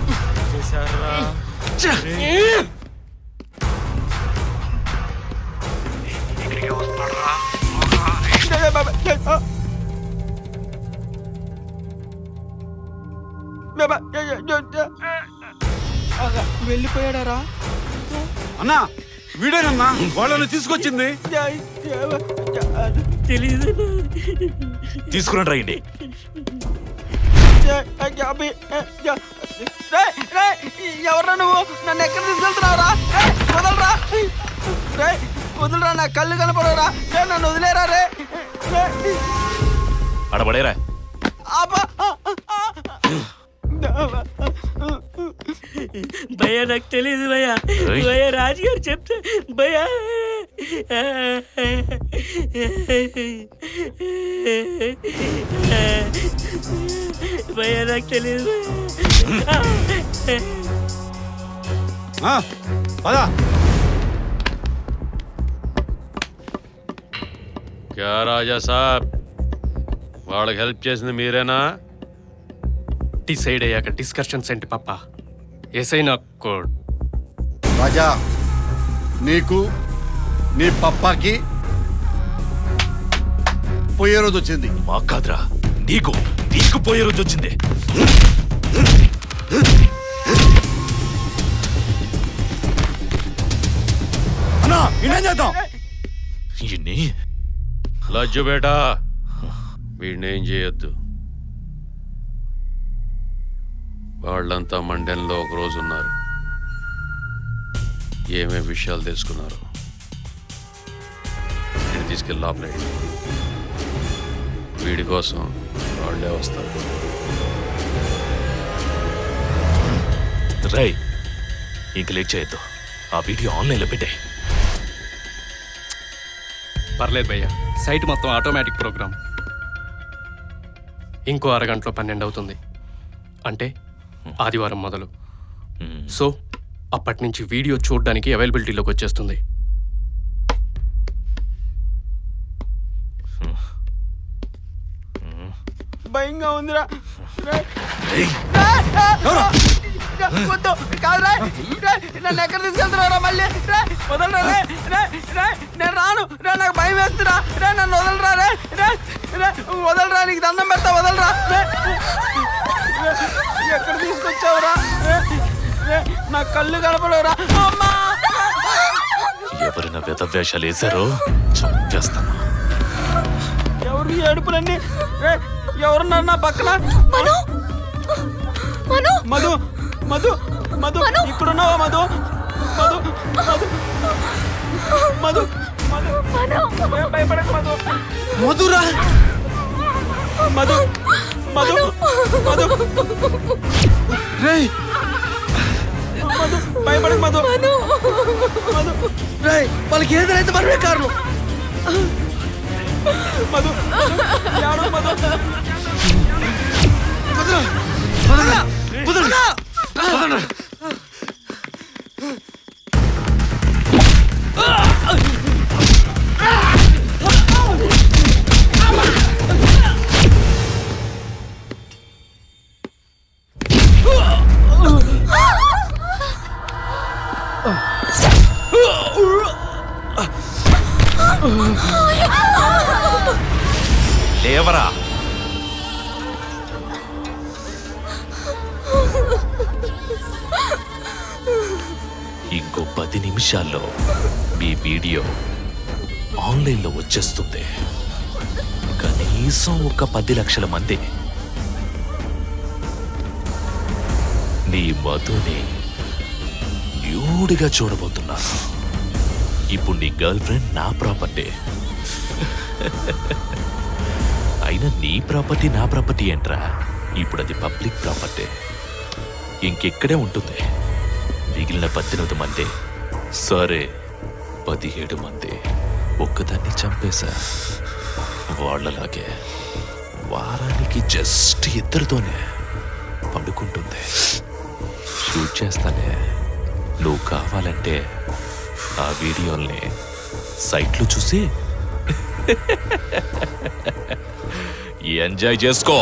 వెళ్ళిపోయాడారా? అన్నా వీడేనన్నా వాళ్ళని తీసుకొచ్చింది. తెలీదు. తీసుకురండి రండి. ఎవరా నువ్వు? నన్ను ఎక్కడ తీసుకెళ్తున్నావురా? వదలరా రే, వదలరా, నా కళ్ళు కనపడరా. నన్ను వదిలేరా రే. అడబడేరా. భయ్యా నాకు తెలీదు భయ్యా. భయ్యా రాజుగారు చెప్తే భయ్యా. భయ్యా నాకు తెలీదు పదా. క్యా రాజా సాబ్, వాళ్ళకి హెల్ప్ చేసింది మీరేనా? డిసైడ్ అయ్యాక డిస్కషన్స్ ఏంటి పాప? ఎస్ఐ నాకు రాజా, నీకు నీ పప్పాకి పోయే రోజు వచ్చింది. మా కాదురా, నీకు నీకు పోయే రోజు వచ్చింది. అన్నా ఇన్నేం చేద్దాం? లజ్జు బేటా, వీడినేం చేయొద్దు. వాళ్ళంతా మండెన్లో ఒక రోజు ఉన్నారు. ఏమేం విషయాలు తెలుసుకున్నారు వీడిని తీసుకెళ్ళి లోపలేయండి. వీడి కోసం వాళ్ళే వస్తారు. రై ఇంక లేట్ చేయొద్దు. ఆ వీడియో ఆన్లైన్లో పెట్టే. పర్లేదు భయ్యా, సైట్ మొత్తం ఆటోమేటిక్ ప్రోగ్రామ్. ఇంకో అరగంటలో పన్నెండు అవుతుంది, అంటే ఆదివారం మొదలు. సో అప్పటి నుంచి వీడియో చూడడానికి అవైలబిలిటీలోకి వచ్చేస్తుంది. భయంగా ఉందిరా. వద్దు కాదురా, నన్ను ఎక్కడ తీసుకెళ్తున్నారా మళ్ళీ? వదలరా రే, నేను రాను రే, నాకు భయం వేస్తున్నా రే, నన్ను వదలరా రే, వదలరా, నీకు దండం పెడతా, వదలరా. ఎక్కడ తీసుకొచ్చావురా? నా కళ్ళు కనపడవురా. అమ్మా, ఎవరైనా వ్యత వేషాలు వేశారో చంపేస్తాను. ఎవరు ఏడుపులన్నీ? ఎవరున్నారు నా పక్కన? మధు మధు మధు ఇక్కడున్నావా? మధు మధు మధు మధు భయపడకు మధు. మధురా మధు మధు మధు రే మధు భయపడకు మధు. మధు రే, వాళ్ళకి ఏదైతే మనమే కారణం. మధు ఎవరు? మధు వదలరా వదలరా. లేవరా. ఇంకో పది నిమిషాల్లో మీ వీడియో ఆన్లైన్లో వచ్చేస్తుంది. కనీసం ఒక పది లక్షల మంది నీ మధుని న్యూడ్గా చూడబోతున్నారు. ఇప్పుడు నీ గర్ల్ ఫ్రెండ్ నా ప్రాపర్టీ. అయినా నీ ప్రాపర్టీ నా ప్రాపర్టీ ఏంట్రా? ఇప్పుడు అది పబ్లిక్ ప్రాపర్టీ. ఇంకెక్కడే ఉంటుంది. మిగిలిన పద్దెనిమిది మంది, సరే పదిహేడు మంది ఒక్కదాన్ని చంపేశా. వాళ్ళలాగే వారానికి జస్ట్ ఇద్దరితోనే పడుకుంటుంది. షూట్ చేస్తానే. నువ్వు కావాలంటే ఆ వీడియోల్ని సైట్లో చూసి ఎంజాయ్ చేసుకో.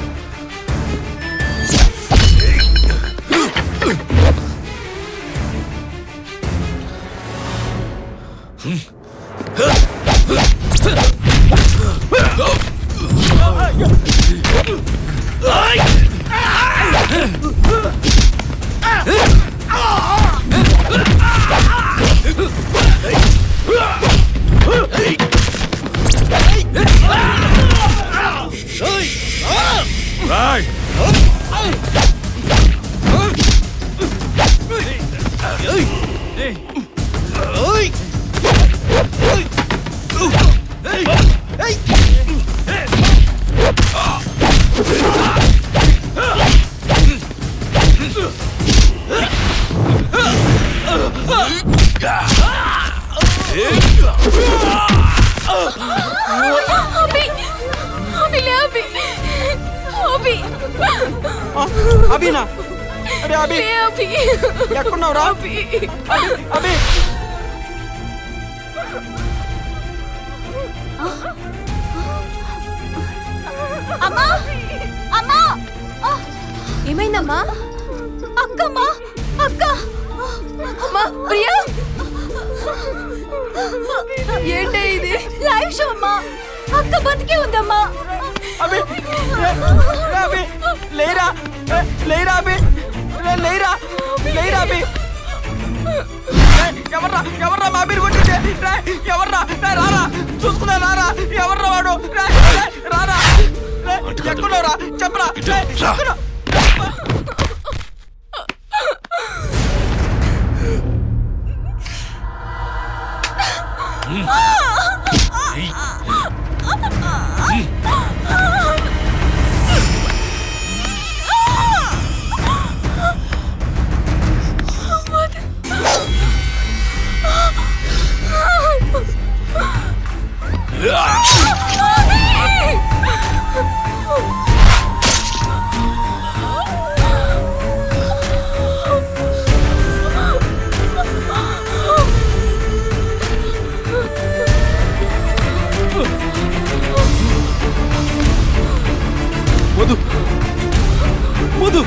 అభినా అరే అభి ఎక్కడున్నావురా? అభి అమ్మా అమ్మా ఏమైందమ్మా? అక్కమ్మా అక్క అమ్మా ప్రియా ఏంటే ఇది? లైవ్ షో అమ్మా. అక్క బతికే ఉందమ్మా. అభి అభి లేరా లేరా అభి లేరా లేరా అభి. ఎవర్రా ఎవర్రా మా మీరు కొట్టింది? ఎవర్రా రారా చూసుకున్నా రారా. ఎవర్రా వాడు? రారా ఎక్కడున్నావురా చెప్పరా. మధు మధు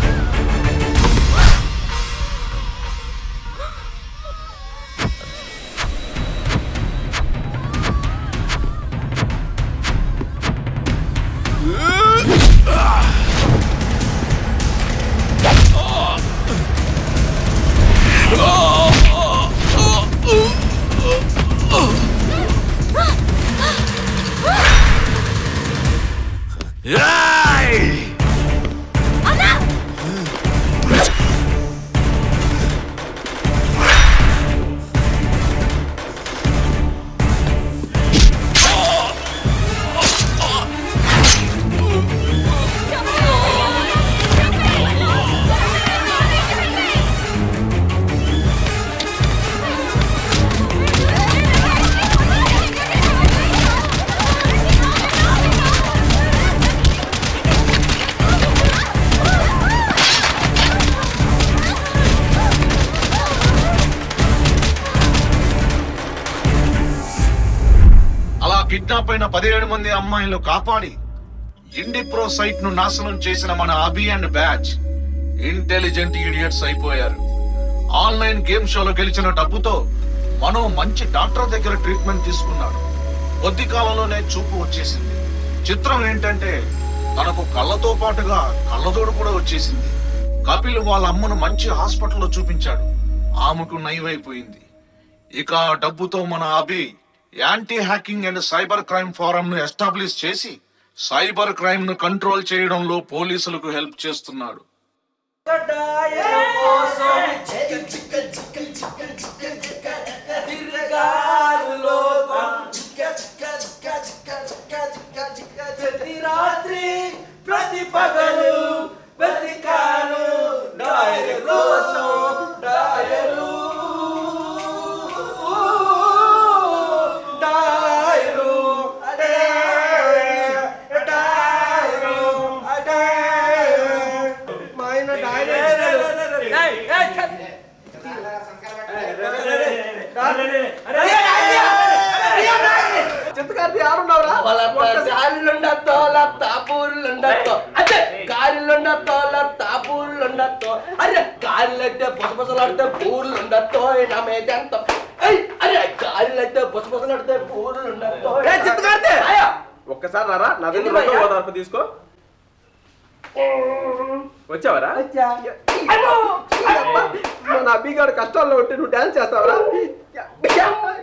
కిడ్నాప్ అయిన పదిహేడు మంది అమ్మాయిలు కాపాడి ఇండి ప్రో సైట్ ను నాశనం చేసిన మన Abhi and batch intelligent idiots అయిపోయారు. ఆన్లైన్ గేమ్ షోలో గెలిచిన డబ్బుతో మనో మంచి డాక్టర్ దగ్గర ట్రీట్మెంట్ తీసుకున్నాడు. కొద్ది కాలంలోనే చూపు వచ్చేసింది. చిత్రం ఏంటంటే తనకు కళ్ళతో పాటుగా కళ్ళతోడు కూడా వచ్చేసింది. కపిల్ వాళ్ళ అమ్మను మంచి హాస్పిటల్లో చూపించాడు. ఆమెకు నయమైపోయింది. ఇక డబ్బుతో మన Abhi anti hacking and cyber crime forum ను ఎస్టాబ్లిష్ చేసి సైబర్ క్రైమ్ ను కంట్రోల్ చేయడంలో పోలీసులకు హెల్ప్ చేస్తున్నాడు. ప్రతి రాత్రి ప్రతి పగలు ప్రతి కాలు డయరు కోసం డయరు డయరు డయరు మైన డయరు ఏయ్ ఏయ్ చిత్తకార్తి ఎవరున్నావురా? గాలిలుండతో తాపూర్లుండతో అదే గాలిలుండతో తాపూర్లుండతో అరే గాలిలైతే బుసబుసలాడితే పూర్లుండతో నా మీదంత అరే గాలిలైతే బుసబుసలాడితే పూర్లుండతో చిత్తకార్తి ఒక్కసారి రారా నా దగ్గర ఓదార్పు తీసుకో. వచ్చావరా? మన అబ్బిగాడు కష్టాల్లో ఉంటే నువ్వు డాన్స్ చేస్తావరా?